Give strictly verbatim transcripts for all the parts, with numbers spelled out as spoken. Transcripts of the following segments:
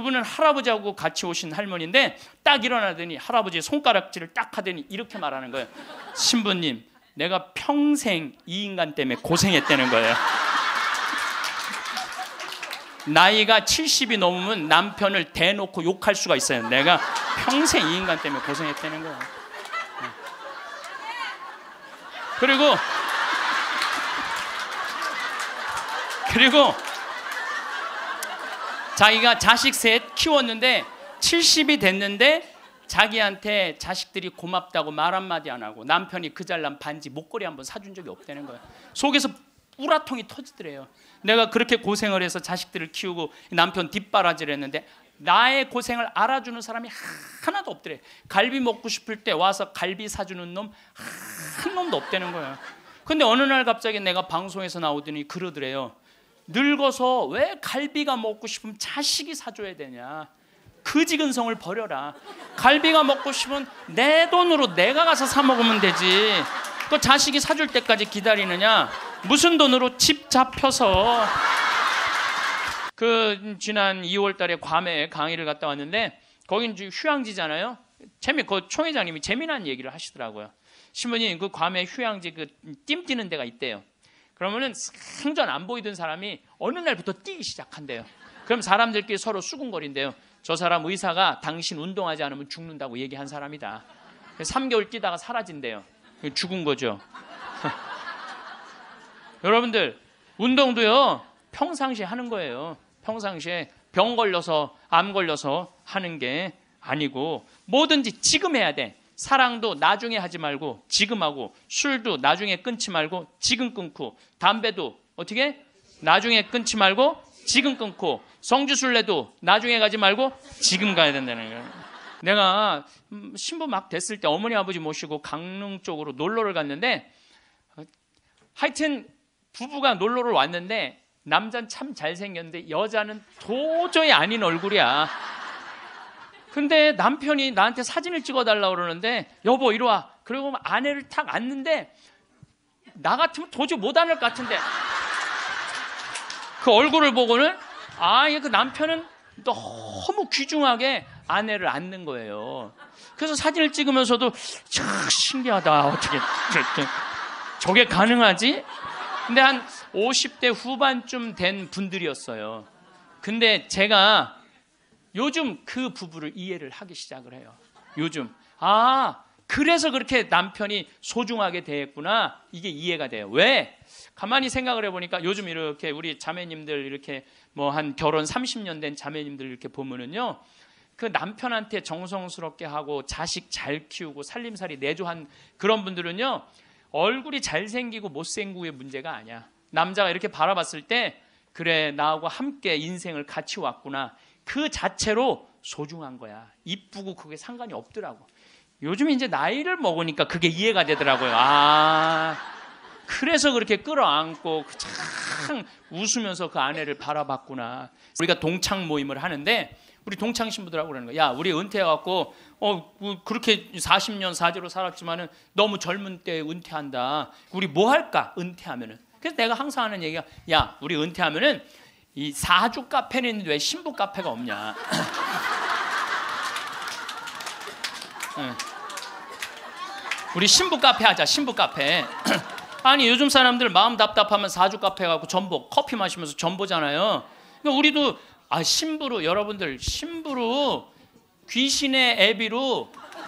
그분은 할아버지하고 같이 오신 할머니인데 딱 일어나더니 할아버지의 손가락질을 딱 하더니 이렇게 말하는 거예요. 신부님, 내가 평생 이 인간 때문에 고생했다는 거예요. 나이가 칠십이 넘으면 남편을 대놓고 욕할 수가 있어요. 내가 평생 이 인간 때문에 고생했다는 거예요. 그리고 그리고 자기가 자식 셋 키웠는데 칠십이 됐는데 자기한테 자식들이 고맙다고 말 한마디 안 하고 남편이 그 잘난 반지 목걸이 한번 사준 적이 없다는 거예요. 속에서 우라통이 터지더래요. 내가 그렇게 고생을 해서 자식들을 키우고 남편 뒷바라지를 했는데 나의 고생을 알아주는 사람이 하나도 없더래. 갈비 먹고 싶을 때 와서 갈비 사주는 놈 한 놈도 없다는 거예요. 근데 어느 날 갑자기 내가 방송에서 나오더니 그러더래요. 늙어서 왜 갈비가 먹고 싶으면 자식이 사줘야 되냐. 그지근성을 버려라. 갈비가 먹고 싶으면 내 돈으로 내가 가서 사 먹으면 되지. 그 자식이 사줄 때까지 기다리느냐. 무슨 돈으로 집 잡혀서. 그 지난 이월 달에 괌에 강의를 갔다 왔는데 거긴 휴양지잖아요. 재미 그 총회장님이 재미난 얘기를 하시더라고요. 신부님, 그 괌에 휴양지 그 띠 뛰는 데가 있대요. 그러면은 생전 안 보이던 사람이 어느 날부터 뛰기 시작한대요. 그럼 사람들끼리 서로 수군거린대요. 저 사람 의사가 당신 운동하지 않으면 죽는다고 얘기한 사람이다. 삼 개월 뛰다가 사라진대요. 죽은 거죠. 여러분들, 운동도요 평상시에 하는 거예요. 평상시에 병 걸려서 암 걸려서 하는 게 아니고 뭐든지 지금 해야 돼. 사랑도 나중에 하지 말고 지금 하고, 술도 나중에 끊지 말고 지금 끊고, 담배도 어떻게 나중에 끊지 말고 지금 끊고, 성주순례도 나중에 가지 말고 지금 가야 된다는 거예요. 내가 신부 막 됐을 때 어머니 아버지 모시고 강릉 쪽으로 놀러를 갔는데, 하여튼 부부가 놀러를 왔는데 남자는 참 잘생겼는데 여자는 도저히 아닌 얼굴이야. 근데 남편이 나한테 사진을 찍어달라고 그러는데 여보 이리 와. 그리고 아내를 탁 앉는데 나 같으면 도저히 못 앉을 것 같은데 그 얼굴을 보고는 아, 그 남편은 너무 귀중하게 아내를 앉는 거예요. 그래서 사진을 찍으면서도 참 신기하다. 어떻게 저게 가능하지? 근데 한 오십 대 후반쯤 된 분들이었어요. 근데 제가 요즘 그 부부를 이해를 하기 시작을 해요. 요즘 아, 그래서 그렇게 남편이 소중하게 대했구나. 이게 이해가 돼요. 왜? 가만히 생각을 해보니까 요즘 이렇게 우리 자매님들 이렇게 뭐 한 결혼 삼십 년 된 자매님들 이렇게 보면은요, 그 남편한테 정성스럽게 하고 자식 잘 키우고 살림살이 내조한 그런 분들은요, 얼굴이 잘생기고 못생기고의 문제가 아니야. 남자가 이렇게 바라봤을 때 그래, 나하고 함께 인생을 같이 왔구나. 그 자체로 소중한 거야. 이쁘고 그게 상관이 없더라고. 요즘 이제 나이를 먹으니까 그게 이해가 되더라고요. 아, 그래서 그렇게 끌어안고 참 웃으면서 그 아내를 바라봤구나. 우리가 동창 모임을 하는데 우리 동창 신부들하고 그러는 거야. 야, 우리 은퇴해갖고 어 그렇게 사십 년 사제로 살았지만은 너무 젊은 때 은퇴한다. 우리 뭐 할까? 은퇴하면은. 그래서 내가 항상 하는 얘기가, 야, 우리 은퇴하면은 이 사주 카페는 있는데 왜 신부 카페가 없냐? 응. 우리 신부 카페 하자. 신부 카페. 아니 요즘 사람들 마음 답답하면 사주 카페 가고 전보 커피 마시면서 전보잖아요. 그러니까 우리도 아 신부로, 여러분들 신부로 귀신의 애비로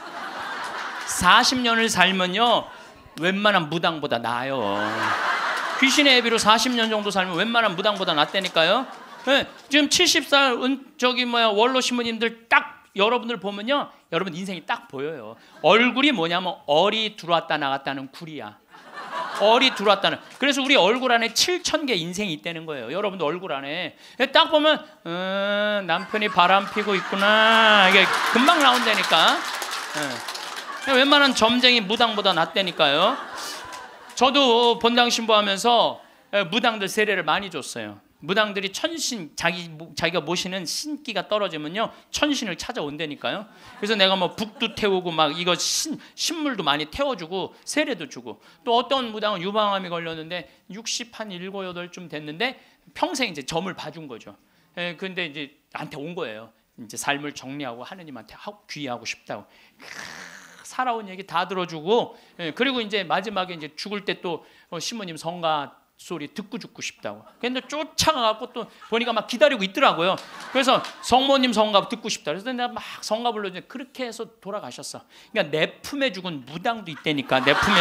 사십 년을 살면요 웬만한 무당보다 나아요. 귀신의 애비로 사십 년 정도 살면 웬만한 무당보다 낫다니까요. 네, 지금 칠십 살 은, 저기 뭐야 원로 신부님들 딱 여러분들 보면요, 여러분 인생이 딱 보여요. 얼굴이 뭐냐면 얼이 들어왔다 나갔다는 굴이야. 얼이 들어왔다는. 그래서 우리 얼굴 안에 칠천 개 인생이 있다는 거예요. 여러분들 얼굴 안에 딱 보면 음, 남편이 바람 피고 있구나. 이게 금방 나온다니까. 네. 웬만한 점쟁이 무당보다 낫다니까요. 저도 본당 신부하면서 무당들 세례를 많이 줬어요. 무당들이 천신, 자기, 자기가 모시는 신기가 떨어지면요 천신을 찾아온다니까요. 그래서 내가 뭐 북도 태우고 막 이거 신, 신물도 많이 태워주고 세례도 주고, 또 어떤 무당은 유방암이 걸렸는데 육십한 일곱, 여덟쯤 됐는데 평생 이제 점을 봐준 거죠. 예, 근데 이제 나한테 온 거예요. 이제 삶을 정리하고 하느님한테 귀의하고 싶다고. 살아온 얘기 다 들어주고, 그리고 이제 마지막에 이제 죽을 때 또 시모님 성가 소리 듣고 죽고 싶다고. 근데 쫓아가갖고 또 보니까 막 기다리고 있더라고요. 그래서 성모님 성가 듣고 싶다. 그래서 내가 막 성가 불러주는데 그렇게 해서 돌아가셨어. 그러니까 내 품에 죽은 무당도 있다니까. 내 품에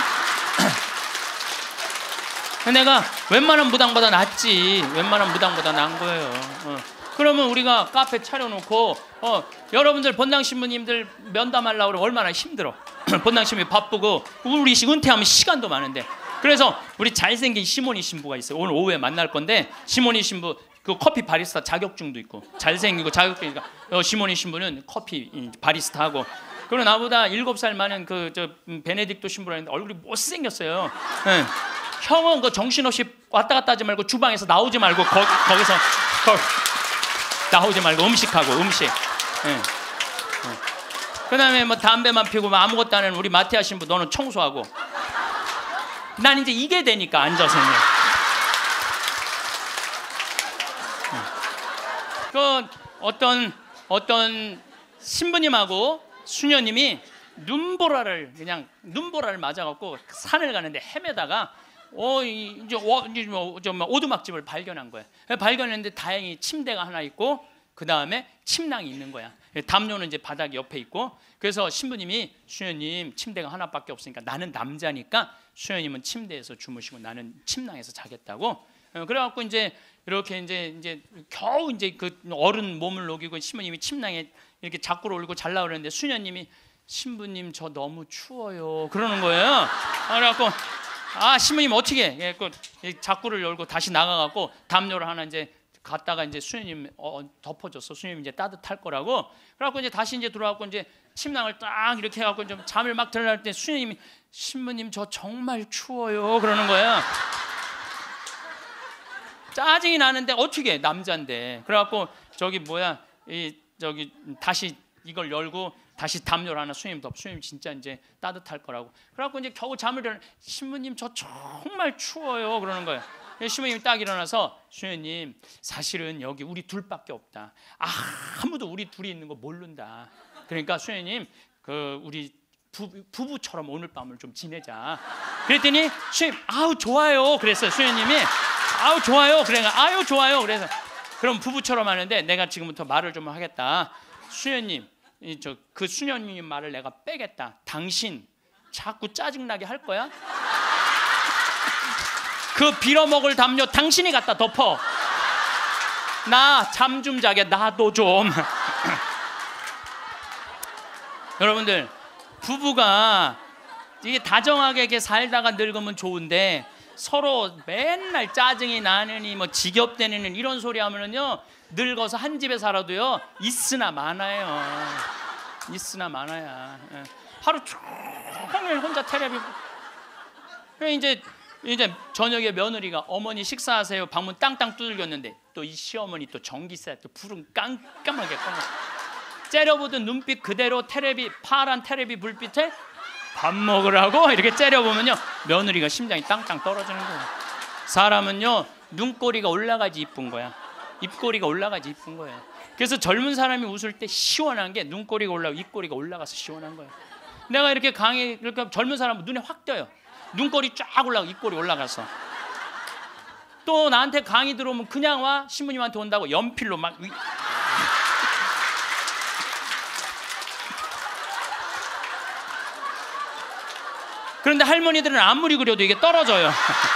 죽은. 내가 웬만한 무당보다 낫지. 웬만한 무당보다 나은 거예요. 어. 그러면 우리가 카페 차려놓고 어, 여러분들 본당 신부님들 면담하려고 그러면 얼마나 힘들어. 본당 신부님 바쁘고 우리 은퇴하면 시간도 많은데. 그래서 우리 잘생긴 시모니 신부가 있어요. 오늘 오후에 만날 건데 시모니 신부 그 커피 바리스타 자격증도 있고 잘생기고 자격증이니까 어, 시모니 신부는 커피 바리스타 하고. 그리고 나보다 일곱 살 많은 그 저 베네딕토 신부라는데 얼굴이 못생겼어요. 네. 형은 그 정신없이 왔다 갔다 하지 말고 주방에서 나오지 말고 거, 거기서 거, 나오지 말고 음식하고 음식. 네. 네. 그다음에 뭐 담배만 피고 뭐 아무것도 안 하는 우리 마티아 신부 너는 청소하고. 난 이제 이게 되니까 앉아서. 그 어떤 어떤 신부님하고 수녀님이 눈보라를 그냥 눈보라를 맞아갖고 산을 가는데 헤매다가 어 이제 뭐 오두막집을 발견한 거야. 발견했는데 다행히 침대가 하나 있고 그 다음에 침낭이 있는 거야. 담요는 이제 바닥 옆에 있고. 그래서 신부님이 수녀님 침대가 하나밖에 없으니까 나는 남자니까 수녀님은 침대에서 주무시고 나는 침낭에서 자겠다고. 그래갖고 이제 이렇게 이제 이제 겨우 이제 그 어른 몸을 녹이고 신부님이 침낭에 이렇게 자꾸로 올리고 잘라 그러는데 수녀님이 신부님 저 너무 추워요 그러는 거예요. 그래갖고 아 신부님 어떻게 해? 자꾸를 열고 다시 나가갖고 담요를 하나 이제 갔다가 이제 수녀님 어, 덮어줬어. 수녀님 이제 따뜻할 거라고. 그래갖고 이제 다시 이제 들어와갖고 이제 침낭을 딱 이렇게 해갖고 좀 잠을 막 들어갈 때 수녀님이 신부님 저 정말 추워요 그러는 거야. 짜증이 나는데 어떻게 해? 남자인데. 그래갖고 저기 뭐야 이 저기 다시 이걸 열고 다시 담요를 하나 수녀님 덮. 수녀님 진짜 이제 따뜻할 거라고. 그래갖고 이제 겨우 잠을 들어. 신부님 저 정말 추워요 그러는 거야. 신부님이 딱 일어나서 수녀님 사실은 여기 우리 둘밖에 없다. 아무도 우리 둘이 있는 거 모른다. 그러니까 수녀님 그 우리 부부, 부부처럼 오늘 밤을 좀 지내자. 그랬더니 수녀님 아우 좋아요 그랬어요. 수녀님이 아우 좋아요 그래가 아유 좋아요 그래서 그럼 부부처럼 하는데 내가 지금부터 말을 좀 하겠다. 수녀님 저 그 수녀님 말을 내가 빼겠다. 당신 자꾸 짜증나게 할 거야? 그 빌어먹을 담요 당신이 갖다 덮어. 나 잠 좀 자게 나도 좀. 여러분들 부부가 이게 다정하게 이렇게 살다가 늙으면 좋은데 서로 맨날 짜증이 나느니 뭐 지겹대는 이런 소리 하면은요 늙어서 한 집에 살아도요 있으나 많아요. 있으나 많아야. 하루 종일 혼자 텔레비. 이제 이제 저녁에 며느리가 어머니 식사하세요. 방문 땅땅 두들겼는데 또 이 시어머니 또 전기세 또 불은 깜깜하게 꺼. 째려보던 눈빛 그대로 텔레비 파란 텔레비 불빛에 밥 먹으라고 이렇게 째려보면요 며느리가 심장이 땅땅 떨어지는 거예요. 사람은요 눈꼬리가 올라가지 이쁜 거야. 입꼬리가 올라가지 이쁜 거예요. 그래서 젊은 사람이 웃을 때 시원한 게 눈꼬리가 올라가고 입꼬리가 올라가서 시원한 거예요. 내가 이렇게 강의 이렇게 젊은 사람은 눈에 확 띄어요. 눈꼬리 쫙 올라가고 입꼬리 올라가서. 또 나한테 강의 들어오면 그냥 와. 신부님한테 온다고 연필로 막 위... 그런데 할머니들은 아무리 그려도 이게 떨어져요.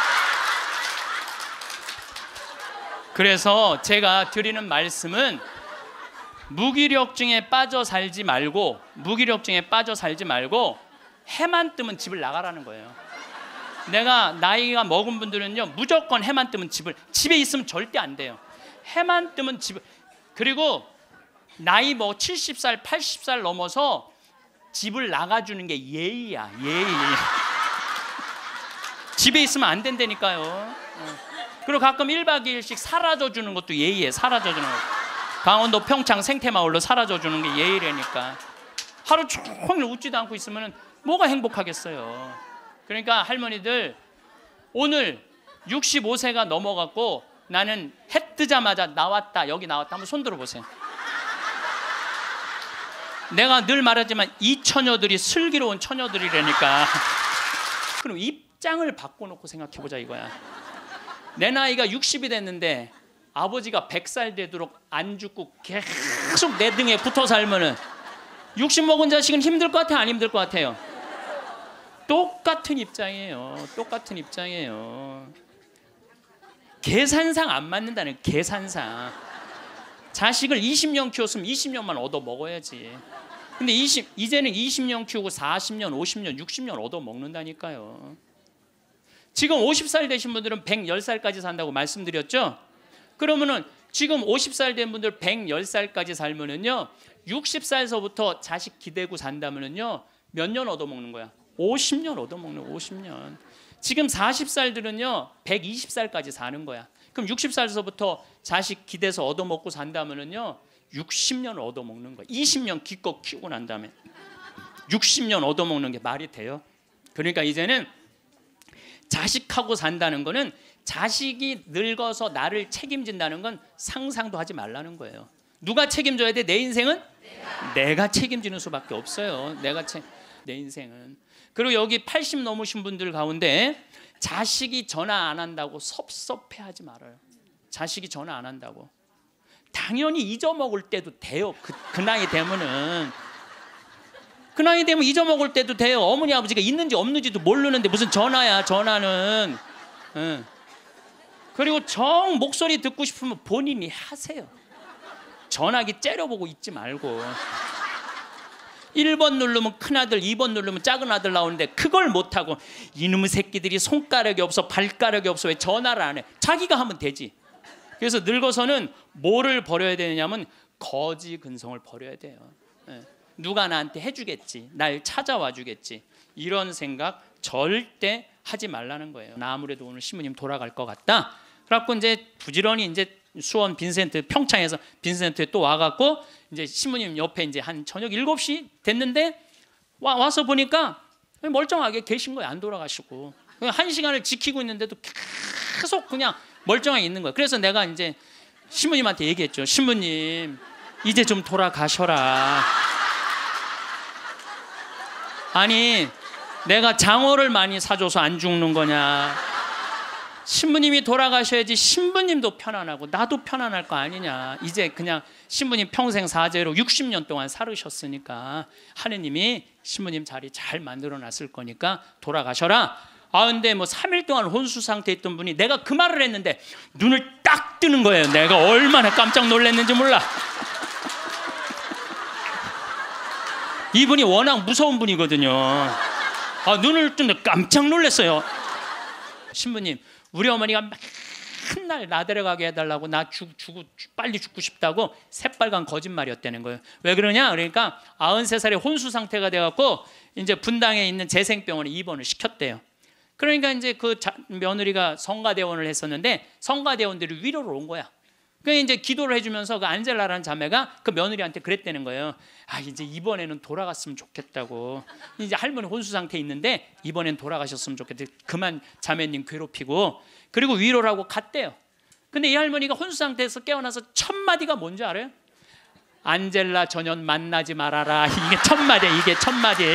그래서 제가 드리는 말씀은 무기력증에 빠져 살지 말고 무기력증에 빠져 살지 말고 해만 뜨면 집을 나가라는 거예요. 내가 나이가 먹은 분들은요 무조건 해만 뜨면 집을 집에 있으면 절대 안 돼요. 해만 뜨면 집을. 그리고 나이 뭐 칠십 살 팔십 살 넘어서 집을 나가주는 게 예의야. 예의. 집에 있으면 안 된다니까요. 그리고 가끔 일 박 이 일씩 사라져주는 것도 예의에. 사라져주는 거. 강원도 평창 생태마을로 사라져주는 게 예의라니까. 하루 종일 웃지도 않고 있으면 뭐가 행복하겠어요. 그러니까 할머니들 오늘 육십오 세가 넘어갔고 나는 해 뜨자마자 나왔다 여기 나왔다 한번 손 들어보세요. 내가 늘 말하지만 이 처녀들이 슬기로운 처녀들이라니까. 그럼 입장을 바꿔놓고 생각해보자 이거야. 내 나이가 육십이 됐는데 아버지가 백 살 되도록 안 죽고 계속 내 등에 붙어 살면은 육십 먹은 자식은 힘들 것 같아요? 안 힘들 것 같아요? 똑같은 입장이에요. 똑같은 입장이에요. 계산상 안 맞는다는, 계산상. 자식을 이십 년 키웠으면 이십 년만 얻어 먹어야지. 근데 이십, 이제는 이십 년 키우고 사십 년, 오십 년, 육십 년 얻어 먹는다니까요. 지금 오십 살 되신 분들은 백십 살까지 산다고 말씀드렸죠? 그러면은 지금 오십 살 된 분들 백십 살까지 살면은요, 육십 살서부터 자식 기대고 산다면은요, 몇 년 얻어 먹는 거야? 오십 년 얻어 먹는 거야. 오십 년. 지금 사십 살들은요 백이십 살까지 사는 거야. 그럼 육십 살서부터 자식 기대서 얻어먹고 산다면은요 육십 년 얻어먹는 거야. 이십 년 기껏 키우고 난 다음에 육십 년 얻어먹는 게 말이 돼요? 그러니까 이제는 자식하고 산다는 거는 자식이 늙어서 나를 책임진다는 건 상상도 하지 말라는 거예요. 누가 책임져야 돼? 내 인생은? 내가, 내가 책임지는 수밖에 없어요. 내가 책, 내 인생은. 그리고 여기 팔십 넘으신 분들 가운데 자식이 전화 안 한다고 섭섭해하지 말아요. 자식이 전화 안 한다고. 당연히 잊어먹을 때도 돼요. 그, 그 나이 되면은. 그 나이 되면 잊어먹을 때도 돼요. 어머니 아버지가 있는지 없는지도 모르는데 무슨 전화야, 전화는. 응. 그리고 정 목소리 듣고 싶으면 본인이 하세요. 전화기 째려보고 있지 말고. 일 번 누르면 큰아들, 이 번 누르면 작은아들 나오는데 그걸 못하고 이놈의 새끼들이 손가락이 없어 발가락이 없어 왜 전화를 안 해? 자기가 하면 되지. 그래서 늙어서는 뭐를 버려야 되냐면 거지 근성을 버려야 돼요. 예. 누가 나한테 해주겠지, 날 찾아와 주겠지, 이런 생각 절대 하지 말라는 거예요. 나 아무래도 오늘 신부님 돌아갈 것 같다. 그래갖고 이제 부지런히 이제 수원 빈센트 평창에서 빈센트에 또 와갖고 이제 신부님 옆에 이제 한 저녁 일곱 시 됐는데 와, 와서 보니까 멀쩡하게 계신 거예요. 안 돌아가시고 한 시간을 지키고 있는데도 계속 그냥 멀쩡하게 있는 거예요. 그래서 내가 이제 신부님한테 얘기했죠. 신부님 이제 좀 돌아가셔라. 아니 내가 장어를 많이 사줘서 안 죽는 거냐. 신부님이 돌아가셔야지 신부님도 편안하고 나도 편안할 거 아니냐. 이제 그냥 신부님 평생 사죄로 육십 년 동안 살으셨으니까 하느님이 신부님 자리 잘 만들어 놨을 거니까 돌아가셔라. 아 근데 뭐 삼 일 동안 혼수 상태에 있던 분이 내가 그 말을 했는데 눈을 딱 뜨는 거예요. 내가 얼마나 깜짝 놀랐는지 몰라. 이분이 워낙 무서운 분이거든요. 아, 눈을 뜨는데 깜짝 놀랐어요. 신부님 우리 어머니가 맨날 나 데려가게 해달라고 나 죽, 죽고 빨리 죽고 싶다고 새빨간 거짓말이었다는 거예요. 왜 그러냐? 그러니까 아흔세 살에 혼수 상태가 돼갖고 이제 분당에 있는 재생병원에 입원을 시켰대요. 그러니까 이제 그 자, 며느리가 성가대원을 했었는데 성가대원들이 위로를 온 거야. 그러니까 이제 기도를 해주면서 그 안젤라라는 자매가 그 며느리한테 그랬다는 거예요. 아 이제 이번에는 돌아갔으면 좋겠다고. 이제 할머니 혼수 상태에 있는데 이번엔 돌아가셨으면 좋겠다. 그만 자매님 괴롭히고. 그리고 위로를 하고 갔대요. 근데 이 할머니가 혼수 상태에서 깨어나서 첫 마디가 뭔지 알아요? 안젤라 전현 만나지 말아라. 이게 첫 마디야. 이게 첫 마디.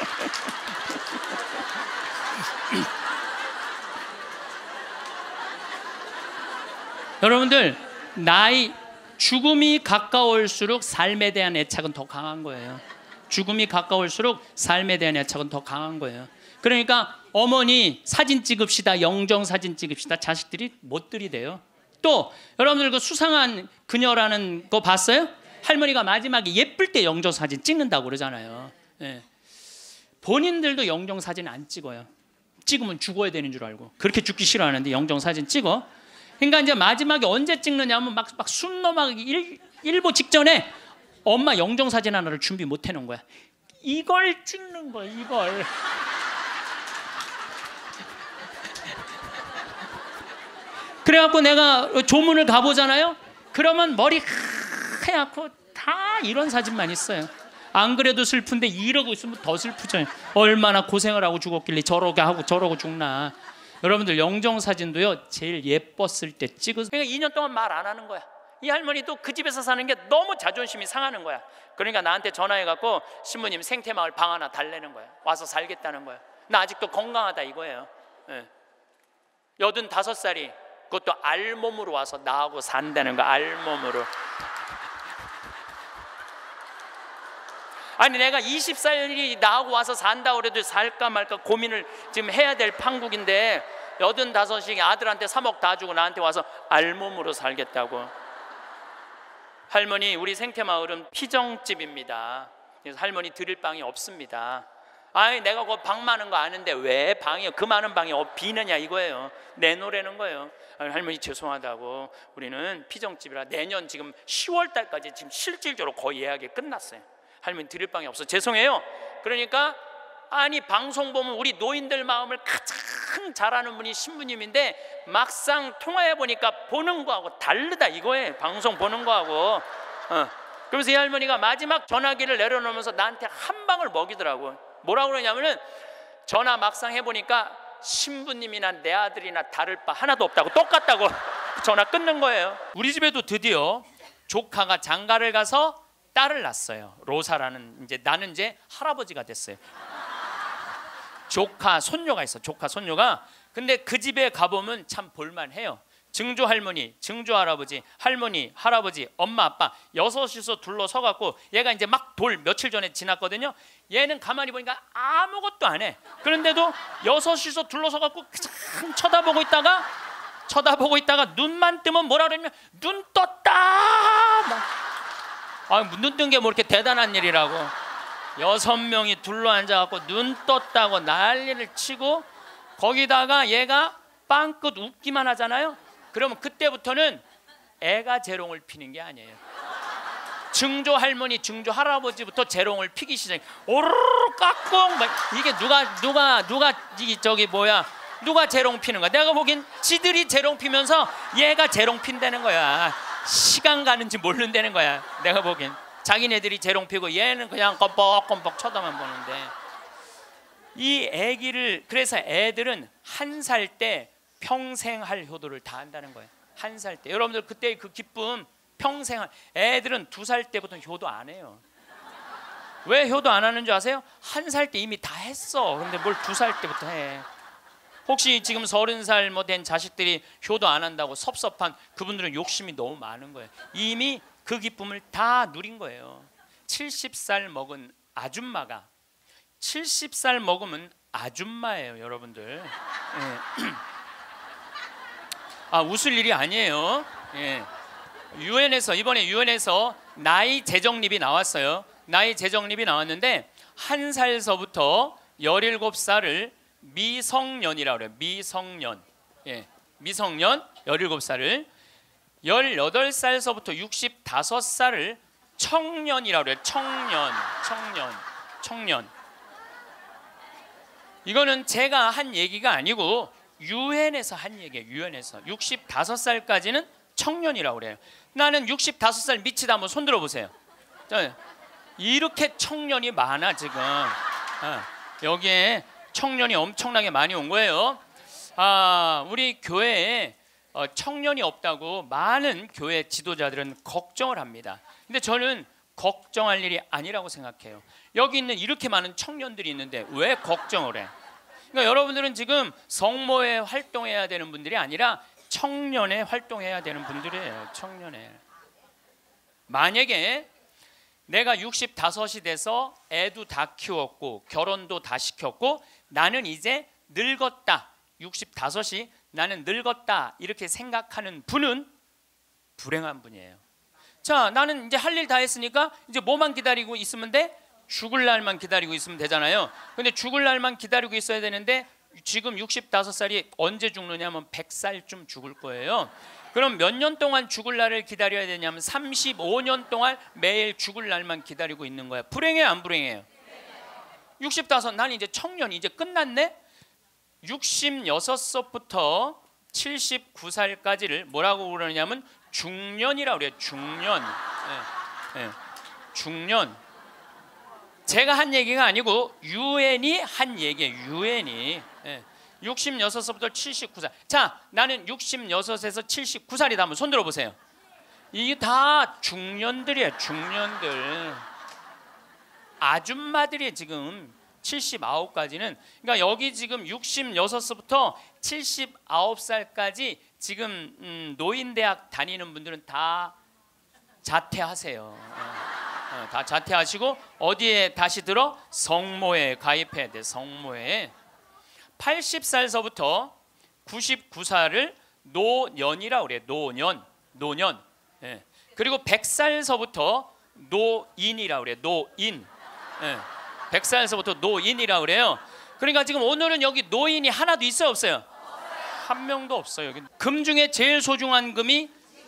여러분들 나이 죽음이 가까울수록 삶에 대한 애착은 더 강한 거예요. 죽음이 가까울수록 삶에 대한 애착은 더 강한 거예요. 그러니까 어머니 사진 찍읍시다, 영정 사진 찍읍시다. 자식들이 못 들이대요. 또 여러분들 그 수상한 그녀라는 거 봤어요? 할머니가 마지막에 예쁠 때 영정 사진 찍는다고 그러잖아요. 예. 본인들도 영정 사진 안 찍어요. 찍으면 죽어야 되는 줄 알고. 그렇게 죽기 싫어하는데 영정 사진 찍어. 그러니까 이제 마지막에 언제 찍느냐면 막, 막 숨 넘어가기 일, 일보 직전에 엄마 영정사진 하나를 준비 못 해놓은 거야. 이걸 찍는 거야, 이걸. 그래갖고 내가 조문을 가보잖아요. 그러면 머리 하얗고 다 이런 사진만 있어요. 안 그래도 슬픈데 이러고 있으면 더 슬프죠. 얼마나 고생을 하고 죽었길래 저러게 하고 저러고 죽나. 여러분들 영정사진도요 제일 예뻤을 때 찍으세요. 그러니까 이 년 동안 말 안 하는 거야. 이 할머니도 그 집에서 사는 게 너무 자존심이 상하는 거야. 그러니까 나한테 전화해갖고 신부님 생태마을 방 하나 달래는 거야. 와서 살겠다는 거야. 나 아직도 건강하다 이거예요. 예. 여든다섯 살이 그것도 알몸으로 와서 나하고 산다는 거야. 알몸으로. 아니 내가 이십 살이 나하고 와서 산다고 그래도 살까 말까 고민을 지금 해야 될 판국인데 여든다섯이 아들한테 삼억 다 주고 나한테 와서 알몸으로 살겠다고. 할머니, 우리 생태마을은 피정집입니다. 그래서 할머니 드릴 방이 없습니다. 아니 내가 그 방 많은 거 아는데 왜 방이요? 그 많은 방이 어 비느냐 이거예요. 내놓으라는 거예요. 아니, 할머니 죄송하다고 우리는 피정집이라 내년 지금 시월 달까지 지금 실질적으로 거의 예약이 끝났어요. 할머니 드릴 방이 없어 죄송해요. 그러니까 아니 방송 보면 우리 노인들 마음을 가장 잘하는 분이 신부님인데 막상 통화해 보니까 보는 거하고 다르다 이거예요. 방송 보는 거하고. 어. 그래서 이 할머니가 마지막 전화기를 내려놓으면서 나한테 한 방을 먹이더라고. 뭐라고 그러냐면은 전화 막상 해보니까 신부님이나 내 아들이나 다를 바 하나도 없다고, 똑같다고 전화 끊는 거예요. 우리 집에도 드디어 조카가 장가를 가서 딸을 낳았어요. 로사라는. 이제 나는 이제 할아버지가 됐어요. 조카 손녀가 있어. 조카 손녀가. 근데 그 집에 가보면 참 볼만해요. 증조 할머니, 증조 할아버지, 할머니, 할아버지, 엄마, 아빠 여섯이서 둘러서갖고 얘가 이제 막 돌 며칠 전에 지났거든요. 얘는 가만히 보니까 아무것도 안 해. 그런데도 여섯이서 둘러서갖고 그냥 쳐다보고 있다가 쳐다보고 있다가 눈만 뜨면 뭐라 그러냐면 눈 떴다. 아, 눈 뜬 게 뭐 이렇게 대단한 일이라고. 여섯 명이 둘러앉아갖고 눈 떴다고 난리를 치고 거기다가 얘가 빵긋 웃기만 하잖아요. 그러면 그때부터는 애가 재롱을 피는 게 아니에요. 증조 할머니, 증조 할아버지부터 재롱을 피기 시작해. 오르르 깍꿍. 이게 누가 누가 누가 이 저기 뭐야? 누가 재롱 피는 거야? 내가 보기엔 지들이 재롱 피면서 얘가 재롱 핀다는 거야. 시간 가는지 모른다는 거야. 내가 보기엔 자기네들이 재롱 피고 얘는 그냥 껌뻑껌뻑 쳐다만 보는데 이 애기를 그래서 애들은 한 살 때 평생 할 효도를 다 한다는 거예요. 한 살 때. 여러분들 그때 그 기쁨 평생 할. 애들은 두 살 때부터 효도 안 해요. 왜 효도 안 하는 줄 아세요? 한 살 때 이미 다 했어. 근데 뭘 두 살 때부터 해. 혹시 지금 서른 살 뭐 된 자식들이 효도 안 한다고 섭섭한 그분들은 욕심이 너무 많은 거예요. 이미 그 기쁨을 다 누린 거예요. 칠십 살 먹은 아줌마가 칠십 살 먹으면 아줌마예요, 여러분들. 예. 아, 웃을 일이 아니에요. 예. 유엔에서 이번에 유엔에서 나이 재정립이 나왔어요. 나이 재정립이 나왔는데 한 살서부터 열일곱 살을 미성년이라고 그래요. 미성년. 예. 미성년 열일곱 살을 열여덟 살서부터 육십오 살을 청년이라고 그래요. 청년. 청년. 청년. 이거는 제가 한 얘기가 아니고 유엔에서 한 얘기예요. 유엔에서 육십오 살까지는 청년이라고 그래요. 나는 육십오 살 미치다 한번 손 들어보세요. 이렇게 청년이 많아 지금. 아, 여기에 청년이 엄청나게 많이 온 거예요. 아, 우리 교회에 청년이 없다고 많은 교회 지도자들은 걱정을 합니다. 근데 저는 걱정할 일이 아니라고 생각해요. 여기 있는 이렇게 많은 청년들이 있는데 왜 걱정을 해? 그러니까 여러분들은 지금 성모에 활동해야 되는 분들이 아니라 청년에 활동해야 되는 분들이에요. 청년에. 만약에 내가 육십오이 돼서 애도 다 키웠고 결혼도 다 시켰고 나는 이제 늙었다. 육십오이 나는 늙었다. 이렇게 생각하는 분은 불행한 분이에요. 자, 나는 이제 할 일 다 했으니까 이제 뭐만 기다리고 있으면 돼? 죽을 날만 기다리고 있으면 되잖아요. 근데 죽을 날만 기다리고 있어야 되는데 지금 육십오 살이 언제 죽느냐면 백 살쯤 죽을 거예요. 그럼 몇 년 동안 죽을 날을 기다려야 되냐면 삼십오 년 동안 매일 죽을 날만 기다리고 있는 거야. 불행해요, 안 불행해요? 육십오, 난 이제 청년 이제 끝났네. 육십육부터 칠십구 살까지를 뭐라고 그러냐면 중년이라고 그래요. 중년. 네, 네. 중년. 제가 한 얘기가 아니고 유엔이 한 얘기예요. 유엔이. 네. 육십육부터 칠십구 살. 자, 나는 육십육에서 칠십구 살이다. 한번 손 들어보세요. 이게 다 중년들이에요. 중년들. 아줌마들이 지금 칠십구까지는, 그러니까 여기 지금 육십육부터 칠십구 살까지 지금 음, 노인대학 다니는 분들은 다 자퇴하세요. 어, 어, 다 자퇴하시고 어디에 다시 들어? 성모에 가입해야 돼. 성모에. 팔십 살서부터 구십구 살을 노년이라고 그래요. 노년. 노년. 예. 그리고 백 살서부터 노인이라고 그래요. 노인. 예. 백 살서부터 노인이라고 그래요. 그러니까 지금 오늘은 여기 노인이 하나도 있어요, 없어요? 한 명도 없어요. 여기. 금 중에 제일 소중한 금이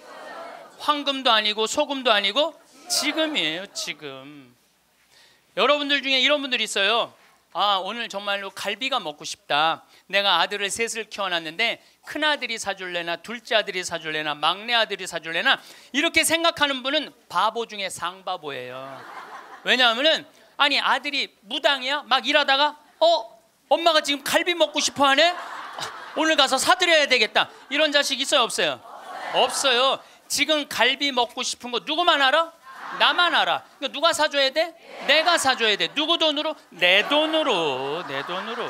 황금도 아니고 소금도 아니고 지금이에요. 지금. 여러분들 중에 이런 분들이 있어요. 아, 오늘 정말로 갈비가 먹고 싶다. 내가 아들을 셋을 키워놨는데 큰아들이 사줄래나 둘째 아들이 사줄래나 막내 아들이 사줄래나 이렇게 생각하는 분은 바보 중에 상바보예요. 왜냐하면은 아니 아들이 무당이야? 막 일하다가 어? 엄마가 지금 갈비 먹고 싶어 하네? 오늘 가서 사드려야 되겠다. 이런 자식 있어요, 없어요? 없어요. 지금 갈비 먹고 싶은 거 누구만 알아? 나만 알아. 그러니까 누가 사줘야 돼? 내가 사줘야 돼. 누구 돈으로? 내 돈으로. 내 돈으로.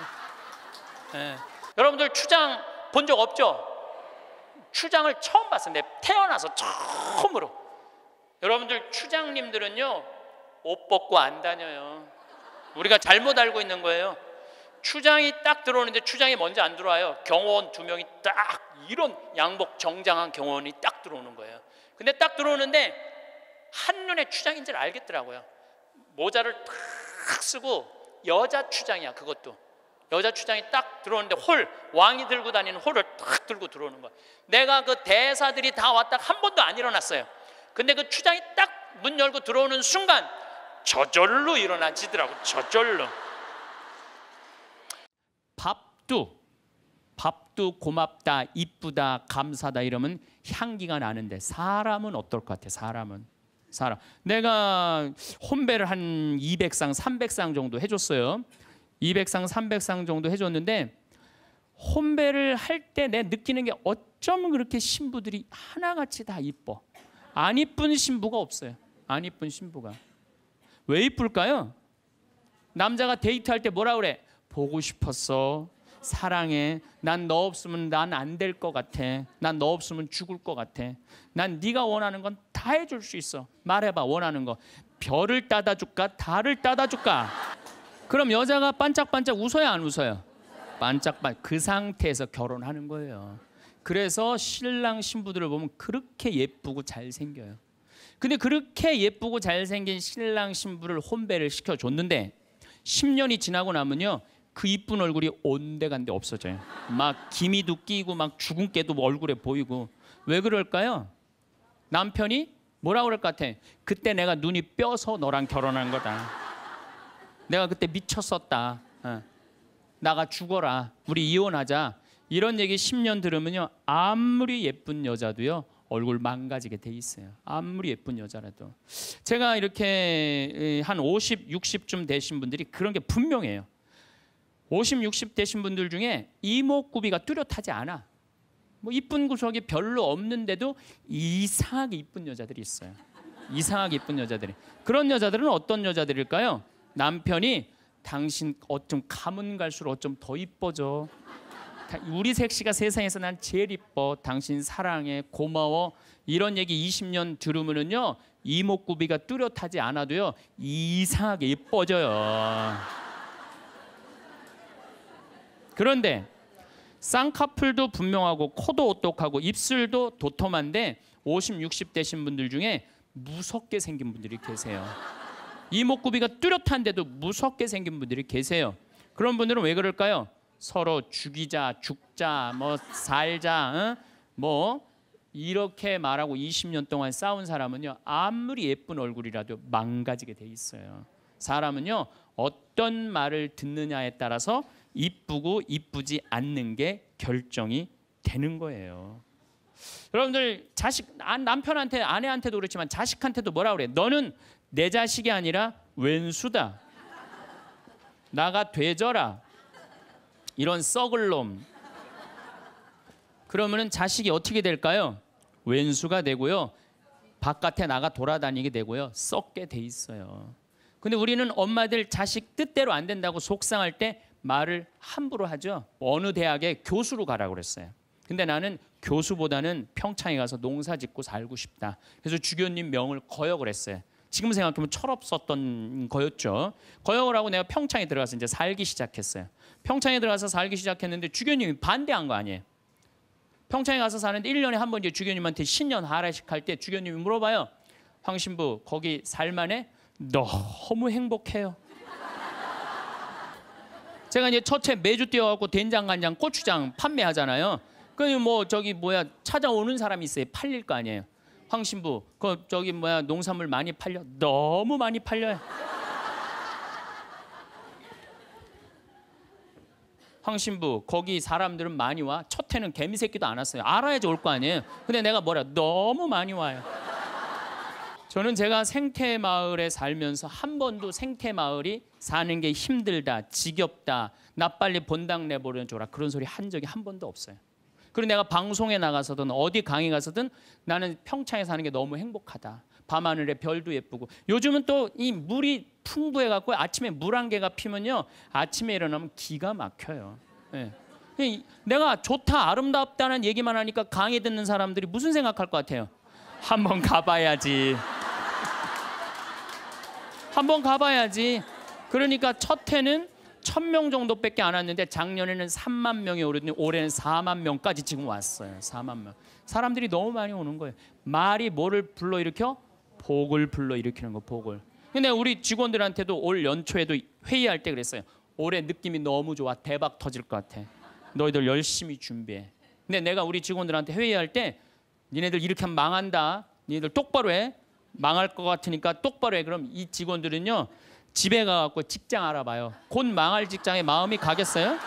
예. 여러분들 추장 본 적 없죠? 추장을 처음 봤어요. 내 태어나서 처음으로. 여러분들 추장님들은요 옷 벗고 안 다녀요. 우리가 잘못 알고 있는 거예요. 추장이 딱 들어오는데 추장이 먼저 안 들어와요. 경호원 두 명이 딱 이런 양복 정장한 경호원이 딱 들어오는 거예요. 근데 딱 들어오는데 한눈에 추장인 줄 알겠더라고요. 모자를 탁 쓰고 여자 추장이야. 그것도 여자 추장이 딱 들어오는데 홀, 왕이 들고 다니는 홀을 탁 들고 들어오는 거야. 내가 그 대사들이 다 왔다 한 번도 안 일어났어요. 근데 그 추장이 딱 문 열고 들어오는 순간 저절로 일어나지더라고. 저절로. 밥도 밥도 고맙다, 이쁘다, 감사다 이러면 향기가 나는데 사람은 어떨 것 같아? 사람은 사람. 내가 혼배를 한 이백 상, 삼백 상 정도 해줬어요. 이백 상, 삼백 상 정도 해줬는데 혼배를 할 때 내 느끼는 게 어쩜 그렇게 신부들이 하나같이 다 이뻐. 안 이쁜 신부가 없어요. 안 이쁜 신부가. 왜 이쁠까요? 남자가 데이트할 때 뭐라 그래? 보고 싶었어. 사랑해. 난 너 없으면 난 안 될 것 같아. 난 너 없으면 죽을 것 같아. 난 네가 원하는 건 다 해줄 수 있어. 말해봐. 원하는 거. 별을 따다 줄까? 달을 따다 줄까? 그럼 여자가 반짝반짝 웃어야 안 웃어요? 반짝반짝. 그 상태에서 결혼하는 거예요. 그래서 신랑 신부들을 보면 그렇게 예쁘고 잘생겨요. 근데 그렇게 예쁘고 잘생긴 신랑 신부를 혼배를 시켜줬는데 십 년이 지나고 나면요 그 이쁜 얼굴이 온데간데 없어져요. 막 기미도 끼고 막 주근깨도 얼굴에 보이고. 왜 그럴까요? 남편이 뭐라 그럴 것 같아? 그때 내가 눈이 뼈서 너랑 결혼한 거다. 내가 그때 미쳤었다. 어. 나가 죽어라. 우리 이혼하자. 이런 얘기 십 년 들으면요 아무리 예쁜 여자도요 얼굴 망가지게 돼 있어요. 아무리 예쁜 여자라도. 제가 이렇게 한 오십, 육십쯤 되신 분들이 그런 게 분명해요. 오십, 육십 되신 분들 중에 이목구비가 뚜렷하지 않아. 뭐 이쁜 구석이 별로 없는데도 이상하게 이쁜 여자들이 있어요. 이상하게 이쁜 여자들이. 그런 여자들은 어떤 여자들일까요? 남편이 당신 어쩜 가면 갈수록 어쩜 더 이뻐져. 우리 색시가 세상에서 난 제일 이뻐. 당신 사랑해. 고마워. 이런 얘기 이십 년 들으면은요 이목구비가 뚜렷하지 않아도요 이상하게 이뻐져요. 그런데 쌍꺼풀도 분명하고 코도 오똑하고 입술도 도톰한데 오십, 육십 되신 분들 중에 무섭게 생긴 분들이 계세요. 이목구비가 뚜렷한데도 무섭게 생긴 분들이 계세요. 그런 분들은 왜 그럴까요? 서로 죽이자, 죽자, 뭐 살자, 어? 뭐 이렇게 말하고 이십 년 동안 싸운 사람은요 아무리 예쁜 얼굴이라도 망가지게 돼 있어요. 사람은요 어떤 말을 듣느냐에 따라서 이쁘고 이쁘지 않는 게 결정이 되는 거예요. 여러분들 자식, 남편한테 아내한테도 그렇지만 자식한테도 뭐라 그래? 너는 내 자식이 아니라 왼수다. 나가 되져라. 이런 썩을 놈. 그러면은 자식이 어떻게 될까요? 왼수가 되고요. 바깥에 나가 돌아다니게 되고요. 썩게 돼 있어요. 근데 우리는 엄마들 자식 뜻대로 안 된다고 속상할 때 말을 함부로 하죠. 어느 대학에 교수로 가라고 그랬어요. 근데 나는 교수보다는 평창에 가서 농사 짓고 살고 싶다. 그래서 주교님 명을 거역을 했어요. 지금 생각하면 철없었던 거였죠. 거역을 하고 내가 평창에 들어가서 이제 살기 시작했어요. 평창에 들어가서 살기 시작했는데 주교님이 반대한 거 아니에요. 평창에 가서 사는데 일 년에 한 번 이제 주교님한테 신년 하례식 할 때 주교님이 물어봐요. 황 신부 거기 살만해? 너무 행복해요. 제가 이제 첫째 매주 뛰어갖고 된장간장 고추장 판매하잖아요. 그 뭐 저기 뭐야 찾아오는 사람이 있어요. 팔릴 거 아니에요. 황 신부 그 저기 뭐야 농산물 많이 팔려? 너무 많이 팔려요. 황 신부 거기 사람들은 많이 와? 첫 해는 개미 새끼도 안 왔어요. 알아야지 올 거 아니에요. 근데 내가 뭐라 너무 많이 와요. 저는 제가 생태 마을에 살면서 한 번도 생태 마을이 사는 게 힘들다, 지겹다, 나 빨리 본당 내보내줘라 그런 소리 한 적이 한 번도 없어요. 그리고 내가 방송에 나가서든 어디 강의 가서든 나는 평창에 사는 게 너무 행복하다. 밤하늘에 별도 예쁘고 요즘은 또 이 물이 풍부해 갖고 아침에 물 한 개가 피면요 아침에 일어나면 기가 막혀요. 네. 내가 좋다 아름답다는 얘기만 하니까 강의 듣는 사람들이 무슨 생각할 것 같아요? 한번 가봐야지. 한번 가봐야지. 그러니까 첫 해는 천 명 정도밖에 안 왔는데 작년에는 삼만 명이 오르더니 올해는 사만 명까지 지금 왔어요. 사만 명. 사람들이 너무 많이 오는 거예요. 말이 뭐를 불러일으켜? 복을 불러일으키는 거, 복을. 근데 우리 직원들한테도 올 연초에도 회의할 때 그랬어요. 올해 느낌이 너무 좋아. 대박 터질 것 같아. 너희들 열심히 준비해. 근데 내가 우리 직원들한테 회의할 때 니네들 이렇게 하면 망한다. 니네들 똑바로 해. 망할 것 같으니까 똑바로 해. 그럼 이 직원들은요. 집에 가갖고 직장 알아봐요. 곧 망할 직장에 마음이 가겠어요?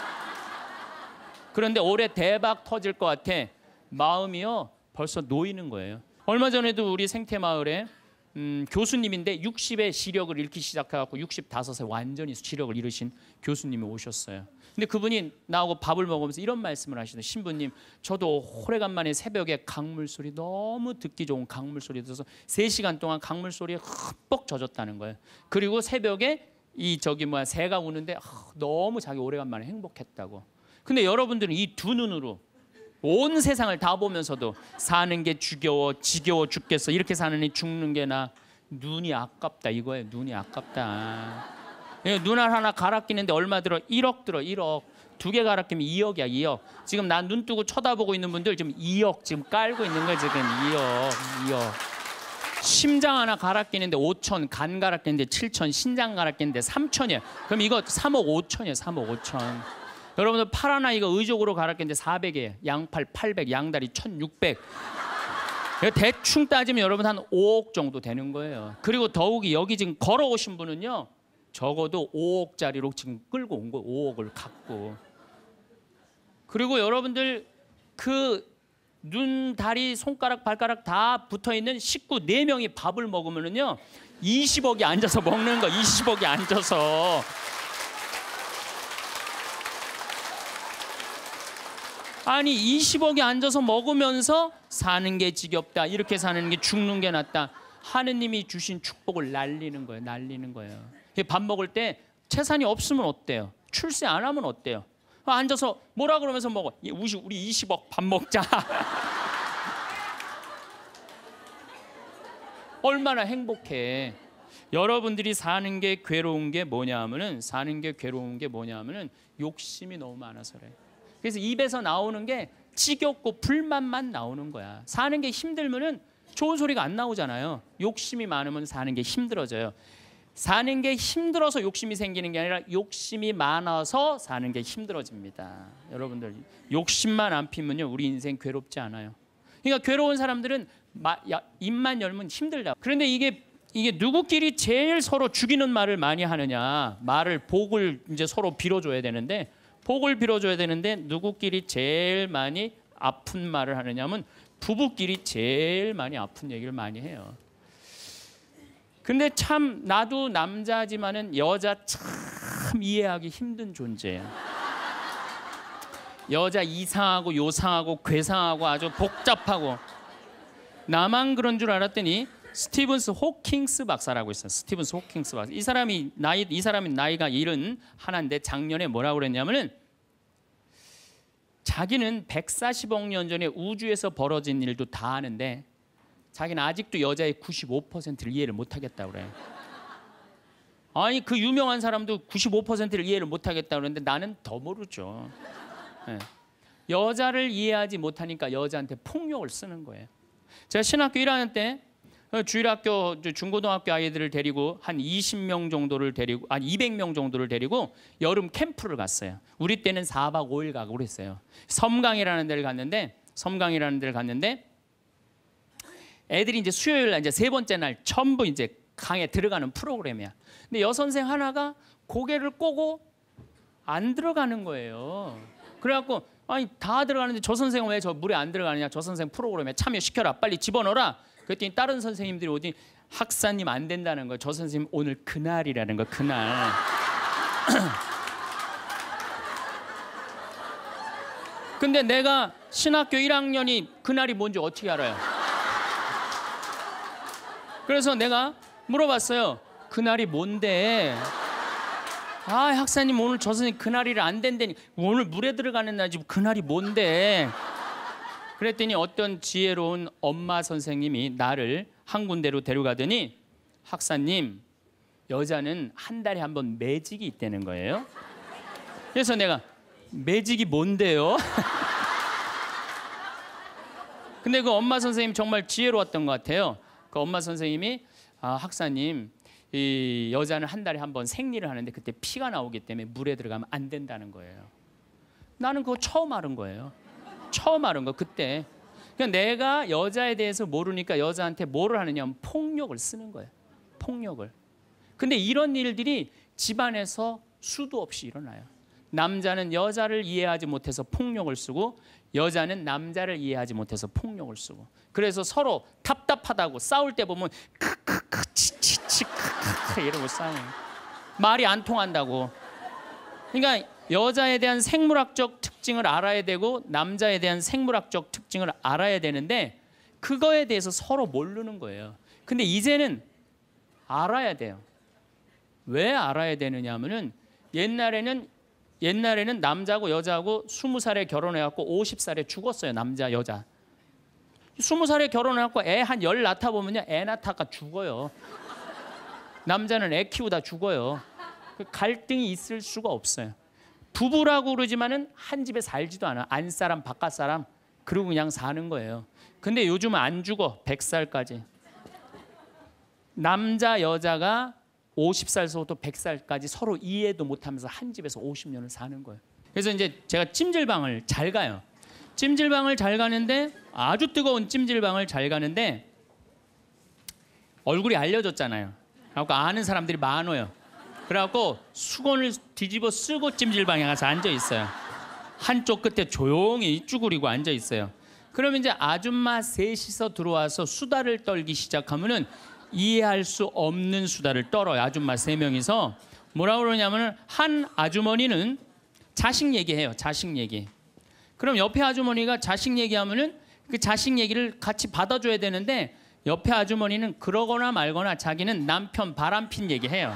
그런데 올해 대박 터질 것 같아. 마음이요. 벌써 놓이는 거예요. 얼마 전에도 우리 생태마을에 음, 교수님인데 육십에 시력을 잃기 시작해갖고 육십오세 완전히 시력을 잃으신 교수님이 오셨어요. 근데 그분이 나하고 밥을 먹으면서 이런 말씀을 하시더라고요. 신부님, 저도 오래간만에 새벽에 강물 소리 너무 듣기 좋은 강물 소리 들어서 세 시간 동안 강물 소리에 흠뻑 젖었다는 거예요. 그리고 새벽에 이 저기 뭐야 새가 우는데 너무 자기 오래간만에 행복했다고. 근데 여러분들은 이 두 눈으로 온 세상을 다 보면서도 사는 게 지겨워 지겨워 죽겠어 이렇게 사느니 죽는 게 나 눈이 아깝다 이거예요. 눈이 아깝다. 눈알 하나 갈아 끼는데 얼마 들어? 일억 들어. 일억. 두 개 갈아 끼면 이억이야. 이억. 지금 난 눈 뜨고 쳐다보고 있는 분들 지금 이억 지금 깔고 있는 거야. 지금 이억. 이억. 심장 하나 갈아 끼는데 오천, 간 갈아 끼는데 칠천, 신장 갈아 끼는데 삼천이야. 그럼 이거 삼억 오천이야. 삼억 오천. 여러분들 팔 하나 이거 의족으로 갈아 끼는데 사백이에요. 양팔 팔백, 양다리 천육백. 대충 따지면 여러분 한 오억 정도 되는 거예요. 그리고 더욱이 여기 지금 걸어오신 분은요. 적어도 오억짜리로 지금 끌고 온 거예요. 오억을 갖고. 그리고 여러분들 그 눈, 다리, 손가락, 발가락 다 붙어있는 식구 네 명이 밥을 먹으면은요 이십억이 앉아서 먹는 거. 이십억이 앉아서. 아니 이십억이 앉아서 먹으면서 사는 게 지겹다. 이렇게 사는 게 죽는 게 낫다. 하느님이 주신 축복을 날리는 거예요. 날리는 거예요. 밥 먹을 때 재산이 없으면 어때요? 출세 안 하면 어때요? 앉아서 뭐라 그러면서 먹어. 우리 이십억 밥 먹자. 얼마나 행복해. 여러분들이 사는 게 괴로운 게 뭐냐 하면은 사는 게 괴로운 게 뭐냐 하면은 욕심이 너무 많아서 그래. 그래서 입에서 나오는 게 지겹고 불만만 나오는 거야. 사는 게 힘들면은 좋은 소리가 안 나오잖아요. 욕심이 많으면 사는 게 힘들어져요. 사는 게 힘들어서 욕심이 생기는 게 아니라 욕심이 많아서 사는 게 힘들어집니다. 여러분들 욕심만 안 피면요 우리 인생 괴롭지 않아요. 그러니까 괴로운 사람들은 마, 야, 입만 열면 힘들다. 그런데 이게 이게 누구끼리 제일 서로 죽이는 말을 많이 하느냐? 말을 복을 이제 서로 빌어줘야 되는데 복을 빌어줘야 되는데 누구끼리 제일 많이 아픈 말을 하느냐면 부부끼리 제일 많이 아픈 얘기를 많이 해요. 근데 참 나도 남자지만은 여자 참 이해하기 힘든 존재예요. 여자 이상하고 요상하고 괴상하고 아주 복잡하고 나만 그런 줄 알았더니 스티븐스 호킹스 박사라고 있어요. 스티븐스 호킹스 박사. 이 사람이 나이 이 사람이 나이가 일흔 하나인데 작년에 뭐라고 그랬냐면은 자기는 백사십억 년 전에 우주에서 벌어진 일도 다 아는데 자기는 아직도 여자의 구십오 퍼센트를 이해를 못 하겠다고 그래요. 아니 그 유명한 사람도 구십오 퍼센트를 이해를 못 하겠다고 그러는데 나는 더 모르죠. 네. 여자를 이해하지 못하니까 여자한테 폭력을 쓰는 거예요. 제가 신학교 일 학년 때 주일학교 중고등학교 아이들을 데리고 한 이십 명 정도를 데리고 한 이백 명 정도를 데리고 여름 캠프를 갔어요. 우리 때는 사 박 오 일 가고 그랬어요. 섬강이라는 데를 갔는데 섬강이라는 데를 갔는데 애들이 이제 수요일 날 이제 세 번째 날 전부 이제 강에 들어가는 프로그램이야. 근데 여선생 하나가 고개를 꼬고 안 들어가는 거예요. 그래갖고 아니 다 들어가는데 저 선생은 왜 저 물에 안 들어가느냐? 저 선생 프로그램에 참여시켜라. 빨리 집어넣어라. 그랬더니 다른 선생님들이 오더니 학사님 안 된다는 거예요. 저 선생님 오늘 그날이라는 거 그날. 근데 내가 신학교 일 학년이 그날이 뭔지 어떻게 알아요? 그래서 내가 물어봤어요. 그날이 뭔데? 아 학사님 오늘 저 선생님 그날이라 안 된다니. 오늘 물에 들어가는 날이지 그날이 뭔데? 그랬더니 어떤 지혜로운 엄마 선생님이 나를 한 군데로 데려가더니 학사님 여자는 한 달에 한 번 매직이 있다는 거예요. 그래서 내가 매직이 뭔데요? 근데 그 엄마 선생님 정말 지혜로웠던 것 같아요. 그 엄마 선생님이 아 학사님 이 여자는 한 달에 한 번 생리를 하는데 그때 피가 나오기 때문에 물에 들어가면 안 된다는 거예요. 나는 그거 처음 알은 거예요. 처음 알은 거 그때. 그러니까 내가 여자에 대해서 모르니까 여자한테 뭐를 하느냐 폭력을 쓰는 거예요. 폭력을. 근데 이런 일들이 집안에서 수도 없이 일어나요. 남자는 여자를 이해하지 못해서 폭력을 쓰고 여자는 남자를 이해하지 못해서 폭력을 쓰고 그래서 서로 답답하다고 싸울 때 보면 크크크 치치치 크크크 이러고 싸워요. 말이 안 통한다고. 그러니까 여자에 대한 생물학적 특징을 알아야 되고 남자에 대한 생물학적 특징을 알아야 되는데 그거에 대해서 서로 모르는 거예요. 근데 이제는 알아야 돼요. 왜 알아야 되느냐 하면은 옛날에는 옛날에는 남자하고 여자하고 스무 살에 결혼해갖고 오십 살에 죽었어요. 남자 여자. 스무 살에 결혼해갖고 애 한 열 낳다 보면요 애 낳다가 죽어요. 남자는 애 키우다 죽어요. 갈등이 있을 수가 없어요. 부부라고 그러지만은 한 집에 살지도 않아. 안사람 바깥사람 그러고 그냥 사는 거예요. 근데 요즘은 안 죽어. 백 살까지. 남자 여자가 오십 살서부터 백 살까지 서로 이해도 못하면서 한 집에서 오십 년을 사는 거예요. 그래서 이제 제가 찜질방을 잘 가요. 찜질방을 잘 가는데 아주 뜨거운 찜질방을 잘 가는데 얼굴이 알려졌잖아요. 그래갖고 아는 사람들이 많아요. 그래갖고 수건을 뒤집어 쓰고 찜질방에 가서 앉아 있어요. 한쪽 끝에 조용히 쭈그리고 앉아 있어요. 그러면 이제 아줌마 셋이서 들어와서 수다를 떨기 시작하면은 이해할 수 없는 수다를 떨어요. 아줌마 세 명이서 뭐라고 그러냐면은 한 아주머니는 자식 얘기해요. 자식 얘기. 그럼 옆에 아주머니가 자식 얘기하면은 그 자식 얘기를 같이 받아줘야 되는데 옆에 아주머니는 그러거나 말거나 자기는 남편 바람핀 얘기해요.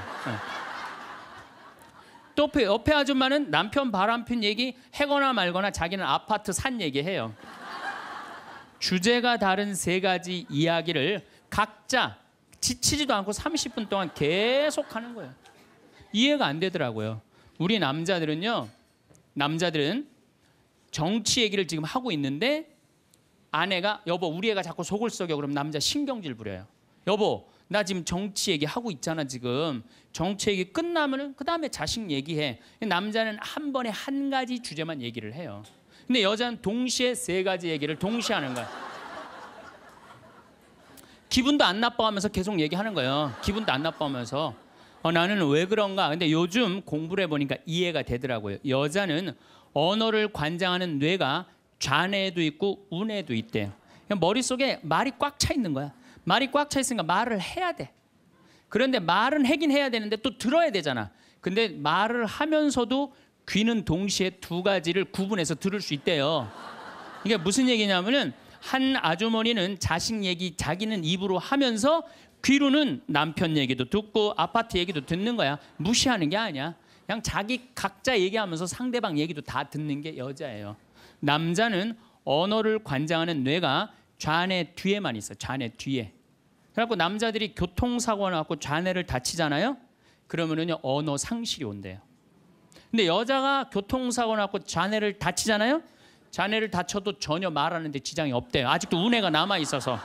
또 옆에 아줌마는 남편 바람핀 얘기 해거나 말거나 자기는 아파트 산 얘기해요. 주제가 다른 세 가지 이야기를 각자 지치지도 않고 삼십 분 동안 계속 하는 거예요. 이해가 안 되더라고요. 우리 남자들은요. 남자들은 정치 얘기를 지금 하고 있는데 아내가 여보 우리 애가 자꾸 속을 썩여 그러면 남자 신경질 부려요. 여보 나 지금 정치 얘기하고 있잖아 지금. 정치 얘기 끝나면은 그 다음에 자식 얘기해. 남자는 한 번에 한 가지 주제만 얘기를 해요. 근데 여자는 동시에 세 가지 얘기를 동시에 하는 거야. 기분도 안 나빠하면서 계속 얘기하는 거예요. 기분도 안 나빠하면서 어, 나는 왜 그런가. 근데 요즘 공부를 해보니까 이해가 되더라고요. 여자는 언어를 관장하는 뇌가 좌뇌에도 있고 우뇌에도 있대요. 머릿속에 말이 꽉 차 있는 거야. 말이 꽉 차 있으니까 말을 해야 돼. 그런데 말은 하긴 해야 되는데 또 들어야 되잖아. 근데 말을 하면서도 귀는 동시에 두 가지를 구분해서 들을 수 있대요. 이게 무슨 얘기냐면은 한 아주머니는 자식 얘기 자기는 입으로 하면서 귀로는 남편 얘기도 듣고 아파트 얘기도 듣는 거야. 무시하는 게 아니야. 그냥 자기 각자 얘기하면서 상대방 얘기도 다 듣는 게 여자예요. 남자는 언어를 관장하는 뇌가 좌뇌 뒤에만 있어요. 좌뇌 뒤에. 그래갖고 남자들이 교통사고 나갖고 좌뇌를 다치잖아요. 그러면은요 언어 상실이 온대요. 근데 여자가 교통사고 나갖고 좌뇌를 다치잖아요. 좌뇌를 다쳐도 전혀 말하는데 지장이 없대요. 아직도 우뇌가 남아 있어서.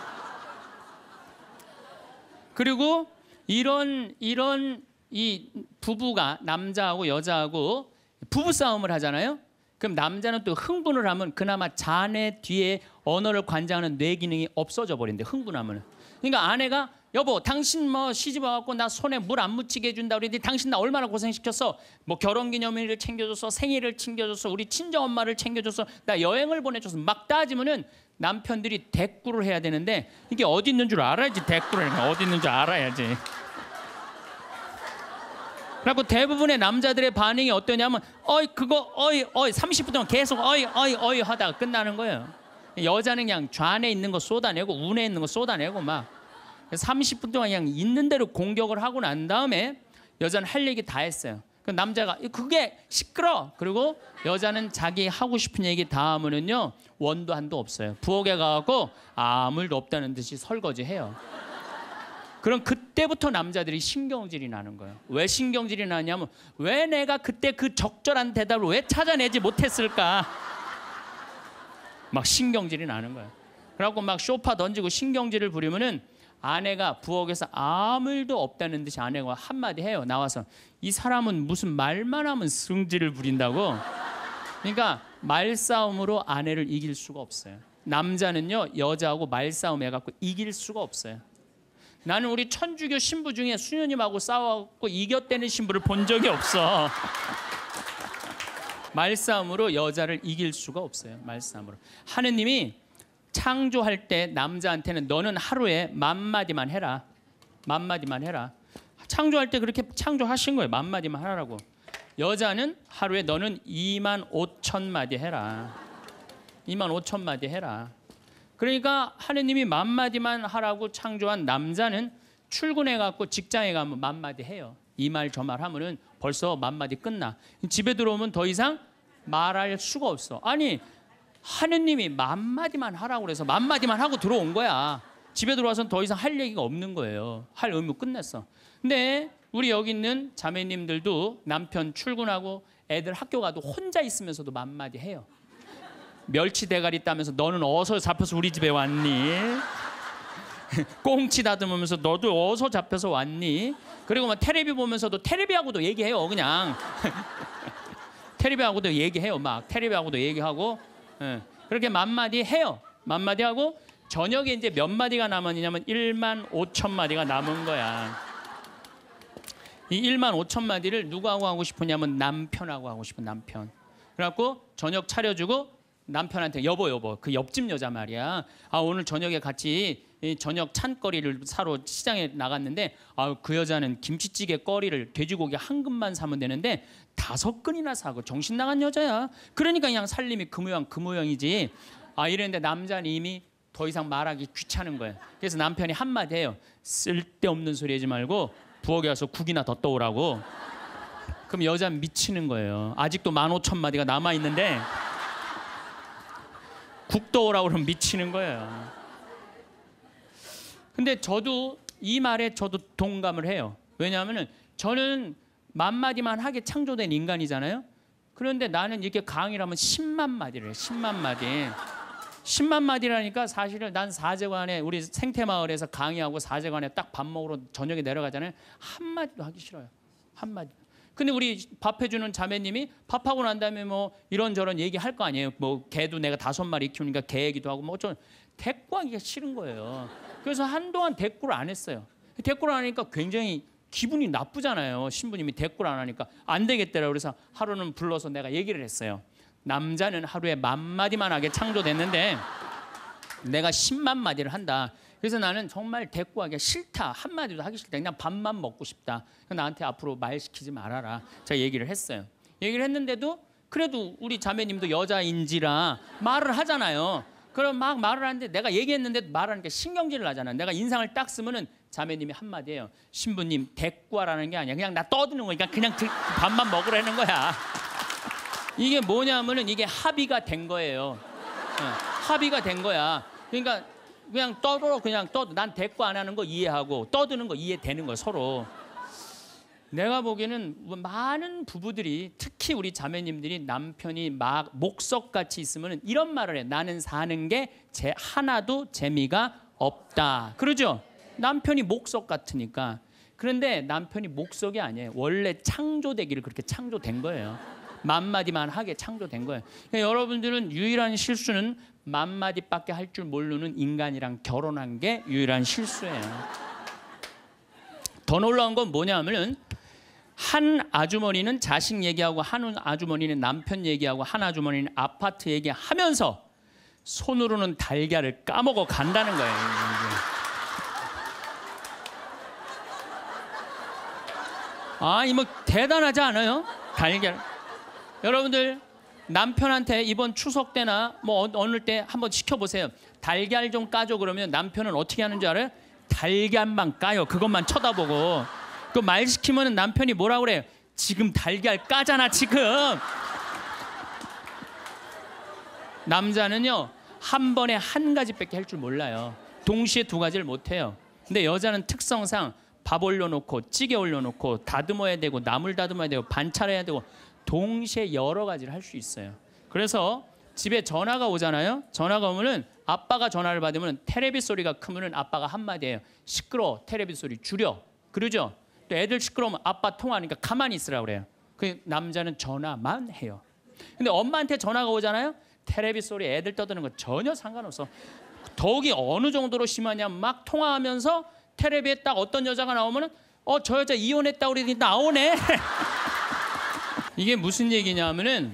그리고 이런 이런 이 부부가 남자하고 여자하고 부부 싸움을 하잖아요. 그럼 남자는 또 흥분을 하면 그나마 좌뇌 뒤에 언어를 관장하는 뇌 기능이 없어져 버린대. 흥분하면. 그러니까 아내가 여보 당신 뭐 시집 와갖고 나 손에 물 안 묻히게 해준다 그랬더니 당신 나 얼마나 고생시켰어. 뭐 결혼기념일을 챙겨줬어. 생일을 챙겨줬어. 우리 친정엄마를 챙겨줬어. 나 여행을 보내줘서 막 따지면은 남편들이 대꾸를 해야 되는데 이게 어디 있는 줄 알아야지. 대꾸를 해야 어디 있는 줄 알아야지. 그리고 대부분의 남자들의 반응이 어떠냐면 어이 그거 어이 어이 삼십 분 동안 계속 어이 어이 어이 하다가 끝나는 거예요. 여자는 그냥 좌뇌에 있는 거 쏟아내고 우뇌에 있는 거 쏟아내고 막 삼십 분 동안 그냥 있는 대로 공격을 하고 난 다음에 여자는 할 얘기 다 했어요. 그 남자가 그게 시끄러. 그리고 여자는 자기 하고 싶은 얘기 다 하면은요 원도 한도 없어요. 부엌에 가갖고 아무 일도 없다는 듯이 설거지해요. 그럼 그때부터 남자들이 신경질이 나는 거예요. 왜 신경질이 나냐면 왜 내가 그때 그 적절한 대답을 왜 찾아내지 못했을까? 막 신경질이 나는 거예요. 그래갖고 막 쇼파 던지고 신경질을 부리면은 아내가 부엌에서 아무 일도 없다는 듯이 아내가 한마디 해요. 나와서 이 사람은 무슨 말만 하면 승질을 부린다고. 그러니까 말싸움으로 아내를 이길 수가 없어요. 남자는요 여자하고 말싸움 해갖고 이길 수가 없어요. 나는 우리 천주교 신부 중에 수녀님하고 싸워갖고 이겼다는 신부를 본 적이 없어. 말싸움으로 여자를 이길 수가 없어요. 말싸움으로. 하느님이 창조할 때 남자한테는 너는 하루에 만 마디만 해라. 만 마디만 해라. 창조할 때 그렇게 창조하신 거예요. 만 마디만 하라고. 여자는 하루에 너는 이만 오천 마디 해라. 이만 오천 마디 해라. 그러니까 하느님이 만 마디만 하라고 창조한 남자는 출근해갖고 직장에 가면 만 마디 해요. 이 말 저 말 하면은 벌써 만 마디 끝나. 집에 들어오면 더 이상 말할 수가 없어. 아니 하느님이 만 마디만 하라고 그래서 만 마디만 하고 들어온 거야. 집에 들어와서는 더 이상 할 얘기가 없는 거예요. 할 의무 끝냈어. 근데 우리 여기 있는 자매님들도 남편 출근하고 애들 학교 가도 혼자 있으면서도 만 마디 해요. 멸치 대가리 따면서 너는 어디서 잡혀서 우리 집에 왔니? 꽁치 다듬으면서 너도 어디서 잡혀서 왔니? 그리고 막 테레비 보면서도 테레비하고도 얘기해요. 그냥 테레비하고도 얘기해요. 막 테레비하고도 얘기하고 예. 그렇게 만 마디 해요. 만 마디 하고 저녁에 이제 몇 마디가 남았냐면 일만 오천 마디가 남은 거야. 이 일만 오천 마디를 누구하고 하고 싶으냐면 남편하고 하고 싶은 남편. 그래갖고 저녁 차려주고 남편한테 여보 여보 그 옆집 여자 말이야. 아 오늘 저녁에 같이 저녁 찬거리를 사러 시장에 나갔는데 아 그 여자는 김치찌개 거리를 돼지고기 한 근만 사면 되는데 다섯 근이나 사고 정신 나간 여자야. 그러니까 그냥 살림이 그 모양 그 모양이지. 아 이랬는데 남자는 이미 더 이상 말하기 귀찮은 거예요. 그래서 남편이 한마디 해요. 쓸데없는 소리 하지 말고 부엌에 가서 국이나 더 떠오라고. 그럼 여자는 미치는 거예요. 아직도 만 오천 마디가 남아있는데 국 떠오라고 그러면 미치는 거예요. 근데 저도 이 말에 저도 동감을 해요. 왜냐하면 저는 만 마디만 하게 창조된 인간이잖아요. 그런데 나는 이렇게 강의를 하면 십만 마디를 해. 십만 마디. 십만 마디라니까 사실은 난 사제관에 우리 생태마을에서 강의하고 사제관에 딱 밥 먹으러 저녁에 내려가잖아요. 한마디도 하기 싫어요. 한마디. 근데 우리 밥 해주는 자매님이 밥하고 난 다음에 뭐 이런저런 얘기할 거 아니에요. 뭐 개도 내가 다섯 마리 키우니까 개 얘기도 하고 뭐 어쩌면 대꾸하기가 싫은 거예요. 그래서 한동안 대꾸를 안 했어요. 대꾸를 안 하니까 굉장히 기분이 나쁘잖아요. 신부님이 대꾸를 안 하니까 안 되겠더라고요. 그래서 하루는 불러서 내가 얘기를 했어요. 남자는 하루에 만 마디만 하게 창조됐는데 내가 십만 마디를 한다. 그래서 나는 정말 대꾸하기가 싫다. 한마디도 하기 싫다. 그냥 밥만 먹고 싶다. 나한테 앞으로 말 시키지 말아라. 제가 얘기를 했어요. 얘기를 했는데도 그래도 우리 자매님도 여자인지라 말을 하잖아요. 그럼 막 말을 하는데 내가 얘기했는데 말하니까 신경질을 나잖아. 내가 인상을 딱 쓰면은 자매님이 한마디예요. 신부님 대꾸하라는 게 아니야. 그냥 나 떠드는 거니까 그냥 들, 밥만 먹으라는 거야. 이게 뭐냐면은 이게 합의가 된 거예요. 어, 합의가 된 거야. 그러니까 그냥 떠들어 그냥 떠. 난 대꾸 안 하는 거 이해하고 떠드는 거 이해되는 거야 서로. 내가 보기에는 많은 부부들이 특히 우리 자매님들이 남편이 막 목석같이 있으면 이런 말을 해. 나는 사는 게 제 하나도 재미가 없다. 그러죠? 남편이 목석 같으니까. 그런데 남편이 목석이 아니에요. 원래 창조되기를 그렇게 창조된 거예요. 만마디만 하게 창조된 거예요. 그러니까 여러분들은 유일한 실수는 만마디밖에 할 줄 모르는 인간이랑 결혼한 게 유일한 실수예요. 더 놀라운 건 뭐냐면은 한 아주머니는 자식 얘기하고 한 아주머니는 남편 얘기하고 한 아주머니는 아파트 얘기하면서 손으로는 달걀을 까먹어 간다는 거예요. 아, 이 뭐 대단하지 않아요? 달걀. 여러분들 남편한테 이번 추석 때나 뭐 어느 때 한번 시켜보세요. 달걀 좀 까줘 그러면 남편은 어떻게 하는 줄 알아요? 달걀만 까요. 그것만 쳐다보고. 그 말 시키면 남편이 뭐라고 그래요? 지금 달걀 까잖아 지금. 남자는요 한 번에 한 가지밖에 할 줄 몰라요. 동시에 두 가지를 못해요. 근데 여자는 특성상 밥 올려놓고 찌개 올려놓고 다듬어야 되고 나물 다듬어야 되고 반찬해야 되고 동시에 여러 가지를 할 수 있어요. 그래서 집에 전화가 오잖아요. 전화가 오면은 아빠가 전화를 받으면 테레비 소리가 크면은 아빠가 한마디예요. 시끄러워. 테레비 소리 줄여. 그러죠? 또 애들 시끄러우면 아빠 통화하니까 가만히 있으라고 그래요. 그 남자는 전화만 해요. 근데 엄마한테 전화가 오잖아요. 테레비 소리 애들 떠드는 거 전혀 상관없어. 더욱이 어느 정도로 심하냐면 막 통화하면서 테레비에 딱 어떤 여자가 나오면은 어, 저 여자 이혼했다고 그러더니 나오네. 이게 무슨 얘기냐면은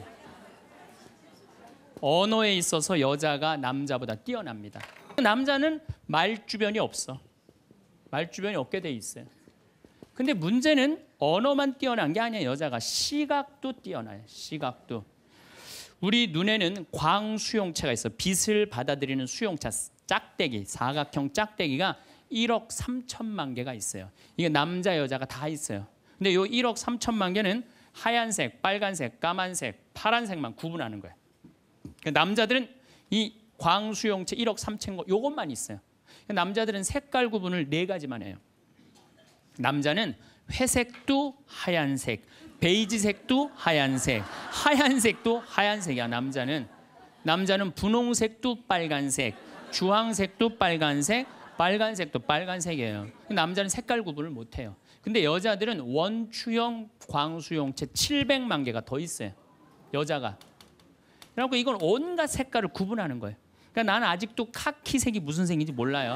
언어에 있어서 여자가 남자보다 뛰어납니다. 남자는 말주변이 없어. 말주변이 없게 돼 있어요. 근데 문제는 언어만 뛰어난 게 아니에요. 여자가 시각도 뛰어나요. 시각도. 우리 눈에는 광수용체가 있어. 빛을 받아들이는 수용체, 짝대기, 사각형 짝대기가 일억 삼천만 개가 있어요. 이게 남자 여자가 다 있어요. 근데 요 일억 삼천만 개는 하얀색, 빨간색, 까만색, 파란색만 구분하는 거예요. 남자들은 이 광수용체 일억 삼천 거 요것만 있어요. 남자들은 색깔 구분을 네 가지만 해요. 남자는 회색도 하얀색, 베이지색도 하얀색, 하얀색도 하얀색이야. 남자는 남자는 분홍색도 빨간색, 주황색도 빨간색, 빨간색도 빨간색이에요. 남자는 색깔 구분을 못해요. 근데 여자들은 원추형 광수용체 칠백만 개가 더 있어요. 여자가. 그래갖고 이건 온갖 색깔을 구분하는 거예요. 그러니까 나는 아직도 카키색이 무슨 색인지 몰라요.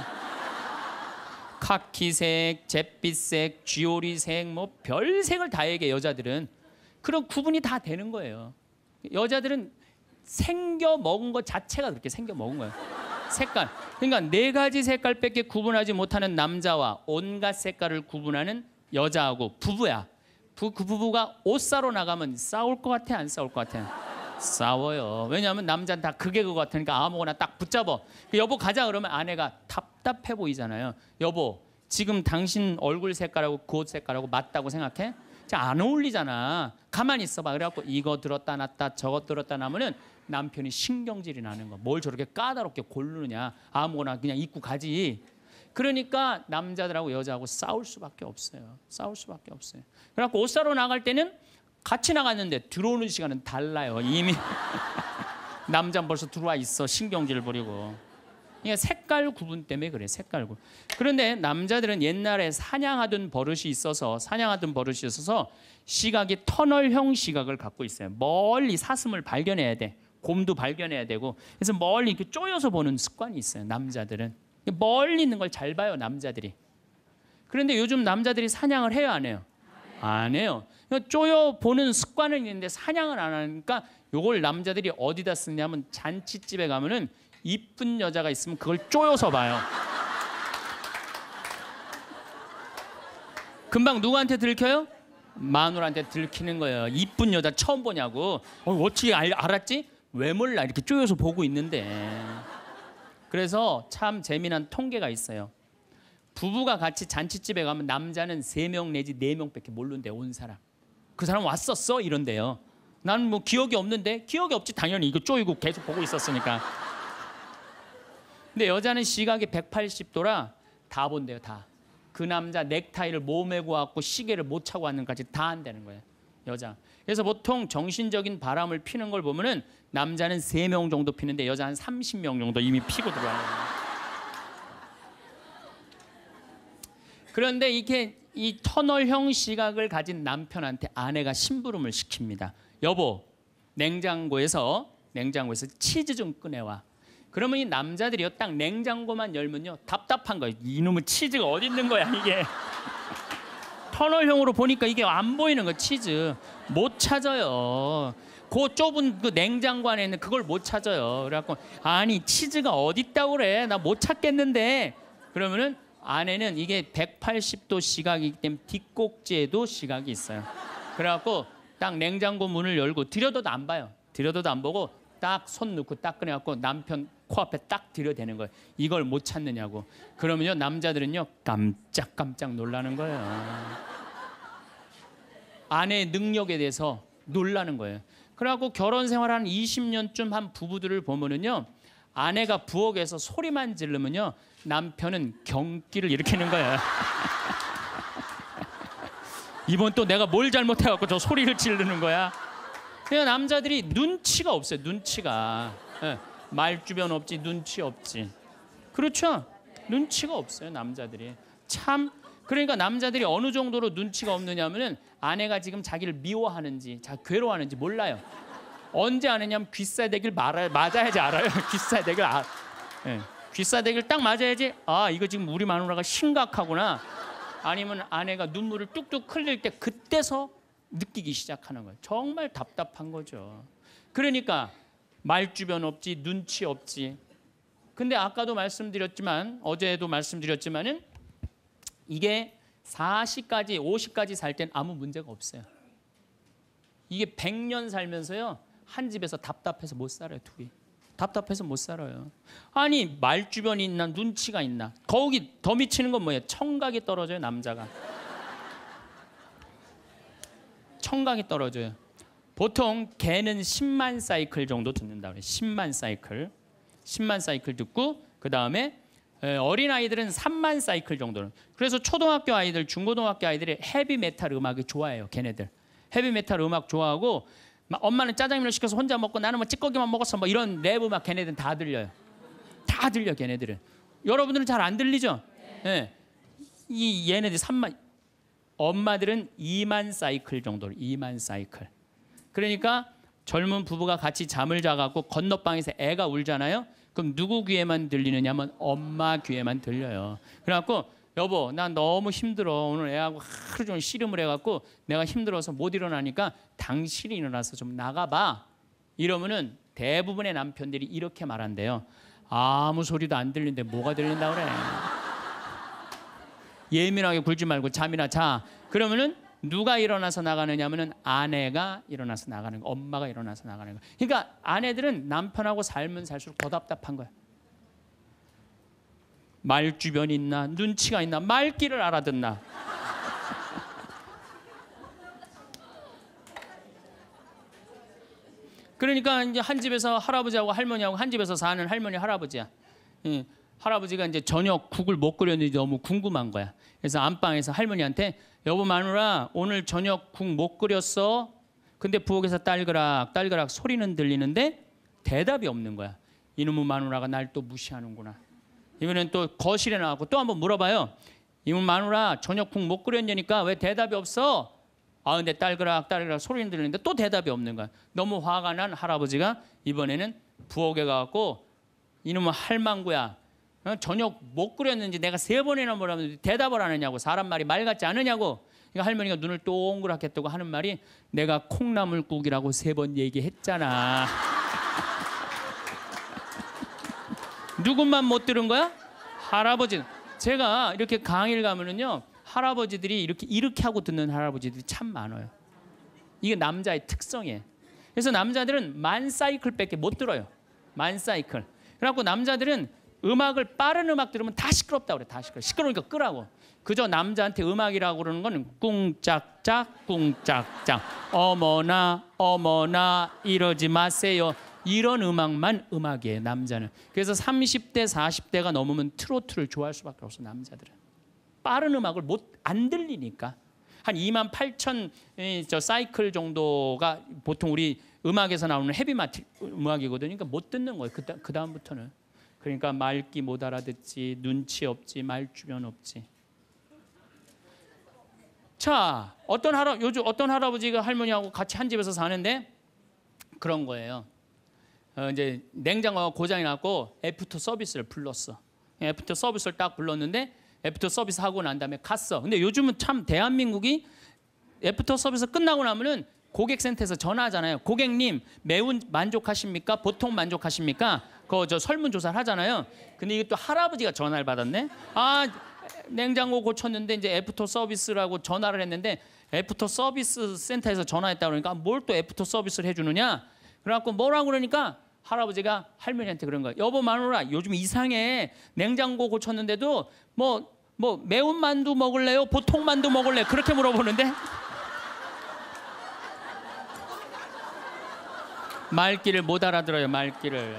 카키색, 잿빛색, 쥐오리색, 뭐 별색을 다 얘기해. 여자들은 그런 구분이 다 되는 거예요. 여자들은 생겨 먹은 것 자체가 그렇게 생겨 먹은 거예요. 색깔. 그러니까 네 가지 색깔밖에 구분하지 못하는 남자와 온갖 색깔을 구분하는 여자하고 부부야. 부, 그 부부가 옷 사러 나가면 싸울 것 같아, 안 싸울 것 같아? 싸워요. 왜냐하면 남자는 다 그게 그거 같으니까 아무거나 딱 붙잡아. 여보 가자 그러면 아내가 답답해 보이잖아요. 여보 지금 당신 얼굴 색깔하고 그 옷 색깔하고 맞다고 생각해? 안 어울리잖아. 가만히 있어봐. 그래갖고 이거 들었다 놨다 저거 들었다 놔면은 남편이 신경질이 나는 거. 뭘 저렇게 까다롭게 고르느냐. 아무거나 그냥 입고 가지. 그러니까 남자들하고 여자하고 싸울 수밖에 없어요. 싸울 수밖에 없어요. 그래갖고 옷 사러 나갈 때는 같이 나갔는데 들어오는 시간은 달라요. 이미 남자는 벌써 들어와 있어. 신경질 부리고. 그러니까 색깔 구분 때문에 그래. 색깔 구분. 그런데 남자들은 옛날에 사냥하던 버릇이 있어서 사냥하던 버릇이 있어서 시각이 터널형 시각을 갖고 있어요. 멀리 사슴을 발견해야 돼. 곰도 발견해야 되고. 그래서 멀리 이렇게 쪼여서 보는 습관이 있어요. 남자들은 멀리 있는 걸 잘 봐요. 남자들이. 그런데 요즘 남자들이 사냥을 해요, 안 해요? 안 해요. 쪼여 보는 습관은 있는데 사냥을 안 하니까 요걸 남자들이 어디다 쓰냐면 잔치집에 가면은 이쁜 여자가 있으면 그걸 쪼여서 봐요. 금방 누구한테 들켜요? 마누라한테 들키는 거예요. 이쁜 여자 처음 보냐고. 어, 어떻게 알, 알았지? 왜 몰라? 이렇게 쪼여서 보고 있는데. 그래서 참 재미난 통계가 있어요. 부부가 같이 잔치집에 가면 남자는 세 명 내지 네 명밖에 모르는데 온 사람. 그 사람 왔었어? 이런데요. 나는 뭐 기억이 없는데 기억이 없지 당연히 이거 쪼이고 계속 보고 있었으니까. 근데 여자는 시각이 백팔십 도라 다 본대요. 다. 그 남자 넥타이를 못 메고 왔고 시계를 못 차고 왔는까지 다 한다는 거예요. 여자. 그래서 보통 정신적인 바람을 피는 걸 보면은 남자는 세 명 정도 피는데 여자 한 삼십 명 정도 이미 피고 들어와요. 그런데 이게 이 터널형 시각을 가진 남편한테 아내가 심부름을 시킵니다. 여보, 냉장고에서 냉장고에서 치즈 좀 꺼내와. 그러면 이 남자들이요 딱 냉장고만 열면요 답답한 거예요. 이놈의 치즈가 어디 있는 거야 이게. 터널형으로 보니까 이게 안 보이는 거 치즈 못 찾아요. 그 좁은 그 냉장고 안에 있는 그걸 못 찾아요. 그래갖고 아니 치즈가 어디 있다고 그래 나 못 찾겠는데. 그러면은 아내는 이게 백팔십 도 시각이기 때문에 뒷꼭지에도 시각이 있어요. 그래갖고 딱 냉장고 문을 열고 들여다도 안 봐요. 들여다도 안 보고 딱 손 넣고 딱 꺼내갖고 남편 코앞에 딱 들여대는 거예요. 이걸 못 찾느냐고. 그러면요 남자들은요 깜짝깜짝 놀라는 거예요. 아내의 능력에 대해서 놀라는 거예요. 그래갖고 결혼 생활 한 이십 년쯤 한 부부들을 보면은요 아내가 부엌에서 소리만 지르면요 남편은 경기를 일으키는 거예요. 이번 또 내가 뭘 잘못해갖고 저 소리를 지르는 거야. 그냥 남자들이 눈치가 없어요. 눈치가. 네. 말주변 없지 눈치 없지. 그렇죠? 눈치가 없어요 남자들이. 참 그러니까 남자들이 어느 정도로 눈치가 없느냐면은 아내가 지금 자기를 미워하는지 자 괴로워하는지 몰라요. 언제 아느냐면 귀싸대기를 말아, 맞아야지 알아요. 귀싸대기를 아, 네. 귀싸대기를 딱 맞아야지 아 이거 지금 우리 마누라가 심각하구나. 아니면 아내가 눈물을 뚝뚝 흘릴 때 그때서 느끼기 시작하는 거예요. 정말 답답한 거죠. 그러니까 말주변 없지 눈치 없지. 근데 아까도 말씀드렸지만 어제도 말씀드렸지만은 이게 사십까지 오십까지 살 땐 아무 문제가 없어요. 이게 백 년 살면서요 한 집에서 답답해서 못 살아요. 둘이 답답해서 못 살아요. 아니 말주변이 있나 눈치가 있나. 거기 더 미치는 건 뭐예요? 청각이 떨어져요. 남자가 청각이 떨어져요. 보통 개는 십만 사이클 정도 듣는다 그래요. 십만 사이클 십만 사이클 듣고 그 다음에 어린아이들은 삼만 사이클 정도는. 그래서 초등학교 아이들 중고등학교 아이들이 헤비메탈 음악이 좋아해요. 걔네들 헤비메탈 음악 좋아하고 엄마는 짜장면을 시켜서 혼자 먹고 나는 뭐 찌꺼기만 먹었어 뭐 이런 랩 음악 걔네들은 다 들려요. 다 들려 걔네들은. 여러분들은 잘 안 들리죠? 네. 이 얘네들 삼만 엄마들은 이만 사이클 정도 이만 사이클. 그러니까 젊은 부부가 같이 잠을 자갖고 건너방에서 애가 울잖아요. 그럼 누구 귀에만 들리느냐면 엄마 귀에만 들려요. 그래갖고 여보 난 너무 힘들어 오늘 애하고 하루 종일 씨름을 해갖고 내가 힘들어서 못 일어나니까 당신이 일어나서 좀 나가봐. 이러면은 대부분의 남편들이 이렇게 말한대요. 아무 소리도 안 들리는데 뭐가 들린다 그래. 예민하게 굴지 말고 잠이나 자. 그러면은 누가 일어나서 나가느냐면은 아내가 일어나서 나가는 거, 엄마가 일어나서 나가는 거. 그러니까 아내들은 남편하고 살면 살수록 더 답답한 거야. 말주변이 있나 눈치가 있나 말귀를 알아듣나. 그러니까 이제 한 집에서 할아버지하고 할머니하고 한 집에서 사는 할머니 할아버지야. 예, 할아버지가 이제 저녁 국을 못 끓였는지 너무 궁금한 거야. 그래서 안방에서 할머니한테 여보 마누라 오늘 저녁 국 못 끓였어? 근데 부엌에서 딸그락 딸그락 소리는 들리는데 대답이 없는 거야. 이놈의 마누라가 날 또 무시하는구나. 이번엔 또 거실에 나가고 또 한번 물어봐요. 이놈의 마누라 저녁 국 못 끓였냐니까 왜 대답이 없어? 아 근데 딸그락 딸그락 소리는 들리는데 또 대답이 없는 거야. 너무 화가 난 할아버지가 이번에는 부엌에 가갖고 이놈의 할망구야. 저녁 못 끓였는지 내가 세 번이나 물어봤는데 대답을 안 하냐고. 사람 말이 말 같지 않으냐고. 그러니까 할머니가 눈을 동그랗게 뜨고 하는 말이 내가 콩나물국이라고 세 번 얘기했잖아. 누군만 못 들은 거야? 할아버지. 제가 이렇게 강의를 가면은요 할아버지들이 이렇게 이렇게 하고 듣는 할아버지들이 참 많아요. 이게 남자의 특성이에요. 그래서 남자들은 만 사이클밖에 못 들어요. 만 사이클. 그래갖고 남자들은 음악을 빠른 음악 들으면 다 시끄럽다고 그래. 다 시끄러. 시끄러우니까 끄라고. 그저 남자한테 음악이라고 그러는 건 꿍짝짝 꿍짝짝 어머나 어머나 이러지 마세요. 이런 음악만 음악이에요. 남자는. 그래서 삼십 대 사십 대가 넘으면 트로트를 좋아할 수밖에 없어. 남자들은. 빠른 음악을 못 안 들리니까. 한 이만 팔천 저 사이클 정도가 보통 우리 음악에서 나오는 헤비마트 음악이거든요. 그러니까 못 듣는 거예요. 그다, 그 다음부터는. 그러니까 말귀 못 알아듣지, 눈치 없지, 말주변 없지. 자, 어떤 할아 요즘 어떤 할아버지가 할머니하고 같이 한 집에서 사는데 그런 거예요. 어, 이제 냉장고가 고장이 났고 애프터 서비스를 불렀어. 애프터 서비스를 딱 불렀는데 애프터 서비스 하고 난 다음에 갔어. 근데 요즘은 참 대한민국이 애프터 서비스 끝나고 나면은 고객센터에서 전화하잖아요. 고객님 매운 만족하십니까? 보통 만족하십니까? 그 저 설문조사를 하잖아요. 근데 이게 또 할아버지가 전화를 받았네. 아 냉장고 고쳤는데 이제 애프터 서비스라고 전화를 했는데 애프터 서비스 센터에서 전화했다 그러니까 뭘 또 애프터 서비스를 해주느냐? 그래갖고 뭐라고 그러니까 할아버지가 할머니한테 그런 거야. 여보 마누라 요즘 이상해. 냉장고 고쳤는데도 뭐 뭐 매운 만두 먹을래요? 보통 만두 먹을래요? 그렇게 물어보는데 말귀를 못 알아들어요. 말귀를.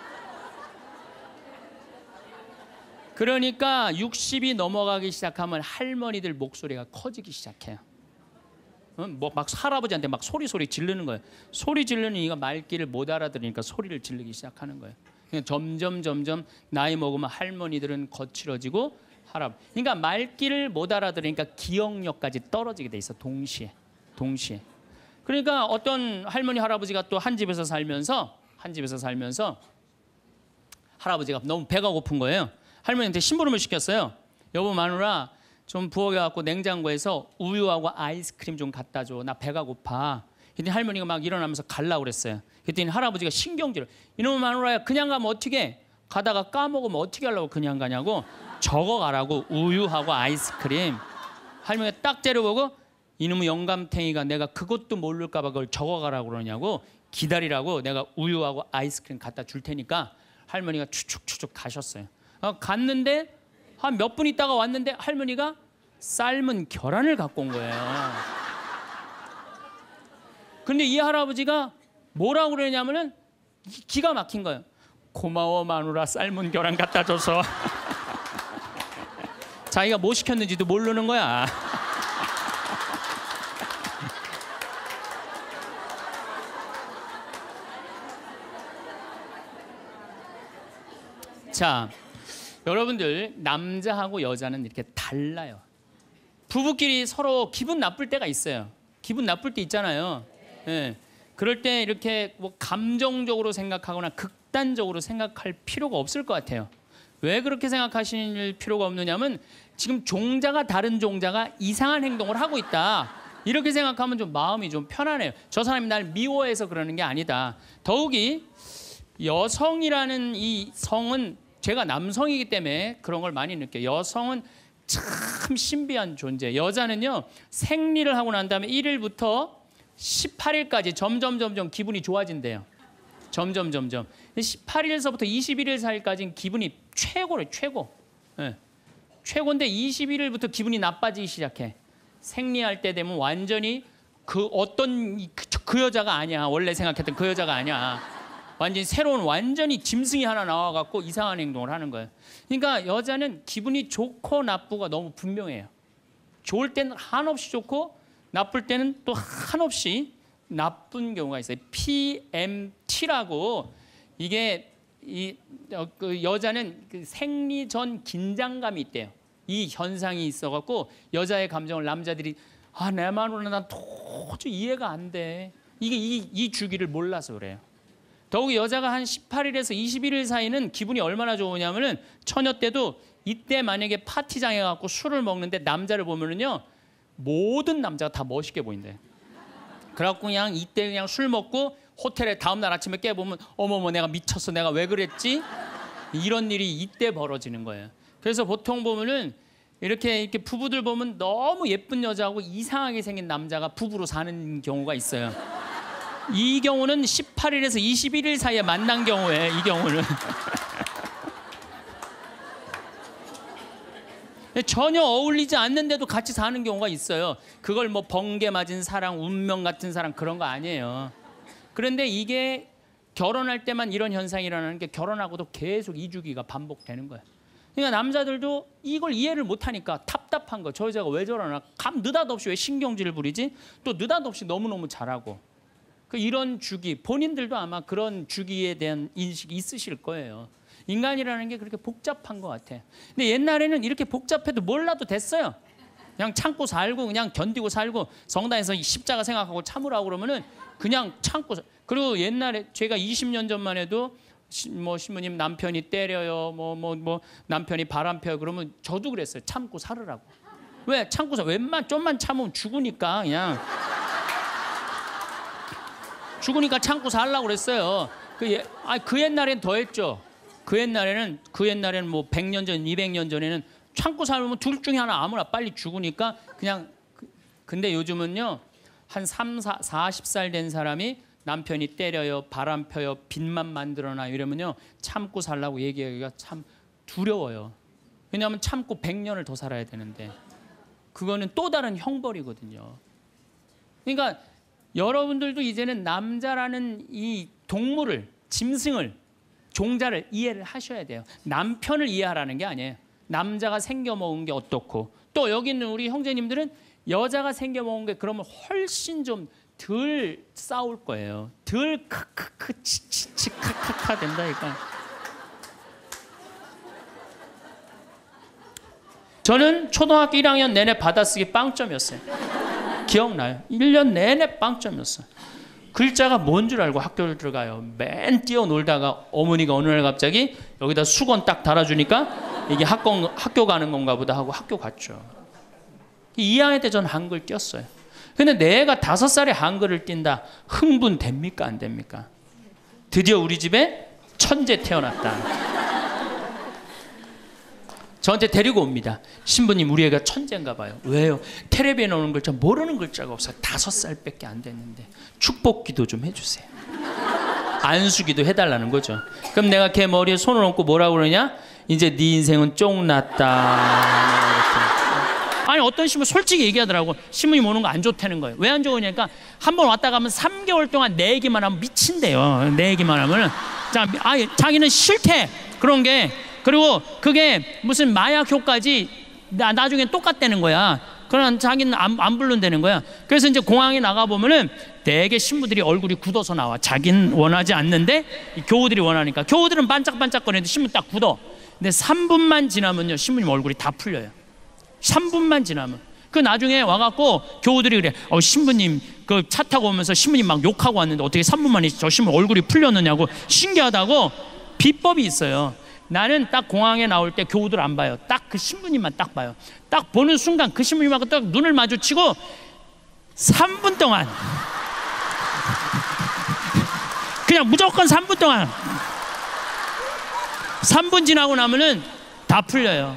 그러니까 육십이 넘어가기 시작하면 할머니들 목소리가 커지기 시작해요. 뭐 막 할아버지한테 막 소리 소리 지르는 거예요. 소리 지르는 이가 말귀를 못 알아들으니까 소리를 지르기 시작하는 거예요. 그러니까 점점 점점 나이 먹으면 할머니들은 거칠어지고 할아버지. 그러니까 말귀를 못 알아들으니까 기억력까지 떨어지게 돼 있어. 동시에, 동시에. 그러니까 어떤 할머니 할아버지가 또 한 집에서 살면서 한 집에서 살면서 할아버지가 너무 배가 고픈 거예요. 할머니한테 심부름을 시켰어요. 여보 마누라 좀 부엌에갖고 냉장고에서 우유하고 아이스크림 좀 갖다 줘. 나 배가 고파. 그랬더니 할머니가 막 일어나면서 가려고 그랬어요. 그랬더니 할아버지가 신경질을. 이놈의 마누라야 그냥 가면 어떻게 가다가 까먹으면 어떻게 하려고 그냥 가냐고. 적어가라고. 우유하고 아이스크림. 할머니가 딱 째려보고 이놈의 영감탱이가 내가 그것도 모를까 봐 그걸 적어가라고 그러냐고. 기다리라고 내가 우유하고 아이스크림 갖다 줄 테니까. 할머니가 추축추축 가셨어요. 어, 갔는데 한 몇 분 있다가 왔는데 할머니가 삶은 계란을 갖고 온 거예요. 근데 이 할아버지가 뭐라고 그러냐면은 기가 막힌 거예요. 고마워 마누라 삶은 계란 갖다 줘서. 자기가 뭐 시켰는지도 모르는 거야. 자, 여러분들 남자하고 여자는 이렇게 달라요. 부부끼리 서로 기분 나쁠 때가 있어요. 기분 나쁠 때 있잖아요. 예. 그럴 때 이렇게 뭐 감정적으로 생각하거나 극단적으로 생각할 필요가 없을 것 같아요. 왜 그렇게 생각하실 필요가 없느냐면 지금 종자가 다른 종자가 이상한 행동을 하고 있다. 이렇게 생각하면 좀 마음이 좀 편안해요. 저 사람이 날 미워해서 그러는 게 아니다. 더욱이 여성이라는 이 성은 제가 남성이기 때문에 그런 걸 많이 느껴요. 여성은 참 신비한 존재. 여자는요 생리를 하고 난 다음에 일 일부터 십팔 일까지 점점 점점 기분이 좋아진대요. 점점 점점 십팔 일서부터 이십일 일 사이까지는 기분이 최고래. 최고. 네. 최고인데 이십일 일부터 기분이 나빠지기 시작해. 생리할 때 되면 완전히 그 어떤 그, 그 여자가 아니야. 원래 생각했던 그 여자가 아니야. 완전히 새로운 완전히 짐승이 하나 나와갖고 이상한 행동을 하는 거예요. 그러니까 여자는 기분이 좋고 나쁘고 너무 분명해요. 좋을 때는 한없이 좋고 나쁠 때는 또 한없이 나쁜 경우가 있어요. 피엠티라고 이게 이, 어, 그 여자는 그 생리 전 긴장감이 있대요. 이 현상이 있어갖고 여자의 감정을 남자들이 아, 내 마누라 난 도저히 이해가 안 돼. 이게 이, 이 주기를 몰라서 그래요. 더욱이 여자가 한 십팔 일에서 이십일 일 사이는 기분이 얼마나 좋으냐면은 처녀 때도 이때 만약에 파티장에 가고 술을 먹는데 남자를 보면은요 모든 남자가 다 멋있게 보인대. 그래갖고 그냥 이때 그냥 술 먹고 호텔에 다음날 아침에 깨보면 어머머 내가 미쳤어 내가 왜 그랬지? 이런 일이 이때 벌어지는 거예요. 그래서 보통 보면은 이렇게 이렇게 부부들 보면 너무 예쁜 여자하고 이상하게 생긴 남자가 부부로 사는 경우가 있어요. 이 경우는 십팔 일에서 이십일 일 사이에 만난 경우에 이 경우는 전혀 어울리지 않는데도 같이 사는 경우가 있어요. 그걸 뭐 번개 맞은 사랑, 운명 같은 사랑 그런 거 아니에요. 그런데 이게 결혼할 때만 이런 현상이 일어나는 게 결혼하고도 계속 이 주기가 반복되는 거예요. 그러니까 남자들도 이걸 이해를 못하니까 답답한 거. 저 여자가 왜 저러나? 감 느닷없이 왜 신경질을 부리지? 또 느닷없이 너무너무 잘하고. 그 이런 주기, 본인들도 아마 그런 주기에 대한 인식이 있으실 거예요. 인간이라는 게 그렇게 복잡한 것 같아. 근데 옛날에는 이렇게 복잡해도 몰라도 됐어요. 그냥 참고 살고 그냥 견디고 살고 성당에서 십자가 생각하고 참으라고 그러면은 그냥 참고. 그리고 옛날에 제가 이십 년 전만 해도 뭐 신부님 남편이 때려요, 뭐 뭐 뭐 남편이 바람 펴요 그러면 저도 그랬어요. 참고 살으라고. 왜 참고 살? 웬만 좀만 참으면 죽으니까 그냥 죽으니까 참고 살라고 그랬어요. 그, 예, 아, 그 옛날엔 더 했죠. 그 옛날에는 그 옛날에는 뭐 백 년 전, 이백 년 전에는 참고 살면 둘 중에 하나 아무나 빨리 죽으니까 그냥. 그, 근데 요즘은요 한 삼, 사, 사십 살 된 사람이 남편이 때려요, 바람 펴요, 빚만 만들어놔 이러면요 참고 살라고 얘기하기가 참 두려워요. 왜냐하면 참고 백 년을 더 살아야 되는데 그거는 또 다른 형벌이거든요. 그러니까 여러분들도 이제는 남자라는 이 동물을, 짐승을, 종자를 이해를 하셔야 돼요. 남편을 이해하라는 게 아니에요. 남자가 생겨먹은 게 어떻고, 또 여기 있는 우리 형제님들은 여자가 생겨먹은 게 그러면 훨씬 좀 덜 싸울 거예요. 덜 크크크 치치치 카카카 된다니까. 저는 초등학교 일 학년 내내 받아쓰기 빵점이었어요. 기억나요? 일 년 내내 빵점이었어요. 글자가 뭔 줄 알고 학교를 들어가요. 맨 뛰어놀다가 어머니가 어느 날 갑자기 여기다 수건 딱 달아주니까 이게 학교, 학교 가는 건가 보다 하고 학교 갔죠. 이 학년 때 전 한글 띄었어요. 근데 내가 다섯 살에 한글을 띈다. 흥분됩니까? 안 됩니까? 드디어 우리 집에 천재 태어났다. 저한테 데리고 옵니다. 신부님 우리 애가 천재인가 봐요. 왜요? 텔레비에 나오는 글자 모르는 글자가 없어요. 다섯 살밖에 안 됐는데 축복기도 좀 해주세요. 안수기도 해달라는 거죠. 그럼 내가 걔 머리에 손을 얹고 뭐라고 그러냐? 이제 네 인생은 쫑났다. 아니 어떤 신부 솔직히 얘기하더라고. 신부님 오는 거 안 좋다는 거예요. 왜 안 좋으냐니까 한 번 왔다 가면 삼 개월 동안 내 얘기만 하면 미친대요. 내 얘기만 하면은 자, 아, 자기는 싫대 그런 게. 그리고 그게 무슨 마약 효과지 나, 나중에 똑같다는 거야. 그러나 자기는 안, 안 부른다는 거야. 그래서 이제 공항에 나가보면은 되게 신부들이 얼굴이 굳어서 나와. 자기는 원하지 않는데 교우들이 원하니까. 교우들은 반짝반짝거리는데 신부 딱 굳어. 근데 삼 분만 지나면요 신부님 얼굴이 다 풀려요. 삼 분만 지나면. 그 나중에 와갖고 교우들이 그래. 어, 신부님 그 차 타고 오면서 신부님 막 욕하고 왔는데 어떻게 삼 분 만에 저 신부 얼굴이 풀렸느냐고. 신기하다고. 비법이 있어요. 나는 딱 공항에 나올 때 교우들 안 봐요. 딱 그 신부님만 딱 봐요. 딱 보는 순간 그 신부님하고 딱 눈을 마주치고 삼 분 동안 그냥 무조건 삼 분 동안 삼 분 지나고 나면은 다 풀려요.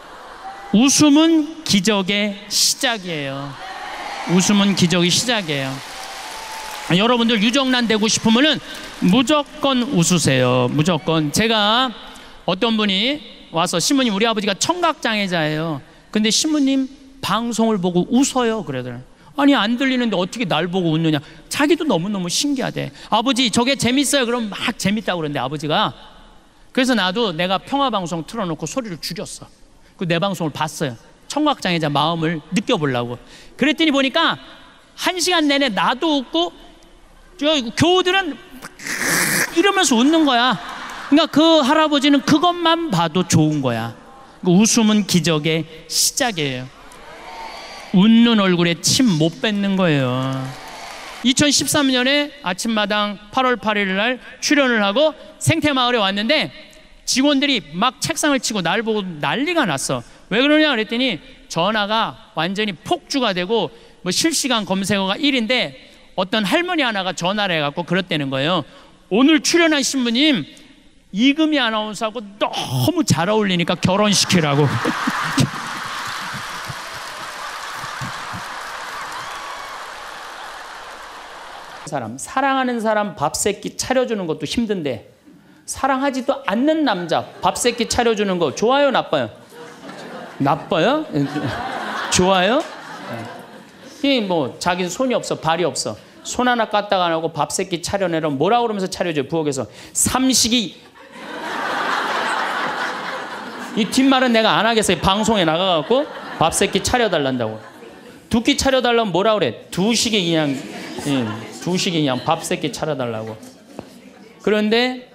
웃음은 기적의 시작이에요. 웃음은 기적의 시작이에요. 여러분들 유정란 되고 싶으면은 무조건 웃으세요. 무조건. 제가 어떤 분이 와서 신부님 우리 아버지가 청각장애자예요. 근데 신부님 방송을 보고 웃어요. 그러더라고요. 아니 안 들리는데 어떻게 날 보고 웃느냐. 자기도 너무너무 신기하대. 아버지 저게 재밌어요. 그럼 막 재밌다고 그러는데 아버지가. 그래서 나도 내가 평화방송 틀어놓고 소리를 줄였어. 그 내 방송을 봤어요. 청각장애자 마음을 느껴보려고. 그랬더니 보니까 한 시간 내내 나도 웃고 저 교우들은 이러면서 웃는 거야. 그러니까 그 할아버지는 그것만 봐도 좋은 거야. 웃음은 기적의 시작이에요. 웃는 얼굴에 침 못 뱉는 거예요. 이천십삼 년에 아침마당 팔월 팔일 날 출연을 하고 생태마을에 왔는데 직원들이 막 책상을 치고 날 보고 난리가 났어. 왜 그러냐 그랬더니 전화가 완전히 폭주가 되고 뭐 실시간 검색어가 일인데 어떤 할머니 하나가 전화를 해갖고 그랬다는 거예요. 오늘 출연한 신부님 이금희 아나운서하고 너무 잘 어울리니까 결혼시키라고. 사람, 사랑하는 사람 밥 세끼 차려주는 것도 힘든데 사랑하지도 않는 남자 밥 세끼 차려주는 거 좋아요 나빠요? 나빠요? 좋아요? 이 뭐 자기는 손이 없어, 발이 없어. 손 하나 까딱 안 하고 밥 세끼 차려내라 뭐라 그러면서 차려줘요. 부엌에서 삼식이. 이 뒷말은 내가 안 하겠어요. 방송에 나가갖고 밥 세끼 차려달란다고. 두 끼 차려달라면 뭐라 그래? 두 식이 그냥 예, 두 식이 그냥 밥 세끼 차려달라고. 그런데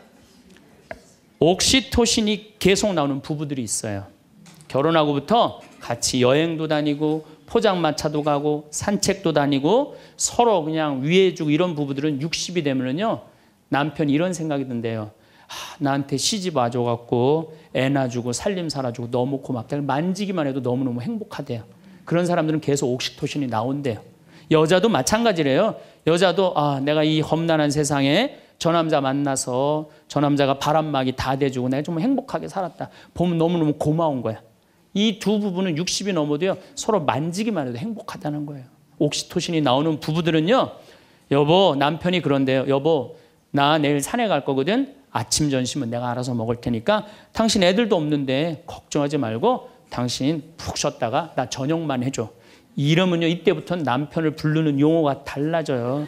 옥시토신이 계속 나오는 부부들이 있어요. 결혼하고부터 같이 여행도 다니고 포장마차도 가고 산책도 다니고 서로 그냥 위해주고 이런 부부들은 육십이 되면은요 남편이 이런 생각이 든대요. 아, 나한테 시집 와줘갖고 애 낳아주고 살림 살아주고 너무 고맙다. 만지기만 해도 너무너무 행복하대요. 그런 사람들은 계속 옥시토신이 나온대요. 여자도 마찬가지래요. 여자도 아 내가 이 험난한 세상에 저 남자 만나서 저 남자가 바람막이 다 대주고 내가 좀 행복하게 살았다. 보면 너무너무 고마운 거야. 이 두 부부는 육십이 넘어도요 서로 만지기만 해도 행복하다는 거예요. 옥시토신이 나오는 부부들은요, 여보 남편이 그런데요. 여보 나 내일 산에 갈 거거든. 아침 점심은 내가 알아서 먹을 테니까 당신 애들도 없는데 걱정하지 말고 당신 푹 쉬었다가 나 저녁만 해줘. 이러면요 이때부터는 남편을 부르는 용어가 달라져요.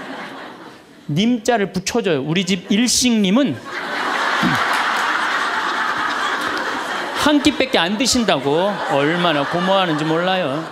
님자를 붙여줘요. 우리 집 일식님은 한 끼밖에 안 드신다고. 얼마나 고마워하는지 몰라요.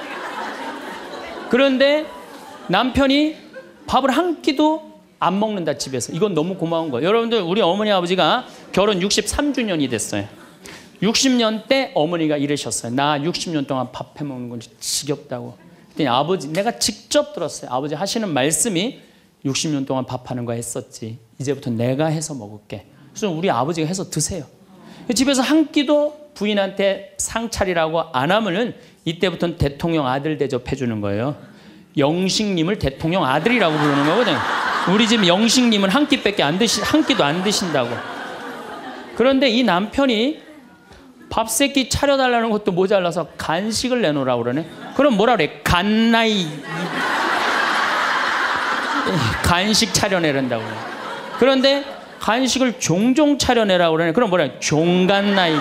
그런데 남편이 밥을 한 끼도 안 먹는다 집에서. 이건 너무 고마운 거예요. 여러분들 우리 어머니 아버지가 결혼 육십삼 주년이 됐어요. 육십 년 때 어머니가 이러셨어요. 나 육십 년 동안 밥 해먹는 건 지겹다고. 그랬더니 아버지 내가 직접 들었어요. 아버지 하시는 말씀이 육십 년 동안 밥하는 거 했었지. 이제부터 내가 해서 먹을게. 그래서 우리 아버지가 해서 드세요. 집에서 한 끼도 부인한테 상 차리라고 안 하면은 이때부터는 대통령 아들 대접해 주는 거예요. 영식님을 대통령 아들이라고 부르는 거거든. 우리 집 영식님은 한 끼밖에 안 드시, 한 끼도 안 드신다고. 그런데 이 남편이 밥 세 끼 차려달라는 것도 모자라서 간식을 내놓으라고 그러네. 그럼 뭐라 그래? 간나이. 간식 차려내란다고. 그런데 간식을 종종 차려내라고 그러네. 그럼 뭐라 그래? 종간나이.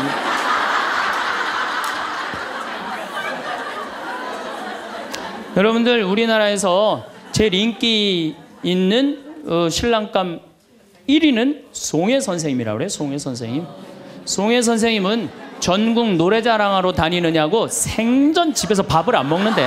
여러분들 우리나라에서 제일 인기 있는 어, 신랑감 일 위는 송혜 선생님이라고 그래요. 송혜 선생님. 송혜 선생님은 전국 노래자랑하러 다니느냐고 생전 집에서 밥을 안 먹는데.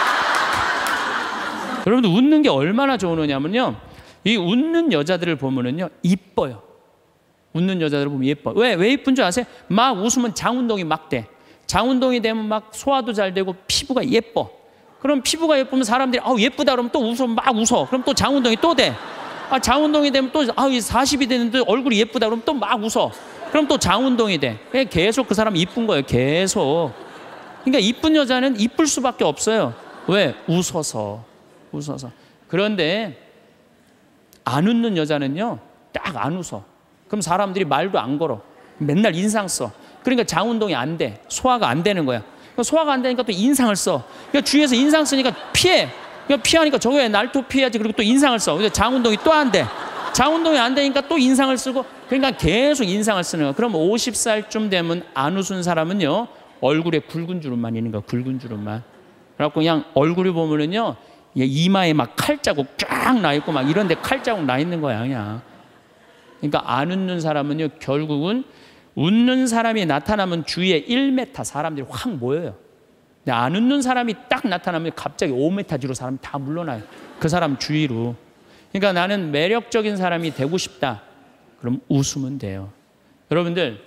여러분들 웃는 게 얼마나 좋으냐면요, 이 웃는 여자들을 보면은요 이뻐요. 웃는 여자들을 보면 예뻐. 왜? 왜 이쁜 줄 아세요? 막 웃으면 장운동이 막 돼. 장운동이 되면 막 소화도 잘 되고 피부가 예뻐. 그럼 피부가 예쁘면 사람들이 아우 예쁘다 그러면 또 웃어, 막 웃어. 그럼 또 장운동이 또 돼. 아 장운동이 되면 또 아우 사십이 됐는데 얼굴이 예쁘다 그러면 또 막 웃어. 그럼 또 장운동이 돼. 계속 그 사람 이쁜 거예요. 계속. 그러니까 이쁜 여자는 이쁠 수밖에 없어요. 왜? 웃어서. 웃어서. 그런데 안 웃는 여자는요 딱 안 웃어. 그럼 사람들이 말도 안 걸어. 맨날 인상 써. 그러니까 장운동이 안 돼. 소화가 안 되는 거야. 소화가 안 되니까 또 인상을 써. 그러니까 주위에서 인상 쓰니까 피해. 그러니까 피하니까 저거 왜 날 또 피해야지. 그리고 또 인상을 써. 근데 장운동이 또 안 돼. 장운동이 안 되니까 또 인상을 쓰고. 그러니까 계속 인상을 쓰는 거야. 그럼 오십 살쯤 되면 안 웃은 사람은요 얼굴에 굵은 주름만 있는 거야. 굵은 주름만. 그래갖고 그냥 얼굴을 보면은요 이마에 막 칼자국 쫙 나 있고 막 이런데 칼자국 나 있는 거야 그냥. 그러니까 안 웃는 사람은요 결국은 웃는 사람이 나타나면 주위에 일 미터 사람들이 확 모여요. 근데 안 웃는 사람이 딱 나타나면 갑자기 오 미터 뒤로 사람이 다 물러나요. 그 사람 주위로. 그러니까 나는 매력적인 사람이 되고 싶다. 그럼 웃으면 돼요. 여러분들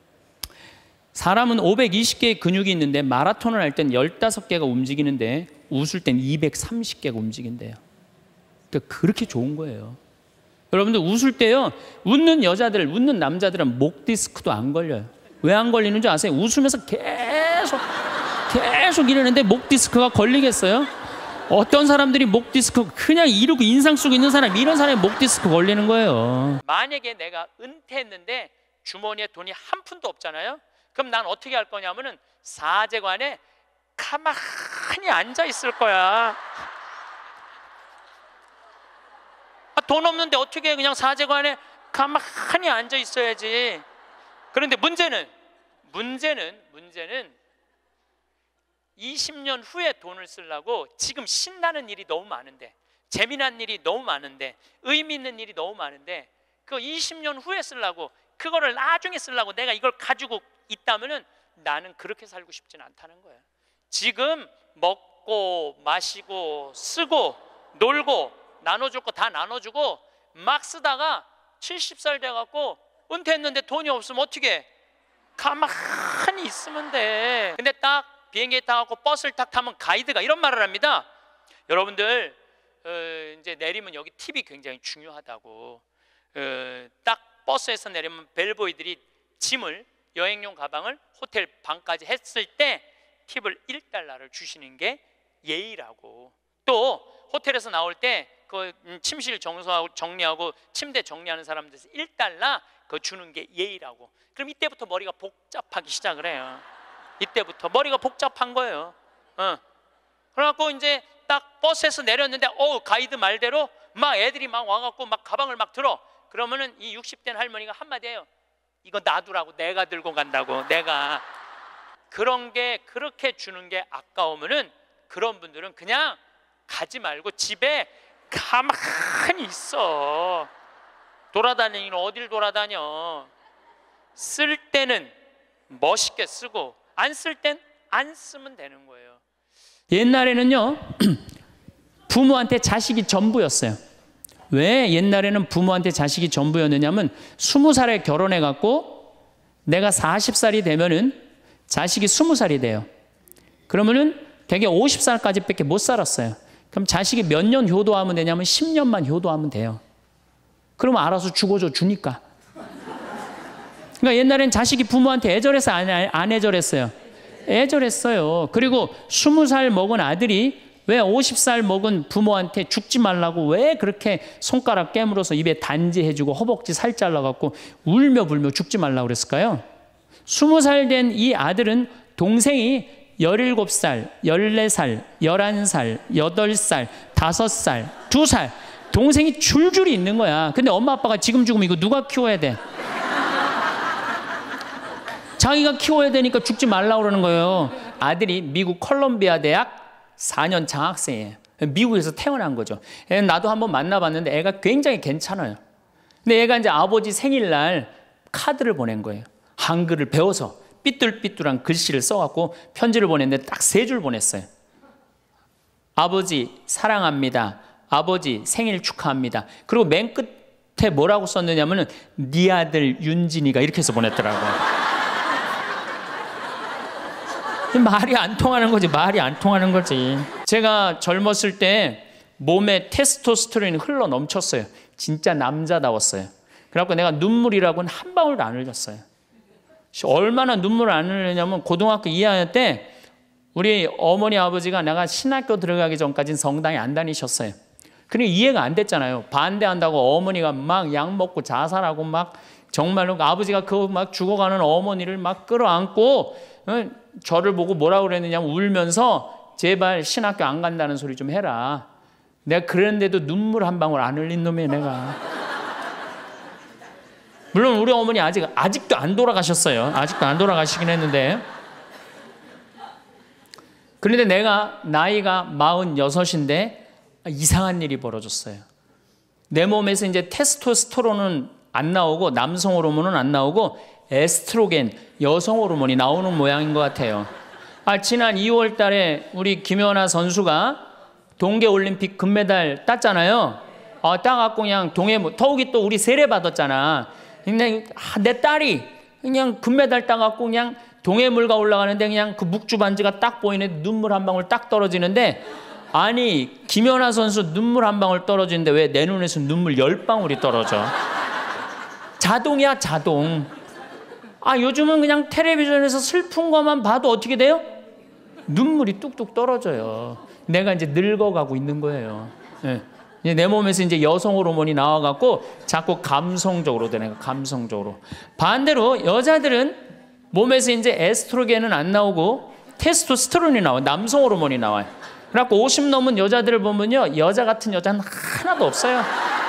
사람은 오백이십 개의 근육이 있는데 마라톤을 할 땐 열다섯 개가 움직이는데 웃을 땐 이백삼십 개가 움직인대요. 그러니까 그렇게 좋은 거예요. 여러분들 웃을 때요 웃는 여자들 웃는 남자들은 목 디스크도 안 걸려요. 왜 안 걸리는 줄 아세요? 웃으면서 계속 계속 이러는데 목 디스크가 걸리겠어요? 어떤 사람들이 목 디스크 그냥 이러고 인상 쓰고 있는 사람, 이런 사람이 목 디스크 걸리는 거예요. 만약에 내가 은퇴했는데 주머니에 돈이 한 푼도 없잖아요. 그럼 난 어떻게 할 거냐면은 사제관에 가만히 앉아 있을 거야. 돈 없는데 어떻게 그냥 사제관에 가만히 앉아 있어야지. 그런데 문제는 문제는 문제는 이십 년 후에 돈을 쓰려고 지금 신나는 일이 너무 많은데, 재미난 일이 너무 많은데, 의미 있는 일이 너무 많은데, 그 이십 년 후에 쓰려고, 그거를 나중에 쓰려고 내가 이걸 가지고 있다면은 나는 그렇게 살고 싶지는 않다는 거예요. 지금 먹고 마시고 쓰고 놀고 나눠줄 거 다 나눠주고 막 쓰다가 칠십 살 돼갖고 은퇴했는데 돈이 없으면 어떻게 해? 가만히 있으면 돼. 근데 딱 비행기에 타갖고 버스를 딱 타면 가이드가 이런 말을 합니다. 여러분들 어, 이제 내리면 여기 팁이 굉장히 중요하다고. 어, 딱 버스에서 내리면 벨보이들이 짐을, 여행용 가방을 호텔 방까지 했을 때 팁을 일 달러를 주시는 게 예의라고. 또 호텔에서 나올 때 그 침실 정수하고 정리하고 침대 정리하는 사람들에서 일 달러 그거 주는 게 예의라고. 그럼 이때부터 머리가 복잡하기 시작을 해요. 이때부터 머리가 복잡한 거예요. 어. 그래갖고 이제 딱 버스에서 내렸는데 어 가이드 말대로 막 애들이 막 와갖고 막 가방을 막 들어. 그러면은 이 육십 대 할머니가 한마디 해요. 이거 놔두라고, 내가 들고 간다고. 내가. 그런 게 그렇게 주는 게 아까우면은 그런 분들은 그냥 가지 말고 집에 가만히 있어. 돌아다니는 어딜 돌아다녀. 쓸 때는 멋있게 쓰고 안 쓸 땐 안 쓰면 되는 거예요. 옛날에는요 부모한테 자식이 전부였어요. 왜 옛날에는 부모한테 자식이 전부였느냐면 스무 살에 결혼해 갖고 내가 마흔 살이 되면은 자식이 스무 살이 돼요. 그러면은 되게 오십 살까지 밖에 못 살았어요. 그럼 자식이 몇 년 효도하면 되냐면 십 년만 효도하면 돼요. 그러면 알아서 죽어줘 주니까. 그러니까 옛날엔 자식이 부모한테 애절해서 안, 안 애절했어요. 애절했어요. 그리고 스무 살 먹은 아들이 왜 오십 살 먹은 부모한테 죽지 말라고 왜 그렇게 손가락 깨물어서 입에 단지해주고 허벅지 살 잘라갖고 울며 불며 죽지 말라고 그랬을까요? 스무 살 된 이 아들은 동생이 열일곱 살, 열네 살, 열한 살, 여덟 살, 다섯 살, 두 살 동생이 줄줄이 있는 거야. 근데 엄마 아빠가 지금 죽으면 이거 누가 키워야 돼? 자기가 키워야 되니까 죽지 말라고 그러는 거예요. 아들이 미국 컬럼비아 대학 사 년 장학생이에요. 미국에서 태어난 거죠. 나도 한번 만나봤는데 애가 굉장히 괜찮아요. 근데 애가 이제 아버지 생일날 카드를 보낸 거예요. 한글을 배워서 삐뚤삐뚤한 글씨를 써갖고 편지를 보냈는데 딱 세 줄 보냈어요. 아버지 사랑합니다. 아버지 생일 축하합니다. 그리고 맨 끝에 뭐라고 썼느냐면은 네 아들 윤진이가 이렇게 해서 보냈더라고요. 말이 안 통하는 거지. 말이 안 통하는 거지. 제가 젊었을 때 몸에 테스토스테론이 흘러 넘쳤어요. 진짜 남자다웠어요. 그래갖고 내가 눈물이라고는 한 방울도 안 흘렸어요. 얼마나 눈물을 안 흘리냐면 고등학교 이 학년 때 우리 어머니 아버지가 내가 신학교 들어가기 전까지는 성당에 안 다니셨어요. 그러니까 이해가 안 됐잖아요. 반대한다고 어머니가 막 약 먹고 자살하고 막 정말로 아버지가 그 막 죽어가는 어머니를 막 끌어안고 저를 보고 뭐라고 그랬느냐면 울면서 제발 신학교 안 간다는 소리 좀 해라. 내가 그랬는데도 눈물 한 방울 안 흘린 놈이에요 내가. 물론 우리 어머니 아직, 아직도 안 돌아가셨어요. 아직도 안 돌아가시긴 했는데. 그런데 내가 나이가 마흔여섯인데 이상한 일이 벌어졌어요. 내 몸에서 이제 테스토스테론은 안 나오고 남성 호르몬은 안 나오고 에스트로겐, 여성 호르몬이 나오는 모양인 것 같아요. 아, 지난 이월 달에 우리 김연아 선수가 동계올림픽 금메달 땄잖아요. 아, 따갖고 그냥 동해, 더욱이 또 우리 세례 받았잖아. 근데 아, 내 딸이 그냥 금메달 따갖고 그냥 동해물가 올라가는데 그냥 그 묵주 반지가 딱 보이는데 눈물 한 방울 딱 떨어지는데 아니 김연아 선수 눈물 한 방울 떨어지는데 왜 내 눈에서 눈물 열 방울이 떨어져? 자동이야 자동. 아 요즘은 그냥 텔레비전에서 슬픈 것만 봐도 어떻게 돼요? 눈물이 뚝뚝 떨어져요. 내가 이제 늙어가고 있는 거예요. 네. 내 몸에서 이제 여성 호르몬이 나와갖고 자꾸 감성적으로 되는 거예요. 감성적으로. 반대로 여자들은 몸에서 이제 에스트로겐은 안 나오고 테스토스테론이 나와요. 남성 호르몬이 나와요. 그래갖고 오십 넘은 여자들을 보면요, 여자 같은 여자는 하나도 없어요.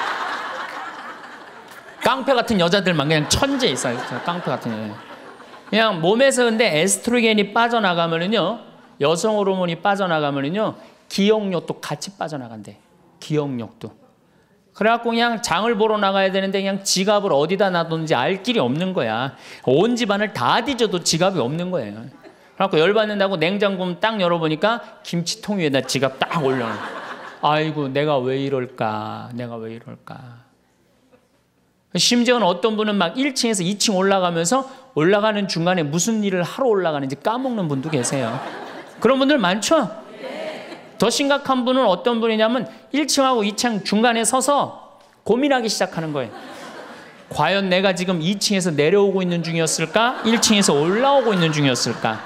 깡패 같은 여자들만 그냥 천재 있어요. 깡패 같은 여자. 그냥 몸에서 근데 에스트로겐이 빠져나가면은요, 여성 호르몬이 빠져나가면요 기억력도 같이 빠져나간대. 기억력도. 그래갖고 그냥 장을 보러 나가야 되는데 그냥 지갑을 어디다 놔뒀는지 알 길이 없는 거야. 온 집안을 다 뒤져도 지갑이 없는 거예요. 그래갖고 열받는다고 냉장고 딱 열어보니까 김치통 위에다 지갑 딱 올려놔. 아이고 내가 왜 이럴까, 내가 왜 이럴까. 심지어는 어떤 분은 막 일 층에서 이 층 올라가면서 올라가는 중간에 무슨 일을 하러 올라가는지 까먹는 분도 계세요. 그런 분들 많죠? 더 심각한 분은 어떤 분이냐면 일 층하고 이 층 중간에 서서 고민하기 시작하는 거예요. 과연 내가 지금 이 층에서 내려오고 있는 중이었을까? 일 층에서 올라오고 있는 중이었을까?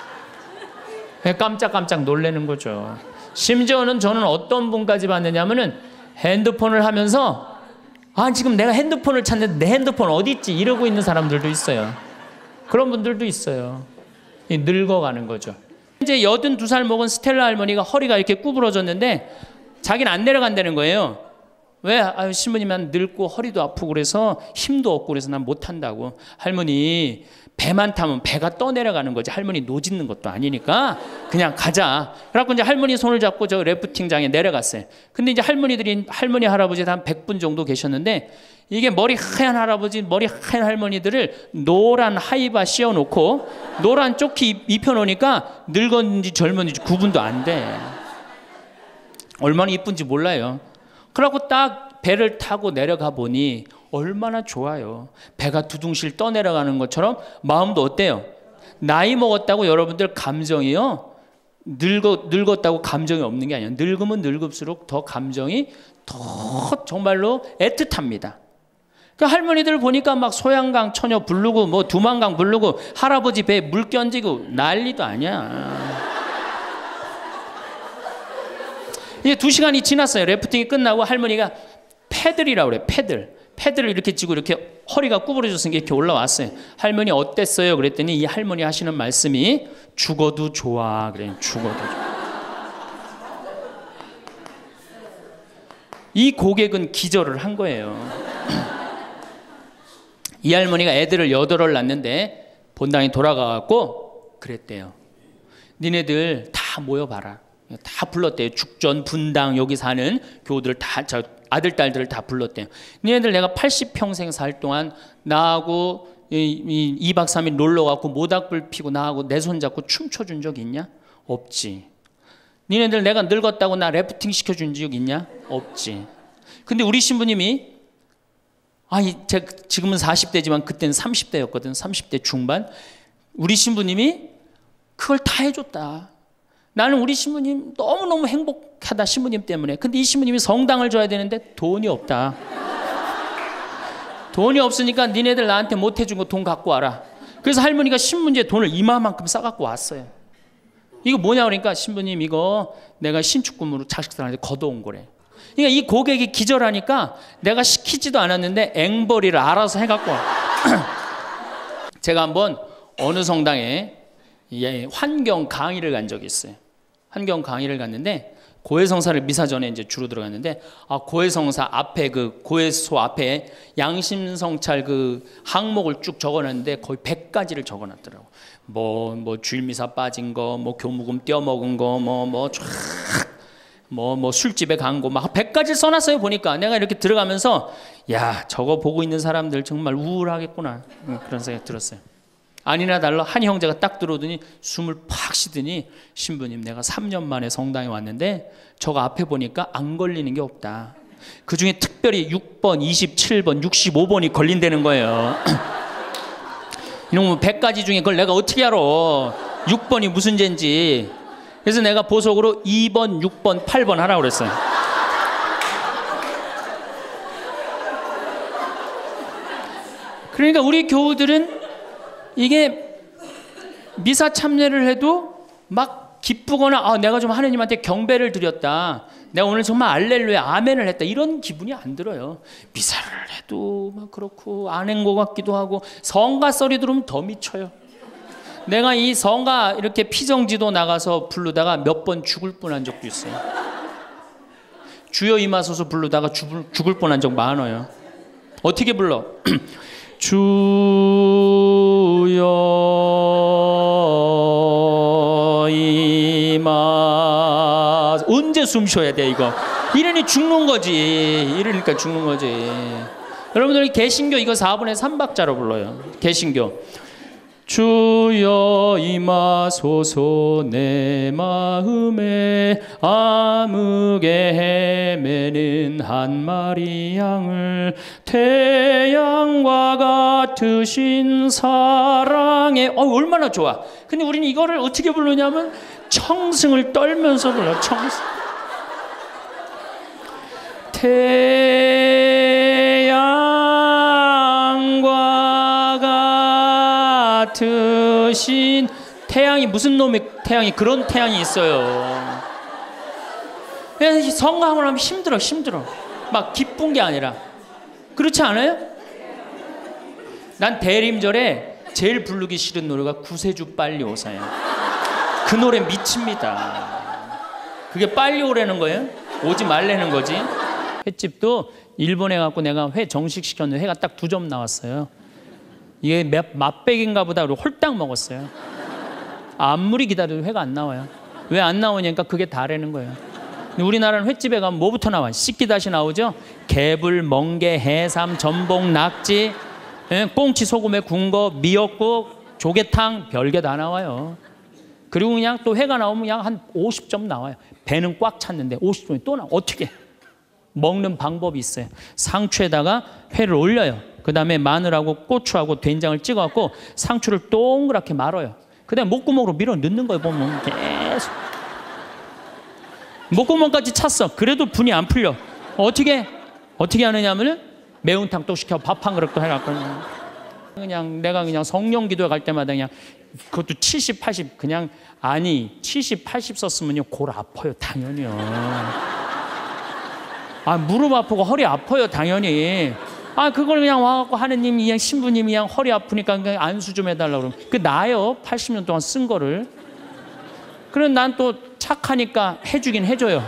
깜짝깜짝 놀라는 거죠. 심지어는 저는 어떤 분까지 봤느냐면은 핸드폰을 하면서 아 지금 내가 핸드폰을 찾는데 내 핸드폰 어디 있지? 이러고 있는 사람들도 있어요. 그런 분들도 있어요. 늙어가는 거죠. 이제 여든두 살 먹은 스텔라 할머니가 허리가 이렇게 구부러졌는데 자기는 안 내려간다는 거예요. 왜? 아유, 신부님 난 늙고 허리도 아프고 그래서 힘도 없고 그래서 난 못한다고. 할머니 배만 타면 배가 떠내려가는 거지. 할머니 노짓는 것도 아니니까 그냥 가자. 그래갖고 이제 할머니 손을 잡고 저 래프팅장에 내려갔어요. 근데 이제 할머니들이 할머니 할아버지 한 백 분 정도 계셨는데 이게 머리 하얀 할아버지 머리 하얀 할머니들을 노란 하이바 씌워놓고 노란 조끼 입혀놓으니까 늙었는지 젊었는지 구분도 안 돼. 얼마나 이쁜지 몰라요. 그래갖고 딱 배를 타고 내려가 보니 얼마나 좋아요. 배가 두둥실 떠내려가는 것처럼 마음도 어때요? 나이 먹었다고 여러분들 감정이요 늙어, 늙었다고 감정이 없는 게 아니에요. 늙으면 늙을수록 더 감정이 더 정말로 애틋합니다. 그러니까 할머니들 보니까 막 소양강 처녀 부르고 뭐 두만강 부르고 할아버지 배에 물 끼얹고 난리도 아니야. 이제 두 시간이 지났어요. 래프팅이 끝나고 할머니가 패들이라고 그래. 패들. 패들을 이렇게 쥐고 이렇게 허리가 구부러졌으니까 이렇게 올라왔어요. 할머니 어땠어요? 그랬더니 이 할머니 하시는 말씀이 죽어도 좋아. 그래. 죽어도 좋아. 이 고객은 기절을 한 거예요. 이 할머니가 애들을 여덟을 낳는데 본당에 돌아가갖고 그랬대요. 니네들 다 모여봐라. 다 불렀대요. 죽전, 분당 여기 사는 교우들 다 저 아들 딸들을 다 불렀대요. 니네들 내가 팔십 평생 살 동안 나하고 이 박 삼 일 놀러 가고 모닥불 피고 나하고 내 손 잡고 춤춰준 적 있냐? 없지. 니네들 내가 늙었다고 나 래프팅 시켜준 적 있냐? 없지. 근데 우리 신부님이 아니 제가 지금은 사십 대지만 그때는 삼십 대였거든. 삼십 대 중반. 우리 신부님이 그걸 다 해줬다. 나는 우리 신부님 너무너무 행복하다. 신부님 때문에. 근데 이 신부님이 성당을 줘야 되는데 돈이 없다. 돈이 없으니까 니네들 나한테 못 해준 거 돈 갖고 와라. 그래서 할머니가 신문지에 돈을 이마만큼 싸갖고 왔어요. 이거 뭐냐 그러니까 신부님 이거 내가 신축금으로 자식들한테 걷어온 거래. 그러니까 이 고객이 기절하니까 내가 시키지도 않았는데 앵벌이를 알아서 해갖고 와. 제가 한번 어느 성당에 환경 강의를 간 적이 있어요. 환경 강의를 갔는데 고해성사를 미사 전에 이제 주로 들어갔는데 아 고해성사 앞에 그 고해소 앞에 양심성찰 그 항목을 쭉 적어놨는데 거의 백 가지를 적어놨더라고. 뭐 뭐 주일미사 빠진 거, 뭐 교무금 떼어먹은 거, 뭐 뭐 쫙 뭐 뭐 술집에 간 거 막 백 가지를 써놨어요. 보니까 내가 이렇게 들어가면서 야 저거 보고 있는 사람들 정말 우울하겠구나 그런 생각 들었어요. 아니나 달라 한 형제가 딱 들어오더니 숨을 팍 쉬더니 신부님 내가 삼 년 만에 성당에 왔는데 저거 앞에 보니까 안 걸리는 게 없다. 그중에 특별히 육 번, 이십칠 번, 육십오 번이 걸린다는 거예요. 이놈의 백 가지 중에 그걸 내가 어떻게 알아. 육 번이 무슨 죄인지. 그래서 내가 보석으로 이 번, 육 번, 팔 번 하라고 그랬어요. 그러니까 우리 교우들은 이게 미사 참여를 해도 막 기쁘거나 아, 내가 좀 하느님한테 경배를 드렸다. 내가 오늘 정말 알렐루야 아멘을 했다. 이런 기분이 안 들어요. 미사를 해도 막 그렇고 안 한 것 같기도 하고 성가 소리 들으면 더 미쳐요. 내가 이 성가 이렇게 피정지도 나가서 부르다가 몇 번 죽을 뻔한 적도 있어요. 주여 임하소서 부르다가 죽을, 죽을 뻔한 적 많아요. 어떻게 불러? 주여 임하소서 이마. 언제 숨 쉬어야 돼 이거? 이러니 죽는 거지. 이러니까 죽는 거지. 여러분들이 개신교 이거 사분의 삼 박자로 불러요. 개신교. 주여 임하소서 내 마음에 암흑에 헤매는 한 마리 양을 태양과 같으신 사랑에. 어, 얼마나 좋아. 근데 우리는 이거를 어떻게 부르냐면 청승을 떨면서 불러. 청승. 태양과 같으신. 태양이 무슨 놈의 태양이 그런 태양이 있어요. 그래서 성가함을 하면 힘들어 힘들어. 막 기쁜 게 아니라. 그렇지 않아요? 난 대림절에 제일 부르기 싫은 노래가 구세주 빨리 오사야. 그 노래 미칩니다. 그게 빨리 오라는 거예요? 오지 말라는 거지. 횟집도 일본에 갖고 내가 회 정식 시켰는데 회가 딱 두 점 나왔어요. 이게 맛백인가 보다. 그리고 홀딱 먹었어요. 아무리 기다려도 회가 안 나와요. 왜 안 나오냐니까 그게 다라는 거예요. 우리나라는 횟집에 가면 뭐부터 나와? 씻기다시 나오죠? 개불, 멍게, 해삼, 전복, 낙지, 꽁치 소금에 구운 거, 미역국, 조개탕, 별게 다 나와요. 그리고 그냥 또 회가 나오면 그냥 한 오십 점 나와요. 배는 꽉 찼는데 오십 점이 또 나와. 어떻게? 먹는 방법이 있어요. 상추에다가 회를 올려요. 그 다음에 마늘하고 고추하고 된장을 찍어갖고 상추를 동그랗게 말아요. 그 다음에 목구멍으로 밀어 넣는 거예요. 보면 계속 목구멍까지 찼어. 그래도 분이 안 풀려. 어떻게 어떻게 하느냐면은 매운탕 또 시켜 밥 한 그릇 또 해갖고 그냥 내가 그냥 성령 기도에 갈 때마다 그냥 그것도 칠십, 팔십 그냥 아니 칠십, 팔십 썼으면요 골 아파요 당연히요. 아 무릎 아프고 허리 아파요 당연히. 아 그걸 그냥 와갖고 하느님 그냥 신부님이 그냥 허리 아프니까 그냥 안수 좀 해달라고 그러면 그 나요. 팔십 년 동안 쓴 거를. 그럼 난 또 착하니까 해주긴 해줘요.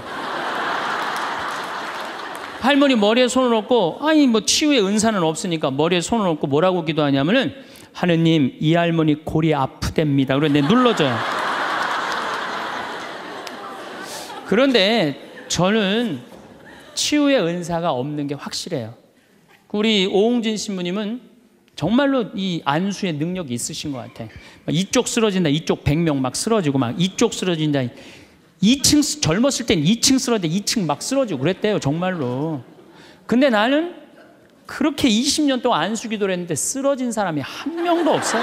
할머니 머리에 손을 얹고 아니 뭐 치유의 은사는 없으니까 머리에 손을 얹고 뭐라고 기도하냐면은 하느님 이 할머니 골이 아프답니다. 그런데 눌러줘요. 그런데 저는 치유의 은사가 없는 게 확실해요. 우리 오홍진 신부님은 정말로 이 안수의 능력이 있으신 것 같아. 이쪽 쓰러진다, 이쪽 백 명 막 쓰러지고 막 이쪽 쓰러진다. 이 층 젊었을 땐 이 층 쓰러져 이 층 막 쓰러지고 그랬대요 정말로. 근데 나는 그렇게 이십 년 동안 안수 기도를 했는데 쓰러진 사람이 한 명도 없어요.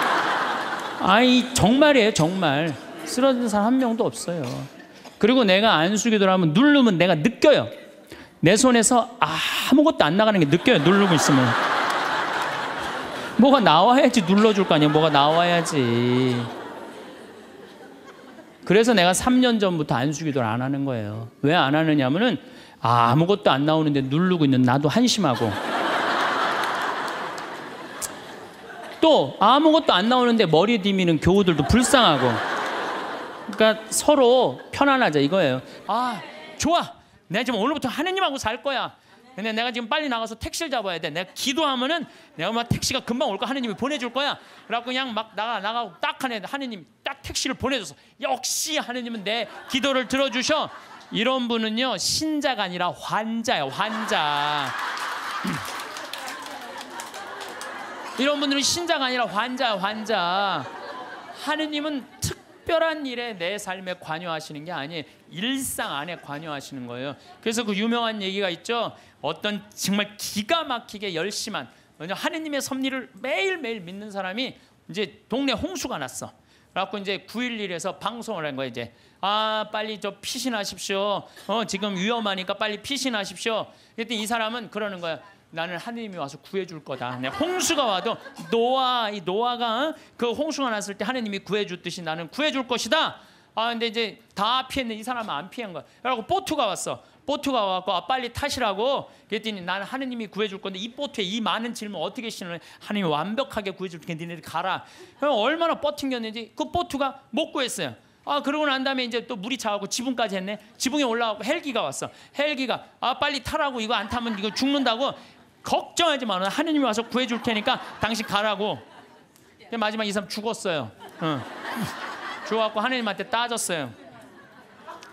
아이 정말이에요 정말. 쓰러진 사람 한 명도 없어요. 그리고 내가 안수 기도를 하면 누르면 내가 느껴요. 내 손에서 아무것도 안 나가는 게 느껴요. 누르고 있으면 뭐가 나와야지 눌러줄 거 아니야. 뭐가 나와야지. 그래서 내가 삼 년 전부터 안수 기도를 안 하는 거예요. 왜 안 하느냐면은 아, 아무것도 안 나오는데 누르고 있는 나도 한심하고 또 아무것도 안 나오는데 머리 디미는 교우들도 불쌍하고. 그러니까 서로 편안하자 이거예요. 아 좋아 내가 지금 오늘부터 하느님하고 살 거야. 근데 내가 지금 빨리 나가서 택시를 잡아야 돼. 내가 기도하면은 내가 막 택시가 금방 올 거야. 하느님이 보내줄 거야. 그래갖고 그냥 막 나가 나가고 딱 하네. 하느님 딱 택시를 보내줘서 역시 하느님은 내 기도를 들어주셔. 이런 분은요 신자가 아니라 환자예요. 환자. 이런 분들은 신자가 아니라 환자야 환자. 하느님은 특별한 일에 내 삶에 관여하시는 게 아니에요. 일상 안에 관여하시는 거예요. 그래서 그 유명한 얘기가 있죠. 어떤 정말 기가 막히게 열심한 하느님의 섭리를 매일매일 믿는 사람이 이제 동네 홍수가 났어. 그래갖고 이제 구일일에서 방송을 한 거예요. 이제 아 빨리 저 피신하십시오. 어 지금 위험하니까 빨리 피신하십시오. 그랬더니 이 사람은 그러는 거야. 나는 하느님이 와서 구해줄 거다. 홍수가 와도 노아 이 노아가 그 홍수가 났을 때 하느님이 구해줬듯이 나는 구해줄 것이다. 아 근데 이제 다 피했는데 이 사람은 안 피한 거야. 그래갖고 보트가 왔어. 보트가 와갖고 아, 빨리 타시라고. 그랬더니 나는 하느님이 구해줄 건데 이 보트에 이 많은 짐을 어떻게 실으냐. 하느님이 완벽하게 구해줄 테니까 니네들 가라. 그럼 얼마나 버팅겼는지 그 보트가 못 구했어요. 아 그러고 난 다음에 이제 또 물이 차가고 지붕까지 했네. 지붕에 올라가고 헬기가 왔어. 헬기가 아 빨리 타라고. 이거 안 타면 이거 죽는다고. 걱정하지 마. 하느님이 와서 구해줄 테니까 당신 가라고. 마지막 이 사람 죽었어요. 어. 죽어갖고 하느님한테 따졌어요.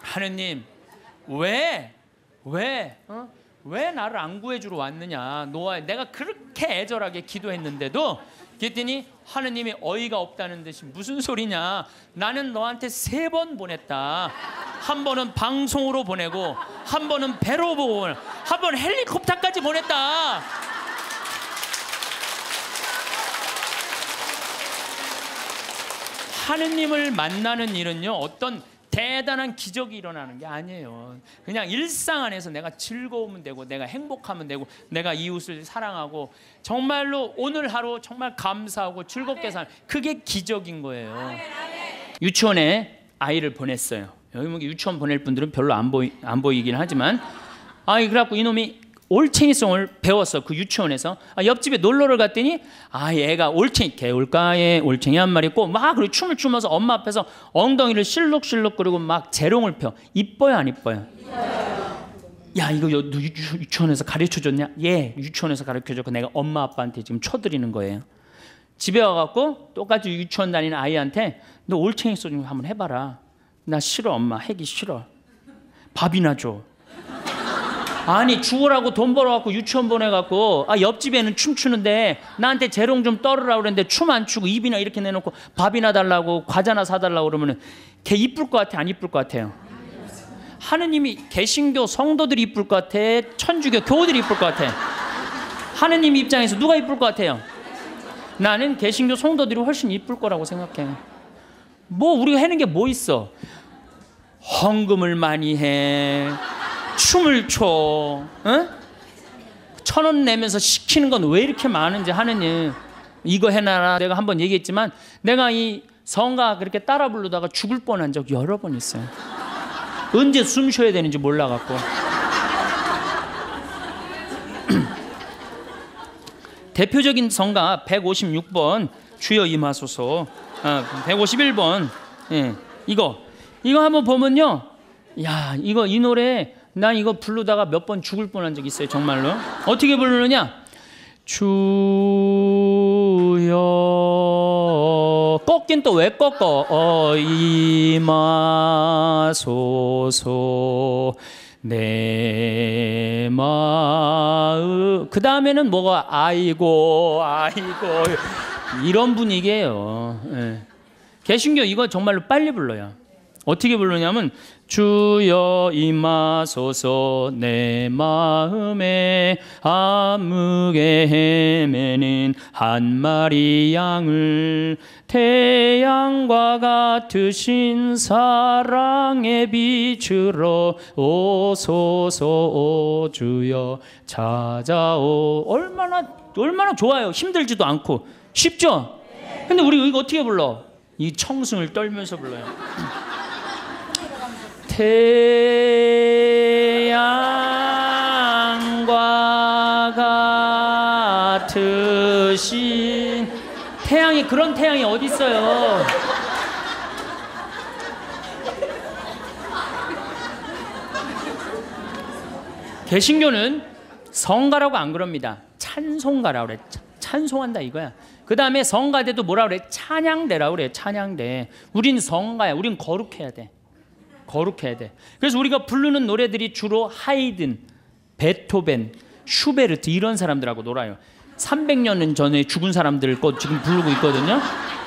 하느님 왜 왜? 어? 왜 나를 안 구해주러 왔느냐? 노아, 내가 그렇게 애절하게 기도했는데도. 그랬더니 하느님이 어이가 없다는 듯이 무슨 소리냐? 나는 너한테 세 번 보냈다. 한 번은 방송으로 보내고, 한 번은 배로 보고, 한 번 헬리콥터까지 보냈다. 하느님을 만나는 일은요, 어떤 대단한 기적이 일어나는 게 아니에요. 그냥 일상 안에서 내가 즐거우면 되고, 내가 행복하면 되고, 내가 이웃을 사랑하고, 정말로 오늘 하루 정말 감사하고 즐겁게 사는, 그게 기적인 거예요. 유치원에 아이를 보냈어요. 여기 뭐 유치원 보낼 분들은 별로 안 보이 안 보이긴 하지만, 아, 그래갖고 이놈이 올챙이송을 배웠어. 그 유치원에서. 아, 옆집에 놀러를 갔더니 아, 얘가 올챙이, 개울가에 올챙이 한 마리 있고 막 그리고 춤을 추면서 엄마 앞에서 엉덩이를 실룩실룩 그리고 막 재롱을 펴. 이뻐요, 안 이뻐요? 이뻐요. 야, 이거 너 유치원에서 가르쳐줬냐? 예, 유치원에서 가르쳐줬고 내가 엄마 아빠한테 지금 쳐드리는 거예요. 집에 와갖고 똑같이 유치원 다니는 아이한테 너 올챙이 송 한번 해봐라. 나 싫어, 엄마. 하기 싫어. 밥이나 줘. 아니, 죽으라고 돈 벌어갖고 유치원 보내갖고, 아, 옆집에는 춤추는데 나한테 재롱 좀 떨으라고 그랬는데 춤 안 추고 입이나 이렇게 내놓고 밥이나 달라고 과자나 사달라고 그러면은 걔 이쁠 것 같아, 안 이쁠 것 같아요? 하느님이, 개신교 성도들이 이쁠 것 같아, 천주교 교우들이 이쁠 것 같아? 하느님 입장에서 누가 이쁠 것 같아요? 나는 개신교 성도들이 훨씬 이쁠 거라고 생각해. 뭐 우리가 하는 게 뭐 있어? 헌금을 많이 해, 춤을 춰, 어? 천 원 내면서 시키는 건 왜 이렇게 많은지. 하느님 이거 해놔라. 내가 한번 얘기했지만 내가 이 성가 그렇게 따라 부르다가 죽을 뻔한 적 여러 번 있어요. 언제 숨 쉬어야 되는지 몰라갖고. 대표적인 성가 백오십육 번 주여 임하소서, 어, 백오십일 번, 예, 이거 이거 한번 보면요, 야, 이거 이 노래 난 이거 부르다가 몇 번 죽을 뻔한 적 있어요. 정말로. 어떻게 부르느냐? 주여, 꺾긴 또 왜 꺾어? 어, 임하소서 내 마음. 그 다음에는 뭐가? 아이고 아이고, 이런 분위기예요. 예. 개신교 이거 정말로 빨리 불러요. 어떻게 부르냐면 주여 임하소서 내 마음에 암흑에 헤매는 한 마리 양을 태양과 같으신 사랑의 빛으로 오소서 오 주여 찾아오. 얼마나 얼마나 좋아요. 힘들지도 않고 쉽죠? 근데 우리 이거 어떻게 불러? 이 청승을 떨면서 불러요. 태양과 같으신, 태양이, 그런 태양이 어디 있어요? 개신교는 성가라고 안 그럽니다. 찬송가라고 그래. 찬송한다 이거야. 그 다음에 성가대도 뭐라 그래? 찬양대라고 그래. 찬양대. 우린 성가야. 우린 거룩해야 돼. 거룩해야 돼. 그래서 우리가 부르는 노래들이 주로 하이든, 베토벤, 슈베르트 이런 사람들하고 놀아요. 삼백 년 전에 죽은 사람들 거 지금 부르고 있거든요.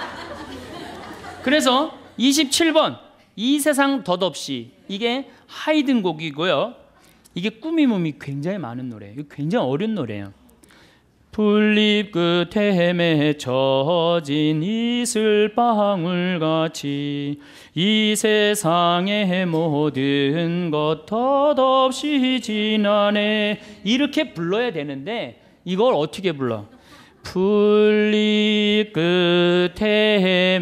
그래서 이십칠 번 이 세상 덧없이, 이게 하이든 곡이고요. 이게 꿈이 몸이 굉장히 많은 노래예요. 이거 굉장히 어려운 노래예요. 풀잎 끝에 헤매쳐진 이슬방울같이 이 세상의 모든 것 덧없이 지나네. 이렇게 불러야 되는데 이걸 어떻게 불러? 풀잎 끝에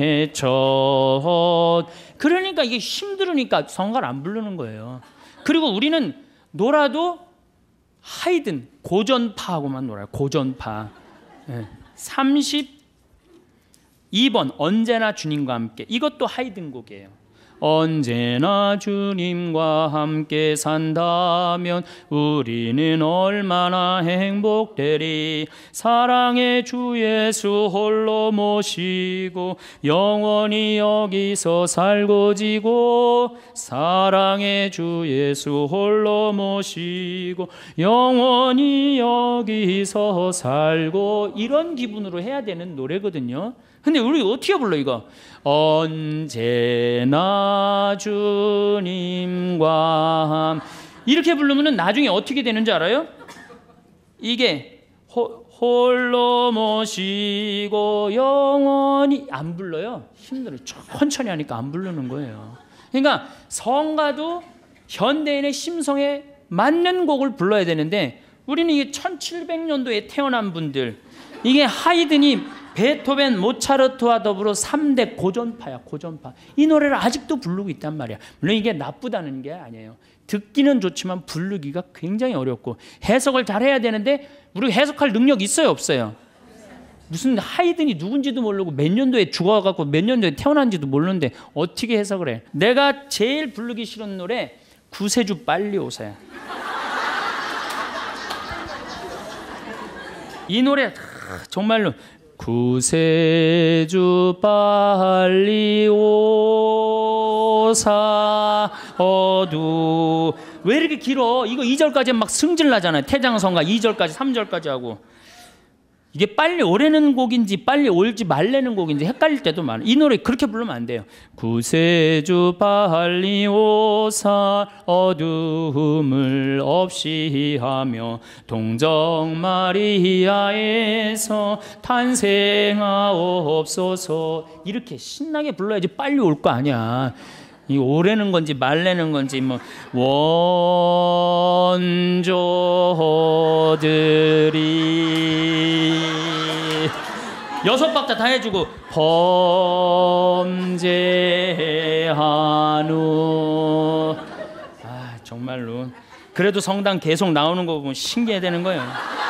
헤매쳐. 그러니까 이게 힘들으니까 성가를 안 부르는 거예요. 그리고 우리는 놀아도 하이든, 고전파하고만 놀아요. 고전파. 네. 삼십이 번 언제나 주님과 함께. 이것도 하이든 곡이에요. 언제나 주님과 함께 산다면 우리는 얼마나 행복되리. 사랑의 주 예수 홀로 모시고 영원히 여기서 살고 지고, 사랑의 주 예수 홀로 모시고 영원히 여기서 살고, 이런 기분으로 해야 되는 노래거든요. 근데 우리 어떻게 불러 이거? 언제나 주님과 함, 이렇게 부르면 나중에 어떻게 되는 줄 알아요? 이게 호, 홀로 모시고 영원히, 안 불러요. 힘들어요. 천천히 하니까 안 부르는 거예요. 그러니까 성가도 현대인의 심성에 맞는 곡을 불러야 되는데, 우리는 이게 천칠백 년도에 태어난 분들, 이게 하이든이 베토벤, 모차르트와 더불어 삼 대 고전파야, 고전파. 이 노래를 아직도 부르고 있단 말이야. 물론 이게 나쁘다는 게 아니에요. 듣기는 좋지만 부르기가 굉장히 어렵고 해석을 잘해야 되는데, 우리 해석할 능력 있어요, 없어요? 무슨 하이든이 누군지도 모르고 몇 년도에 죽어갖고 몇 년도에 태어난지도 모르는데 어떻게 해석을 해? 내가 제일 부르기 싫은 노래 구세주 빨리 오세요. 이 노래 정말로 구세주 빨리 오사 어두, 왜 이렇게 길어? 이거 이 절까지 막 승질 나잖아요. 태장성가 이 절까지 삼 절까지 하고. 이게 빨리 오래는 곡인지 빨리 올지 말래는 곡인지 헷갈릴 때도 많아요. 이 노래 그렇게 부르면 안 돼요. 구세주 빨리 오사 어두움을 없이 하며 동정 마리아에서 탄생하옵소서. 이렇게 신나게 불러야지 빨리 올 거 아니야. 이 오래는 건지 말래는 건지 뭐 원조들이 여섯 박자 다 해주고 범죄한후. 아 정말로 그래도 성당 계속 나오는 거 보면 신기해되는 거예요.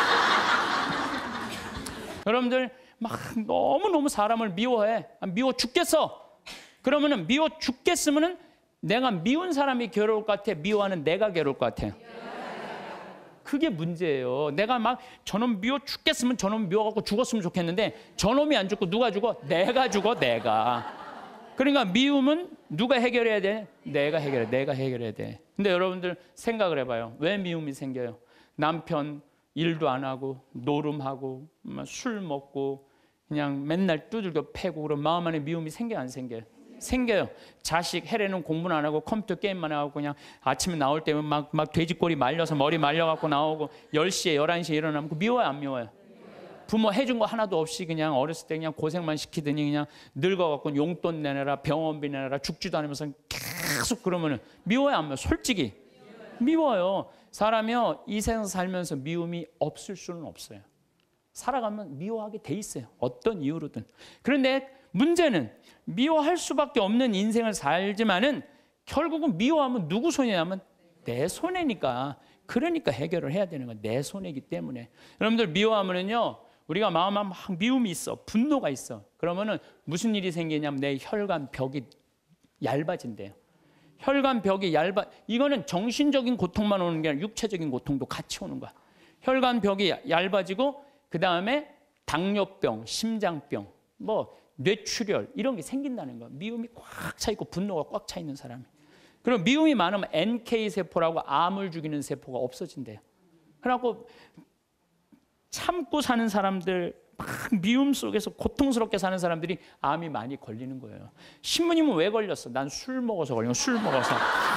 여러분들 막 너무너무 사람을 미워해. 미워 죽겠어. 그러면은 미워 죽겠으면은 내가 미운 사람이 괴로울 것 같아, 미워하는 내가 괴로울 것 같아? 그게 문제예요. 내가 막 저놈 미워 죽겠으면 저놈 미워갖고 죽었으면 좋겠는데 저놈이 안 죽고 누가 죽어? 내가 죽어, 내가. 그러니까 미움은 누가 해결해야 돼? 내가 해결해, 내가 해결해야 돼. 근데 여러분들 생각을 해봐요. 왜 미움이 생겨요? 남편 일도 안 하고 노름하고 술 먹고 그냥 맨날 두들겨 패고 그런 마음 안에 미움이 생겨, 안 생겨요? 생겨요. 자식 해례는 공부는 안 하고 컴퓨터 게임만 하고 그냥 아침에 나올 때면 막, 막 돼지꼬리 말려서 머리 말려갖고 나오고 열 시에 열한 시에 일어나면 그 미워요, 안 미워요? 부모 해준 거 하나도 없이 그냥 어렸을 때 그냥 고생만 시키더니 그냥 늙어갖고 용돈 내놔라, 병원비 내놔라, 죽지도 않으면서 계속 그러면은 미워요, 안 미워요? 솔직히 미워요. 사람이요 이 세상 살면서 미움이 없을 수는 없어요. 살아가면 미워하게 돼 있어요. 어떤 이유로든. 그런데 문제는 미워할 수밖에 없는 인생을 살지만은 결국은 미워하면 누구 손해냐면 내 손해니까. 그러니까 해결을 해야 되는 건 내 손해이기 때문에. 여러분들 미워하면은요 우리가 마음에 막 미움이 있어, 분노가 있어. 그러면은 무슨 일이 생기냐면 내 혈관 벽이 얇아진대요. 혈관 벽이 얇아. 이거는 정신적인 고통만 오는 게 아니라 육체적인 고통도 같이 오는 거야. 혈관 벽이 얇아지고 그 다음에 당뇨병, 심장병, 뭐 뇌출혈 이런 게 생긴다는 거야. 미움이 꽉 차 있고 분노가 꽉 차 있는 사람이. 그럼 미움이 많으면 엔케이 세포라고 암을 죽이는 세포가 없어진대요. 그래갖고 참고 사는 사람들, 막 미움 속에서 고통스럽게 사는 사람들이 암이 많이 걸리는 거예요. 신부님은 왜 걸렸어? 난 술 먹어서 걸린 거야. 술 먹어서.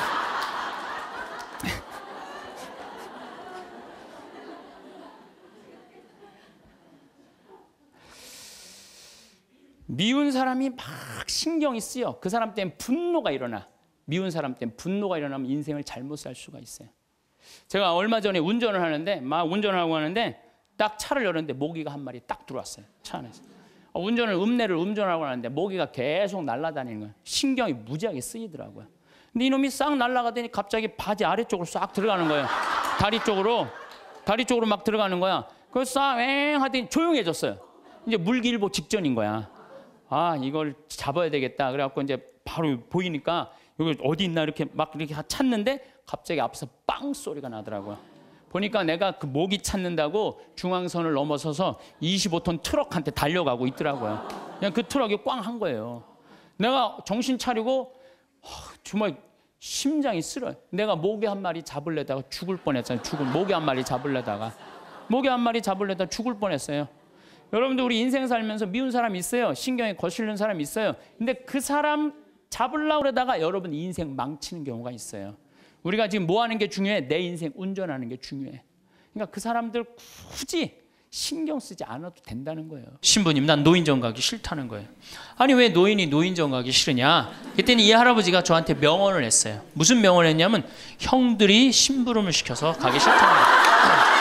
미운 사람이 막 신경이 쓰여. 그 사람 때문에 분노가 일어나. 미운 사람 때문에 분노가 일어나면 인생을 잘못 살 수가 있어요. 제가 얼마 전에 운전을 하는데 막 운전을 하고 하는데 딱 차를 열었는데 모기가 한 마리 딱 들어왔어요. 차 안에서. 운전을 읍내를 운전하고 하는데 모기가 계속 날아다니는 거예요. 신경이 무지하게 쓰이더라고요. 근데 이놈이 싹 날아가더니 갑자기 바지 아래쪽으로 싹 들어가는 거예요. 다리 쪽으로. 다리 쪽으로 막 들어가는 거야. 그래서 싹 엥 하더니 조용해졌어요. 이제 물기일보 직전인 거야. 아 이걸 잡아야 되겠다. 그래갖고 이제 바로 보이니까 여기 어디 있나 이렇게 막 이렇게 찾는데 갑자기 앞에서 빵 소리가 나더라고요. 보니까 내가 그 모기 찾는다고 중앙선을 넘어서서 이십오 톤 트럭한테 달려가고 있더라고요. 그냥 그 트럭이 꽝 한 거예요. 내가 정신 차리고 정말 심장이 쓰러요. 내가 모기 한 마리 잡으려다가 죽을 뻔했잖아요. 죽을 모기 한 마리 잡으려다가 모기 한 마리 잡으려다가 죽을 뻔했어요. 여러분들 우리 인생 살면서 미운 사람 있어요. 신경이 거슬리는 사람 있어요. 근데 그 사람 잡으려고 그러다가 여러분 인생 망치는 경우가 있어요. 우리가 지금 뭐 하는 게 중요해? 내 인생 운전하는 게 중요해. 그러니까 그 사람들 굳이 신경 쓰지 않아도 된다는 거예요. 신부님, 난 노인정 가기 싫다는 거예요. 아니 왜 노인이 노인정 가기 싫으냐? 그때는 이 할아버지가 저한테 명언을 했어요. 무슨 명언을 했냐면 형들이 심부름을 시켜서 가기 싫다는 거예요.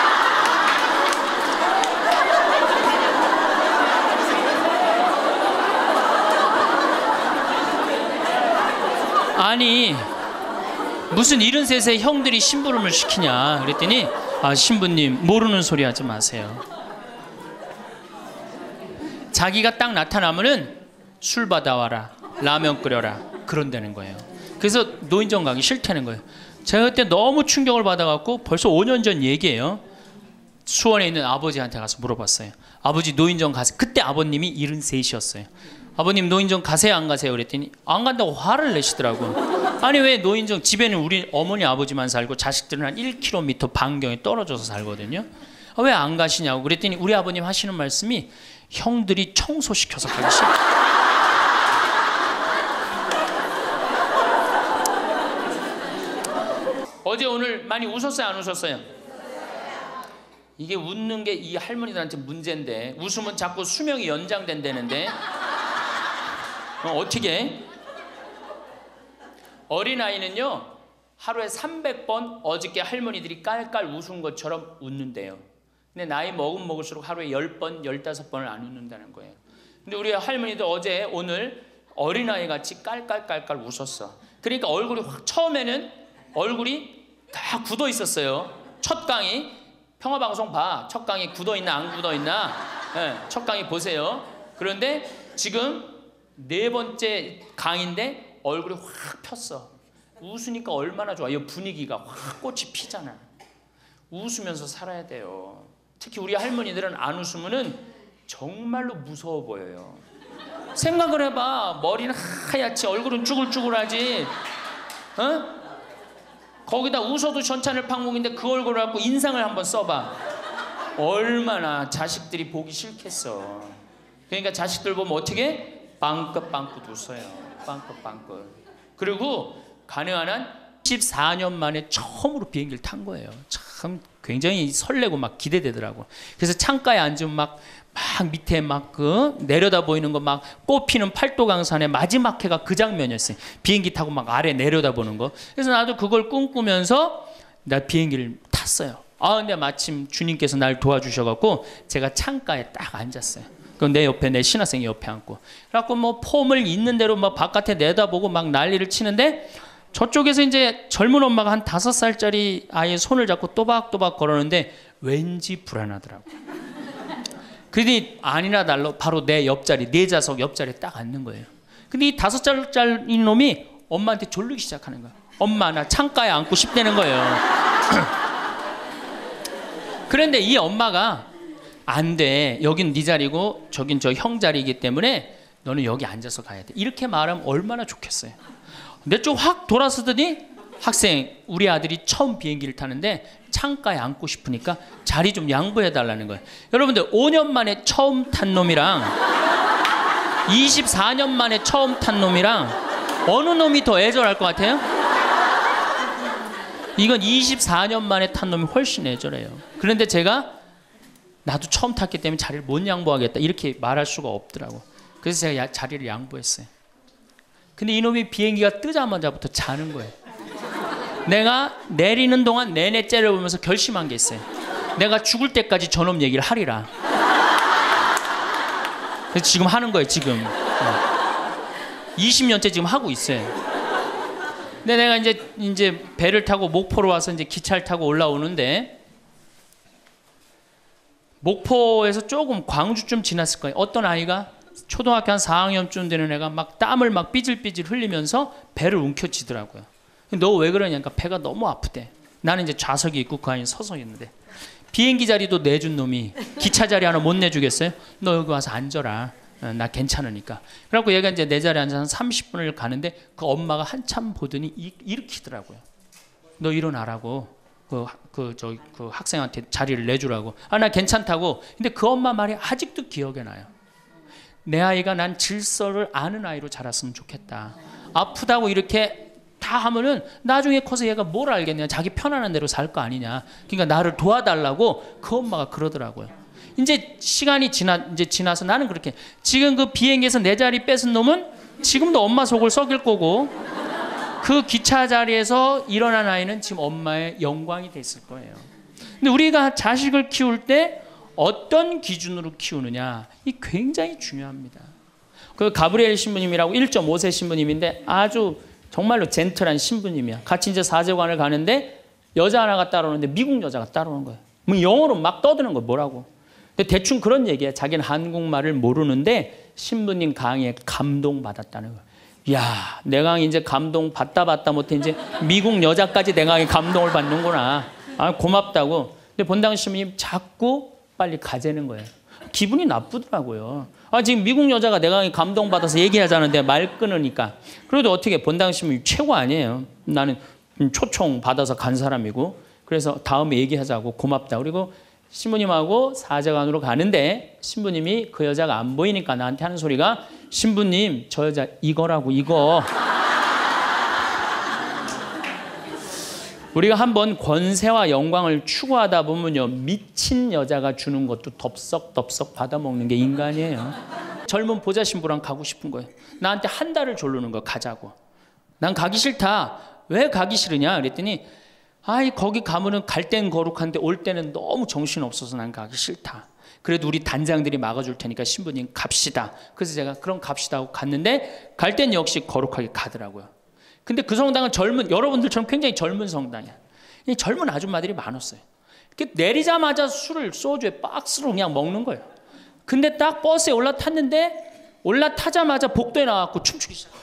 아니 무슨 일흔셋에 형들이 심부름을 시키냐 그랬더니 아 신부님 모르는 소리 하지 마세요. 자기가 딱 나타나면은 술 받아와라 라면 끓여라 그런다는 거예요. 그래서 노인정 가기 싫다는 거예요. 제가 그때 너무 충격을 받아갖고 벌써 오 년 전 얘기예요. 수원에 있는 아버지한테 가서 물어봤어요. 아버지 노인정 가세요. 그때 아버님이 일흔셋이었어요. 아버님 노인정 가세요 안 가세요? 그랬더니 안 간다고 화를 내시더라고요. 아니 왜 노인정, 집에는 우리 어머니 아버지만 살고 자식들은 한 일 킬로미터 반경에 떨어져서 살거든요. 아, 왜 안 가시냐고 그랬더니 우리 아버님 하시는 말씀이 형들이 청소시켜서 가기 싫어. 어제 오늘 많이 웃었어요 안 웃었어요? 이게 웃는 게 이 할머니들한테 문제인데 웃으면 자꾸 수명이 연장된다는데 어, 어떻게? 어린아이는요 하루에 삼백 번 어저께 할머니들이 깔깔 웃은 것처럼 웃는데요. 근데 나이 먹으면 먹을수록 하루에 십 번, 십오 번을 안 웃는다는 거예요. 근데 우리 할머니도 어제 오늘 어린아이 같이 깔깔깔깔 웃었어. 그러니까 얼굴이 확 처음에는 얼굴이 다 굳어 있었어요. 첫 강의 평화방송 봐. 첫 강의 굳어 있나 안 굳어 있나? 네, 첫 강의 보세요. 그런데 지금 네 번째 강인데 얼굴이 확 폈어. 웃으니까 얼마나 좋아. 이 분위기가 확 꽃이 피잖아. 웃으면서 살아야 돼요. 특히 우리 할머니들은 안 웃으면은 정말로 무서워 보여요. 생각을 해봐. 머리는 하얗지 얼굴은 쭈글쭈글하지. 어? 거기다 웃어도 전차늘 팡목인데 그 얼굴을 갖고 인상을 한번 써봐. 얼마나 자식들이 보기 싫겠어. 그러니까 자식들 보면 어떻게? 빵긋빵긋 웃어요. 빵긋빵긋. 그리고 가능한 한 십사 년 만에 처음으로 비행기를 탄 거예요. 참 굉장히 설레고 막 기대되더라고. 그래서 창가에 앉으면 막, 막 밑에 막 그 내려다 보이는 거 막 꽃피는 팔도강산의 마지막 해가 그 장면이었어요. 비행기 타고 막 아래 내려다 보는 거. 그래서 나도 그걸 꿈꾸면서 나 비행기를 탔어요. 아 근데 마침 주님께서 날 도와주셔갖고 제가 창가에 딱 앉았어요. 그 내 옆에 내 신학생이 옆에 앉고. 그래갖고 뭐 폼을 있는 대로 막 바깥에 내다보고 막 난리를 치는데 저쪽에서 이제 젊은 엄마가 한 다섯 살짜리 아이의 손을 잡고 또박또박 걸었는데 왠지 불안하더라고. 그러더니 아니나 달라 바로 내 옆자리, 내 좌석 옆자리에 딱 앉는 거예요. 근데 이 다섯 살짜리 놈이 엄마한테 졸리기 시작하는 거야. 엄마 나 창가에 앉고 싶다는 거예요. 그런데 이 엄마가 안 돼. 여긴 네 자리고 저긴 저 형 자리이기 때문에 너는 여기 앉아서 가야 돼. 이렇게 말하면 얼마나 좋겠어요. 내 쪽 확 돌아서더니 학생 우리 아들이 처음 비행기를 타는데 창가에 앉고 싶으니까 자리 좀 양보해 달라는 거예요. 여러분들 오 년 만에 처음 탄 놈이랑 이십사 년 만에 처음 탄 놈이랑 어느 놈이 더 애절할 것 같아요? 이건 이십사 년 만에 탄 놈이 훨씬 애절해요. 그런데 제가 나도 처음 탔기 때문에 자리를 못 양보하겠다 이렇게 말할 수가 없더라고. 그래서 제가 야, 자리를 양보했어요. 근데 이놈이 비행기가 뜨자마자부터 자는 거예요. 내가 내리는 동안 내내 째려보면서 결심한 게 있어요. 내가 죽을 때까지 저놈 얘기를 하리라. 그래서 지금 하는 거예요. 지금 이십 년째 지금 하고 있어요. 근데 내가 이제 이제 배를 타고 목포로 와서 이제 기차를 타고 올라오는데 목포에서 조금 광주쯤 지났을 거예요. 어떤 아이가 초등학교 한 사 학년쯤 되는 애가 막 땀을 막 삐질삐질 흘리면서 배를 움켜쥐더라고요. 너 왜 그러냐니까 배가 너무 아프대. 나는 이제 좌석에 있고 그 안에 서서 있는데 비행기 자리도 내준 놈이 기차 자리 하나 못 내주겠어요? 너 여기 와서 앉아라. 나 괜찮으니까. 그래갖고 얘가 이제 내 자리에 앉아서 한 삼십 분을 가는데 그 엄마가 한참 보더니 이, 일으키더라고요. 너 일어나라고. 그, 그, 저, 그 학생한테 자리를 내주라고. 아, 나 괜찮다고. 근데 그 엄마 말이 아직도 기억에 나요. 내 아이가 난 질서를 아는 아이로 자랐으면 좋겠다. 아프다고 이렇게 다 하면은 나중에 커서 얘가 뭘 알겠냐. 자기 편안한 대로 살 거 아니냐. 그러니까 나를 도와달라고 그 엄마가 그러더라고요. 이제 시간이 지나, 이제 지나서 나는 그렇게 지금 그 비행기에서 내 자리 뺏은 놈은 지금도 엄마 속을 썩일 거고 그 기차 자리에서 일어난 아이는 지금 엄마의 영광이 됐을 거예요. 근데 우리가 자식을 키울 때 어떤 기준으로 키우느냐 이 굉장히 중요합니다. 그 가브리엘 신부님이라고 일 점 오 세 신부님인데 아주 정말로 젠틀한 신부님이야. 같이 이제 사제관을 가는데 여자 하나가 따라오는데 미국 여자가 따라오는 거예요. 뭐 영어로 막 떠드는 거예요. 뭐라고. 근데 대충 그런 얘기예요. 자기는 한국말을 모르는데 신부님 강의에 감동받았다는 거예요. 야, 내 강의 이제 감동 받다 받다 못해 이제 미국 여자까지 내 강의 감동을 받는구나. 아, 고맙다고. 근데 본당 신부님 자꾸 빨리 가재는 거예요. 기분이 나쁘더라고요. 아, 지금 미국 여자가 내 강의 감동받아서 얘기하자는데 말 끊으니까. 그래도 어떻게 본당 신부님 최고 아니에요. 나는 초청 받아서 간 사람이고. 그래서 다음에 얘기하자고 고맙다. 그리고 신부님하고 사제관으로 가는데 신부님이 그 여자가 안 보이니까 나한테 하는 소리가 신부님 저 여자 이거라고 이거. 우리가 한번 권세와 영광을 추구하다 보면요 미친 여자가 주는 것도 덥석덥석 받아먹는 게 인간이에요. 젊은 보자 신부랑 가고 싶은 거예요. 나한테 한 달을 졸르는 거 가자고. 난 가기 싫다. 왜 가기 싫으냐 그랬더니 아이 거기 가면은 갈 땐 거룩한데 올 때는 너무 정신없어서 난 가기 싫다. 그래도 우리 단장들이 막아줄 테니까 신부님 갑시다. 그래서 제가 그럼 갑시다 하고 갔는데 갈 땐 역시 거룩하게 가더라고요. 근데 그 성당은 젊은 여러분들처럼 굉장히 젊은 성당이야. 이 젊은 아줌마들이 많았어요. 내리자마자 술을 소주에 박스로 그냥 먹는 거예요. 근데 딱 버스에 올라탔는데 올라타자마자 복도에 나와서 춤추기 시작.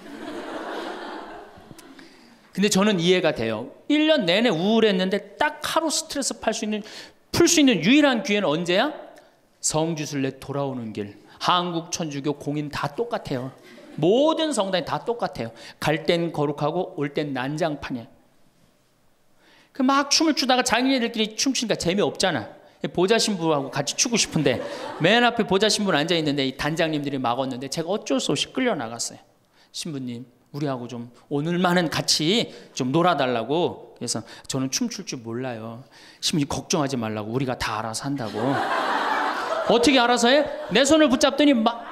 근데 저는 이해가 돼요. 일 년 내내 우울했는데 딱 하루 스트레스 풀 수 있는, 풀 수 있는 유일한 기회는 언제야? 성지순례 돌아오는 길. 한국 천주교 공인 다 똑같아요. 모든 성당이 다 똑같아요. 갈 땐 거룩하고 올 땐 난장판이야. 그 막 춤을 추다가 자기네들끼리 춤추니까 재미없잖아. 보좌 신부하고 같이 추고 싶은데 맨 앞에 보좌 신부는 앉아있는데 이 단장님들이 막았는데 제가 어쩔 수 없이 끌려 나갔어요. 신부님 우리하고 좀 오늘만은 같이 좀 놀아달라고. 그래서 저는 춤출 줄 몰라요. 신부님 걱정하지 말라고 우리가 다 알아서 한다고. 어떻게 알아서 해? 내 손을 붙잡더니 막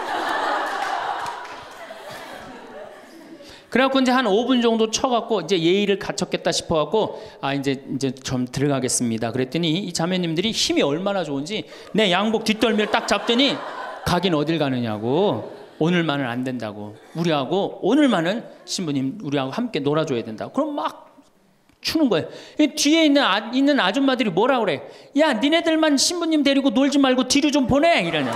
그래갖고 이제 한 오 분 정도 쳐갖고 이제 예의를 갖췄겠다 싶어갖고 아 이제 이제 좀 들어가겠습니다. 그랬더니 이 자매님들이 힘이 얼마나 좋은지 내 양복 뒷덜미를 딱 잡더니 가긴 어딜 가느냐고. 오늘만은 안 된다고. 우리하고 오늘만은 신부님 우리하고 함께 놀아줘야 된다고. 그럼 막 추는 거예요. 뒤에 있는, 아, 있는 아줌마들이 뭐라 그래? 야 니네들만 신부님 데리고 놀지 말고 뒤로 좀 보내 이러냐.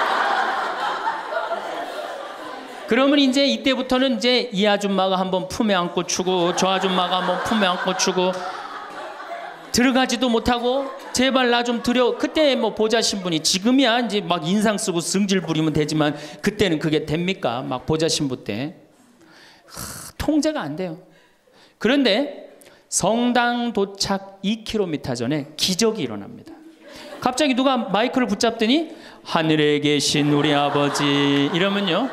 그러면 이제 이때부터는 이제 이 아줌마가 한번 품에 안고 추고 저 아줌마가 한번 품에 안고 추고 들어가지도 못하고 제발 나 좀 들여. 그때 뭐 보좌 신부니 지금이야 이제 막 인상 쓰고 승질 부리면 되지만 그때는 그게 됩니까? 막 보좌 신부 때 하, 통제가 안 돼요. 그런데 성당 도착 이 킬로미터 전에 기적이 일어납니다. 갑자기 누가 마이크를 붙잡더니 하늘에 계신 우리 아버지 이러면요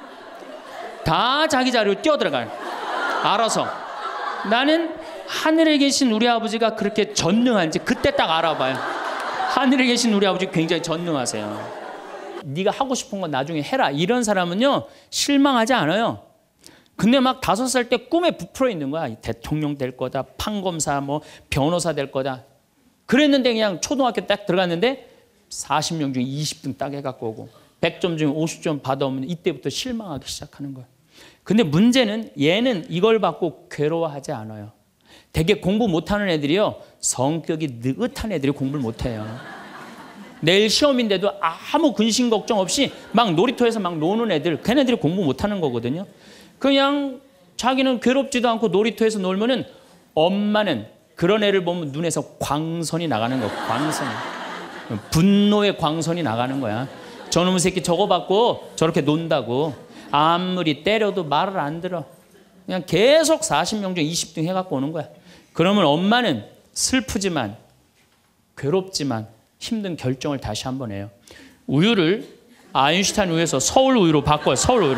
다 자기 자리로 뛰어들어가요. 알아서. 나는 하늘에 계신 우리 아버지가 그렇게 전능한지 그때 딱 알아봐요. 하늘에 계신 우리 아버지 굉장히 전능하세요. 네가 하고 싶은 건 나중에 해라. 이런 사람은요 실망하지 않아요. 근데 막 다섯 살 때 꿈에 부풀어 있는 거야. 대통령 될 거다, 판검사, 뭐 변호사 될 거다. 그랬는데 그냥 초등학교 딱 들어갔는데 사십 명 중에 이십 등 딱 해갖고 오고 백 점 중에 오십 점 받아오면 이때부터 실망하기 시작하는 거야. 근데 문제는 얘는 이걸 받고 괴로워하지 않아요. 되게 공부 못하는 애들이요 성격이 느긋한 애들이 공부를 못해요. 내일 시험인데도 아무 근심 걱정 없이 막 놀이터에서 막 노는 애들, 걔네들이 공부 못하는 거거든요. 그냥 자기는 괴롭지도 않고 놀이터에서 놀면은 엄마는 그런 애를 보면 눈에서 광선이 나가는 거야. 광선이. 분노의 광선이 나가는 거야. 저놈의 새끼 저거 받고 저렇게 논다고. 아무리 때려도 말을 안 들어. 그냥 계속 사십 명 중 이십 등 해갖고 오는 거야. 그러면 엄마는 슬프지만 괴롭지만 힘든 결정을 다시 한번 해요. 우유를 아인슈타인 우유에서 서울 우유로 바꿔요. 서울 우유로.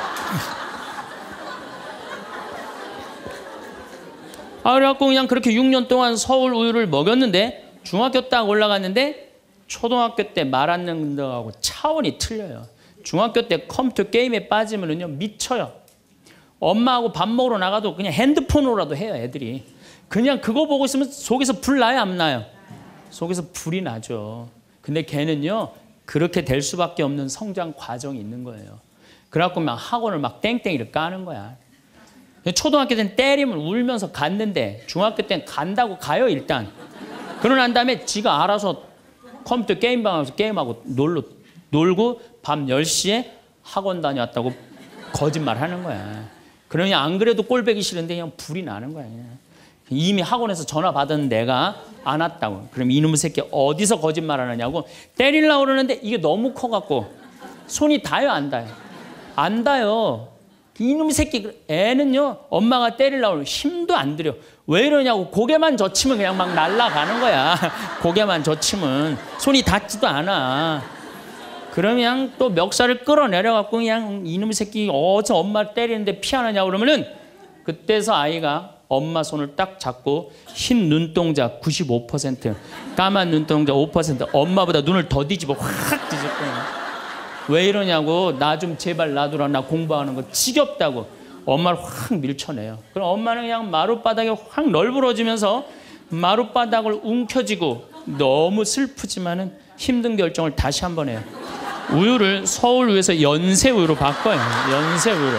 아, 그래갖고 그냥 그렇게 육 년 동안 서울 우유를 먹였는데 중학교 딱 올라갔는데 초등학교 때 말 안 듣는 거하고 차원이 틀려요. 중학교 때 컴퓨터 게임에 빠지면은요 미쳐요. 엄마하고 밥 먹으러 나가도 그냥 핸드폰으로라도 해요, 애들이. 그냥 그거 보고 있으면 속에서 불 나요, 안 나요? 속에서 불이 나죠. 근데 걔는요 그렇게 될 수밖에 없는 성장 과정이 있는 거예요. 그래갖고 막 학원을 막 땡땡이를 까는 거야. 초등학교 때는 때리면 울면서 갔는데 중학교 때는 간다고 가요, 일단. 그러고 난 다음에 지가 알아서 컴퓨터 게임방 가서 게임하고 놀러, 놀고 밤 열 시에 학원 다녀왔다고 거짓말 하는 거야. 그러니 안 그래도 꼴배기 싫은데 그냥 불이 나는 거야. 그냥. 이미 학원에서 전화 받은 내가 안 왔다고. 그럼 이놈의 새끼 어디서 거짓말 하느냐고 때리려고 그러는데 이게 너무 커갖고 손이 닿아요, 안 닿아요? 안 닿아요. 이놈의 새끼 애는요 엄마가 때리려고 힘도 안 들여. 왜 이러냐고 고개만 젖히면 그냥 막 날아가는 거야. 고개만 젖히면 손이 닿지도 않아. 그러면 또 멱살을 끌어내려갖고 그냥 이놈의 새끼 어디서 엄마를 때리는데 피하느냐고 그러면은 그때서 아이가 엄마 손을 딱 잡고 흰 눈동자 구십오 퍼센트 까만 눈동자 오 퍼센트 엄마보다 눈을 더 뒤집어 확 뒤집고 왜 이러냐고 나 좀 제발 놔두라 나 공부하는 거 지겹다고 엄마를 확 밀쳐내요. 그럼 엄마는 그냥 마룻바닥에 확 널브러지면서 마룻바닥을 움켜쥐고 너무 슬프지만은 힘든 결정을 다시 한번 해요. 우유를 서울 우유에서 연세 우유로 바꿔요. 연세 우유로.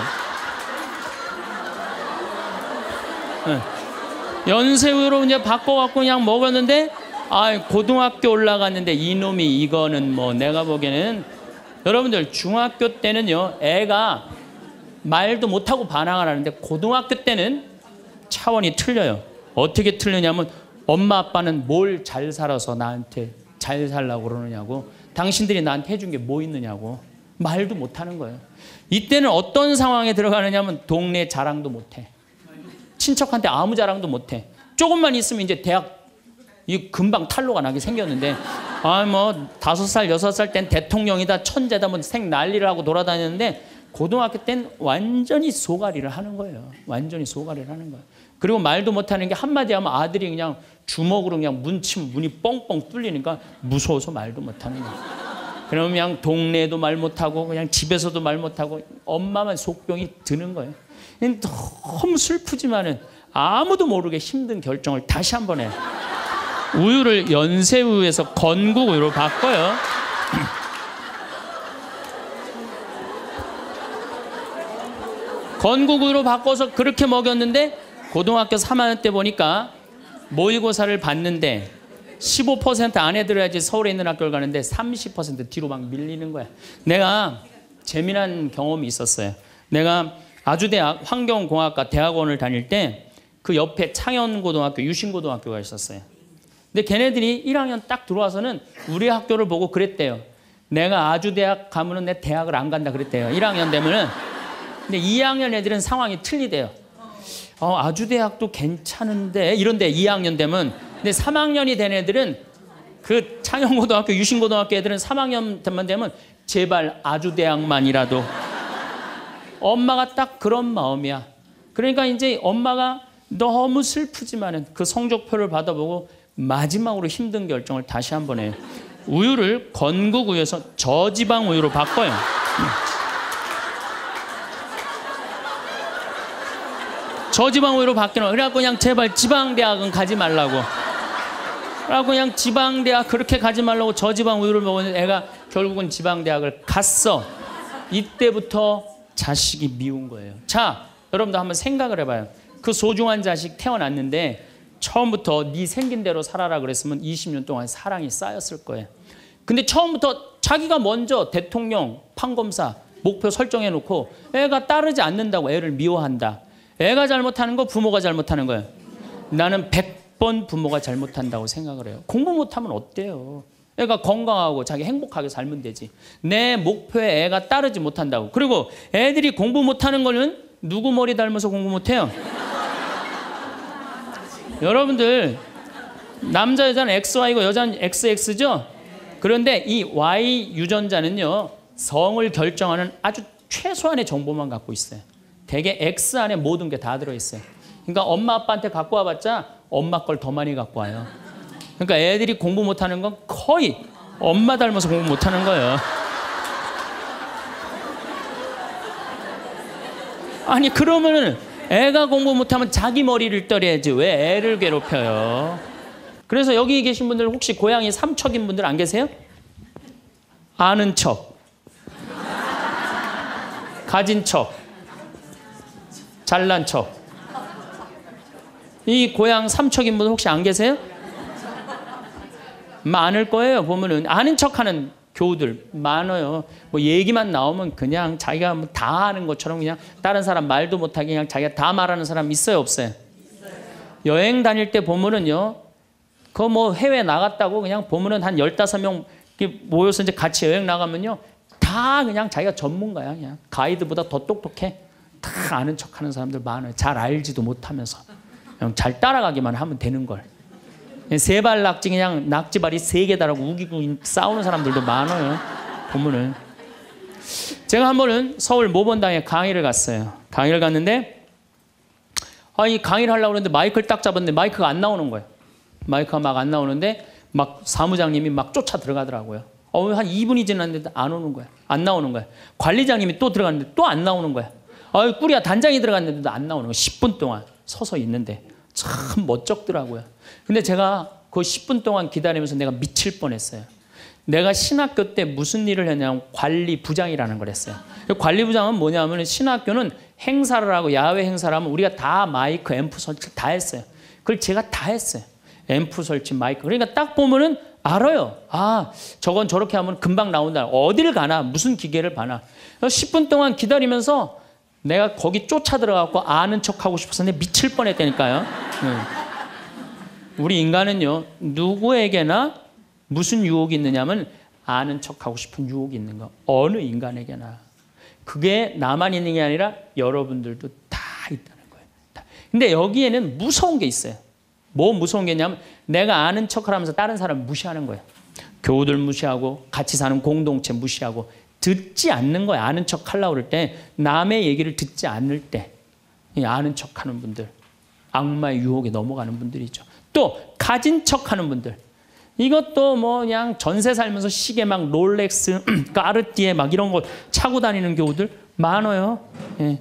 네. 연세 우유로 이제 바꿔갖고 그냥 먹었는데 아 고등학교 올라갔는데 이놈이 이거는 뭐 내가 보기에는 여러분들 중학교 때는요 애가 말도 못하고 반항을 하는데 고등학교 때는 차원이 틀려요. 어떻게 틀리냐면 엄마 아빠는 뭘 잘 살아서 나한테 잘 살라고 그러느냐고 당신들이 나한테 해준 게 뭐 있느냐고 말도 못하는 거예요. 이때는 어떤 상황에 들어가느냐면 동네 자랑도 못해. 친척한테 아무 자랑도 못해. 조금만 있으면 이제 대학 이 금방 탈로가 나게 생겼는데 아 뭐 다섯 살 여섯 살 땐 대통령이다 천재다 뭐 생 난리를 하고 돌아다녔는데 고등학교 땐 완전히 소가리를 하는 거예요. 완전히 소가리를 하는 거예요. 그리고 말도 못하는 게 한마디 하면 아들이 그냥 주먹으로 그냥 문 치면 문이 뻥뻥 뚫리니까 무서워서 말도 못하는 거예요. 그러면 그냥 동네에도 말 못하고 그냥 집에서도 말 못하고 엄마만 속병이 드는 거예요. 너무 슬프지만은 아무도 모르게 힘든 결정을 다시 한번 해요. 우유를 연세우유에서 건국우유로 바꿔요. 건국우유로 바꿔서 그렇게 먹였는데 고등학교 삼 학년 때 보니까 모의고사를 봤는데 십오 퍼센트 안에 들어야지 서울에 있는 학교를 가는데 삼십 퍼센트 뒤로 막 밀리는 거야. 내가 재미난 경험이 있었어요. 내가 아주대학 환경공학과 대학원을 다닐 때 그 옆에 창현고등학교, 유신고등학교가 있었어요. 근데 걔네들이 일 학년 딱 들어와서는 우리 학교를 보고 그랬대요. 내가 아주대학 가면은 내 대학을 안 간다 그랬대요. 일 학년 되면은. 근데 이 학년 애들은 상황이 틀리대요. 어, 아주대학도 괜찮은데 이런데 이 학년 되면. 근데 삼 학년이 된 애들은 그 창현고등학교, 유신고등학교 애들은 삼 학년만 되면 제발 아주대학만이라도. 엄마가 딱 그런 마음이야. 그러니까 이제 엄마가 너무 슬프지만은 그 성적표를 받아보고 마지막으로 힘든 결정을 다시 한번 해요. 우유를 건국우유에서 저지방 우유로 바꿔요. 저지방 우유로 바뀌는 그래갖고 그냥 제발 지방대학은 가지 말라고. 그래갖고 그냥 지방대학 그렇게 가지 말라고 저지방 우유를 먹었는데 애가 결국은 지방대학을 갔어. 이때부터 자식이 미운 거예요. 자, 여러분도 한번 생각을 해봐요. 그 소중한 자식 태어났는데 처음부터 네 생긴 대로 살아라 그랬으면 이십 년 동안 사랑이 쌓였을 거예요. 근데 처음부터 자기가 먼저 대통령, 판검사 목표 설정해놓고 애가 따르지 않는다고 애를 미워한다. 애가 잘못하는 거 부모가 잘못하는 거예요. 나는 백 번 부모가 잘못한다고 생각을 해요. 공부 못하면 어때요? 애가 건강하고 자기 행복하게 살면 되지. 내 목표에 애가 따르지 못한다고. 그리고 애들이 공부 못하는 거는 누구 머리 닮아서 공부 못해요? 여러분들 남자 여자는 엑스 와이고 여자는 엑스 엑스죠? 그런데 이 Y 유전자는요 성을 결정하는 아주 최소한의 정보만 갖고 있어요. 대개 X 안에 모든 게 다 들어있어요. 그러니까 엄마 아빠한테 갖고 와봤자 엄마 걸 더 많이 갖고 와요. 그러니까 애들이 공부 못하는 건 거의 엄마 닮아서 공부 못하는 거예요. 아니 그러면은 애가 공부 못하면 자기 머리를 떨어야지 왜 애를 괴롭혀요? 그래서 여기 계신 분들 혹시 고향이 삼척인 분들 안 계세요? 아는 척, 가진 척, 잘난 척. 이 고향 삼척인 분들 혹시 안 계세요? 많을 거예요. 보면은 아는 척하는 교우들 많아요. 뭐 얘기만 나오면 그냥 자기가 뭐 다 아는 것처럼 그냥 다른 사람 말도 못하게 그냥 자기가 다 말하는 사람 있어요, 없어요? 여행 다닐 때 보면은요, 그 뭐 해외 나갔다고 그냥 보면은 한 열다섯 명 모여서 이제 같이 여행 나가면요, 다 그냥 자기가 전문가야. 그냥 가이드보다 더 똑똑해. 다 아는 척하는 사람들 많아요. 잘 알지도 못하면서 그냥 잘 따라가기만 하면 되는 걸. 세발 낙지 그냥 낙지발이 세 개다라고 우기고 싸우는 사람들도 많아요. 보면은 제가 한 번은 서울 모본당에 강의를 갔어요. 강의를 갔는데 아, 이 강의를 하려고 그랬는데 마이크를 딱 잡았는데 마이크가 안 나오는 거예요. 마이크가 막 안 나오는데 막 사무장님이 막 쫓아 들어가더라고요. 어, 한 이 분이 지났는데 안 오는 거야. 안 나오는 거야. 관리장님이 또 들어갔는데 또 안 나오는 거야. 아, 꾸리야 단장이 들어갔는데도 안 나오는 거야. 십 분 동안 서서 있는데 참 멋쩍더라고요. 근데 제가 그 십 분 동안 기다리면서 내가 미칠 뻔했어요. 내가 신학교 때 무슨 일을 했냐면 관리부장이라는 걸 했어요. 관리부장은 뭐냐면 신학교는 행사를 하고 야외 행사를 하면 우리가 다 마이크, 앰프 설치 다 했어요. 그걸 제가 다 했어요. 앰프 설치, 마이크. 그러니까 딱 보면은 알아요. 아, 저건 저렇게 하면 금방 나온다. 어딜 가나 무슨 기계를 봐나. 십 분 동안 기다리면서 내가 거기 쫓아 들어가고 아는 척하고 싶어서 내가 미칠 뻔했다니까요. 네. 우리 인간은요, 누구에게나 무슨 유혹이 있느냐면 아는 척하고 싶은 유혹이 있는 거. 어느 인간에게나. 그게 나만 있는 게 아니라 여러분들도 다 있다는 거예요. 다. 근데 여기에는 무서운 게 있어요. 뭐 무서운 게 있냐면 내가 아는 척을 하면서 다른 사람 무시하는 거예요. 교우들 무시하고 같이 사는 공동체 무시하고 듣지 않는 거예요. 아는 척 하려고 그럴 때 남의 얘기를 듣지 않을 때 이 아는 척하는 분들, 악마의 유혹에 넘어가는 분들이죠. 또 가진 척하는 분들, 이것도 뭐 그냥 전세 살면서 시계 막 롤렉스, 까르띠에 막 이런 거 차고 다니는 교우들 많아요. 예.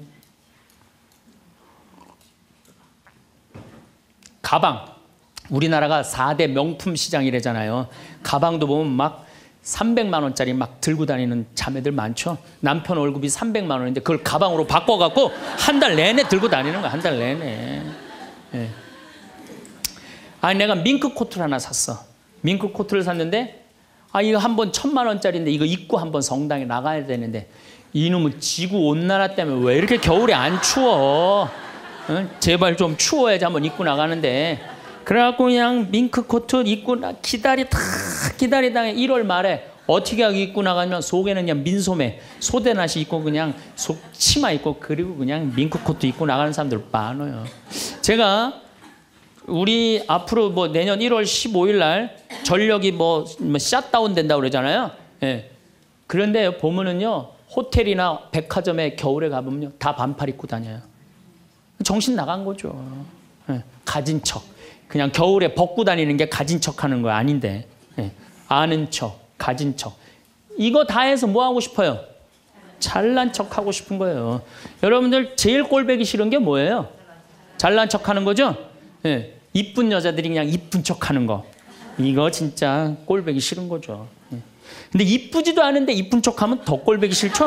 가방, 우리나라가 사 대 명품 시장이래잖아요. 가방도 보면 막 삼백만 원짜리 막 들고 다니는 자매들 많죠. 남편 월급이 삼백만 원인데 그걸 가방으로 바꿔갖고 한 달 내내 들고 다니는 거야. 한 달 내내. 예. 아니 내가 밍크 코트를 하나 샀어. 밍크 코트를 샀는데 아 이거 한 번 천만 원짜리인데 이거 입고 한번 성당에 나가야 되는데 이놈의 지구 온난화 때문에 왜 이렇게 겨울에 안 추워? 어? 제발 좀 추워야지 한번 입고 나가는데 그래갖고 그냥 밍크 코트 입고 나 기다리 다 기다리다가 일월 말에 어떻게 하고 입고 나가면 속에는 그냥 민소매 소대나시 입고 그냥 속 치마 입고 그리고 그냥 밍크 코트 입고 나가는 사람들 많아요. 제가 우리 앞으로 뭐 내년 일월 십오일 날 전력이 뭐, 뭐 샷다운 된다고 그러잖아요. 예. 그런데 보면은요 호텔이나 백화점에 겨울에 가보면요 다 반팔 입고 다녀요. 정신 나간 거죠. 예. 가진 척. 그냥 겨울에 벗고 다니는 게 가진 척 하는 거 아닌데. 예. 아는 척, 가진 척. 이거 다 해서 뭐 하고 싶어요? 잘난 척 하고 싶은 거예요. 여러분들 제일 꼴보기 싫은 게 뭐예요? 잘난 척 하는 거죠? 예. 이쁜 여자들이 그냥 이쁜 척 하는 거. 이거 진짜 꼴보기 싫은 거죠. 예. 근데 이쁘지도 않은데 이쁜 척 하면 더 꼴보기 싫죠?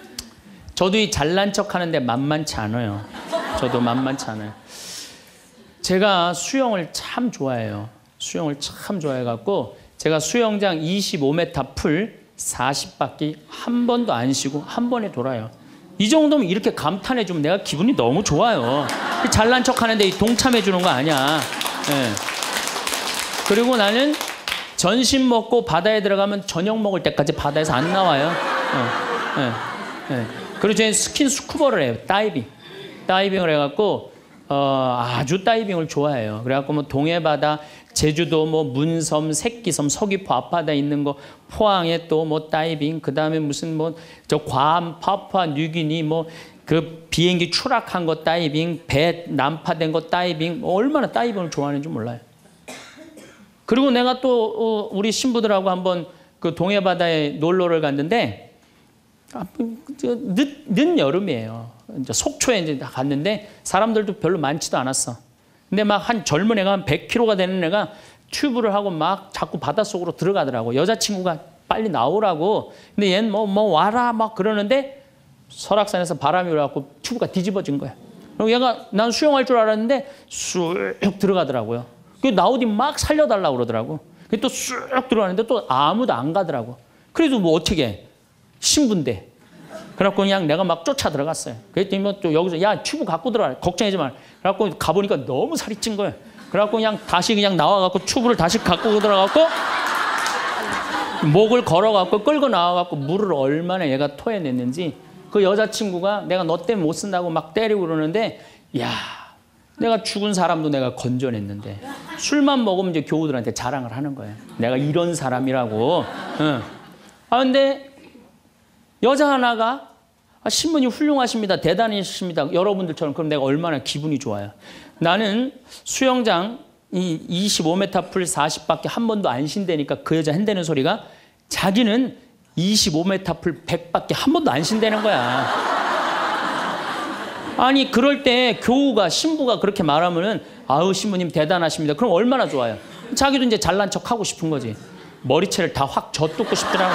저도 이 잘난 척 하는데 만만치 않아요. 저도 만만치 않아요. 제가 수영을 참 좋아해요. 수영을 참 좋아해갖고 제가 수영장 이십오 미터 풀 사십 바퀴 한 번도 안 쉬고 한 번에 돌아요. 이 정도면 이렇게 감탄해주면 내가 기분이 너무 좋아요. 잘난 척하는데 동참해주는 거 아니야. 네. 그리고 나는 전신 먹고 바다에 들어가면 저녁 먹을 때까지 바다에서 안 나와요. 네. 네. 네. 그리고 저희는 스킨 스쿠버를 해요. 다이빙. 다이빙을 해갖고 어, 아주 다이빙을 좋아해요. 그래갖고 뭐 동해바다, 제주도, 뭐 문섬, 새끼섬, 서귀포 앞바다 있는 거, 포항에 또 뭐 다이빙, 그 다음에 무슨 뭐 저 괌, 파푸아 뉴기니 뭐 그 비행기 추락한 거 다이빙, 배 난파된 거 다이빙, 뭐 얼마나 다이빙을 좋아하는지 몰라요. 그리고 내가 또 어, 우리 신부들하고 한번 그 동해바다에 놀러를 갔는데 아, 늦, 늦 여름이에요. 이제 속초에 이제 갔는데 사람들도 별로 많지도 않았어. 근데 막 한 젊은 애가 한 백 킬로그램가 되는 애가 튜브를 하고 막 자꾸 바닷속으로 들어가더라고. 여자친구가 빨리 나오라고. 근데 얘는 뭐, 뭐 와라 막 그러는데 설악산에서 바람이 불어갖고 튜브가 뒤집어진 거야. 그리고 얘가 난 수영할 줄 알았는데 쑥 들어가더라고요. 그 나오디 막 살려달라고 그러더라고. 또 쑥 들어가는데 또 아무도 안 가더라고. 그래도 뭐 어떻게 해. 신부인데. 그래갖고 그냥 내가 막 쫓아 들어갔어요. 그랬더니 뭐 또 여기서 야 튜브 갖고 들어가. 걱정하지 마. 그래갖고 가보니까 너무 살이 찐 거예요. 그래갖고 그냥 다시 그냥 나와갖고 튜브를 다시 갖고 들어가갖고 목을 걸어갖고 끌고 나와갖고 물을 얼마나 얘가 토해냈는지 그 여자친구가 내가 너 때문에 못 쓴다고 막 때리고 그러는데 야 내가 죽은 사람도 내가 건져냈는데 술만 먹으면 이제 교우들한테 자랑을 하는 거예요. 내가 이런 사람이라고. 응. 아 근데 여자 하나가 아, 신부님 훌륭하십니다. 대단하십니다. 여러분들처럼. 그럼 내가 얼마나 기분이 좋아요. 나는 수영장 이 이십오 미터 풀 사십 바퀴 한 번도 안 쉰다니까 그 여자 한다는 소리가 자기는 이십오 미터 풀 백 바퀴 한 번도 안 쉰다는 거야. 아니 그럴 때 교우가 신부가 그렇게 말하면은 아우 신부님 대단하십니다. 그럼 얼마나 좋아요. 자기도 이제 잘난 척 하고 싶은 거지. 머리채를 다 확 젖뜯고 싶더라고.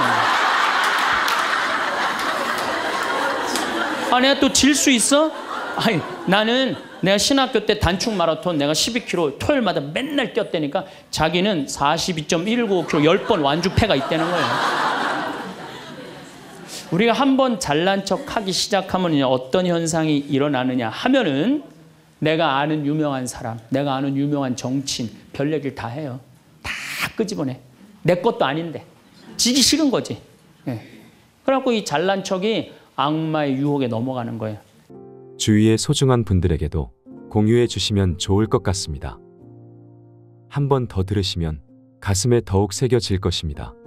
아, 내가 또 질 수 있어? 아니, 나는 내가 신학교 때 단축 마라톤 내가 십이 킬로미터 토요일마다 맨날 뛰었다니까 자기는 사십이 점 일구 킬로미터 십 번 완주패가 있다는 거예요. 우리가 한번 잘난 척 하기 시작하면 어떤 현상이 일어나느냐 하면은 내가 아는 유명한 사람, 내가 아는 유명한 정치인 별 얘기를 다 해요. 다 끄집어내. 내 것도 아닌데. 지기 싫은 거지. 네. 그래갖고 이 잘난 척이 악마의 유혹에 넘어가는 거예요. 주위의 소중한 분들에게도 공유해 주시면 좋을 것 같습니다. 한 번 더 들으시면 가슴에 더욱 새겨질 것입니다.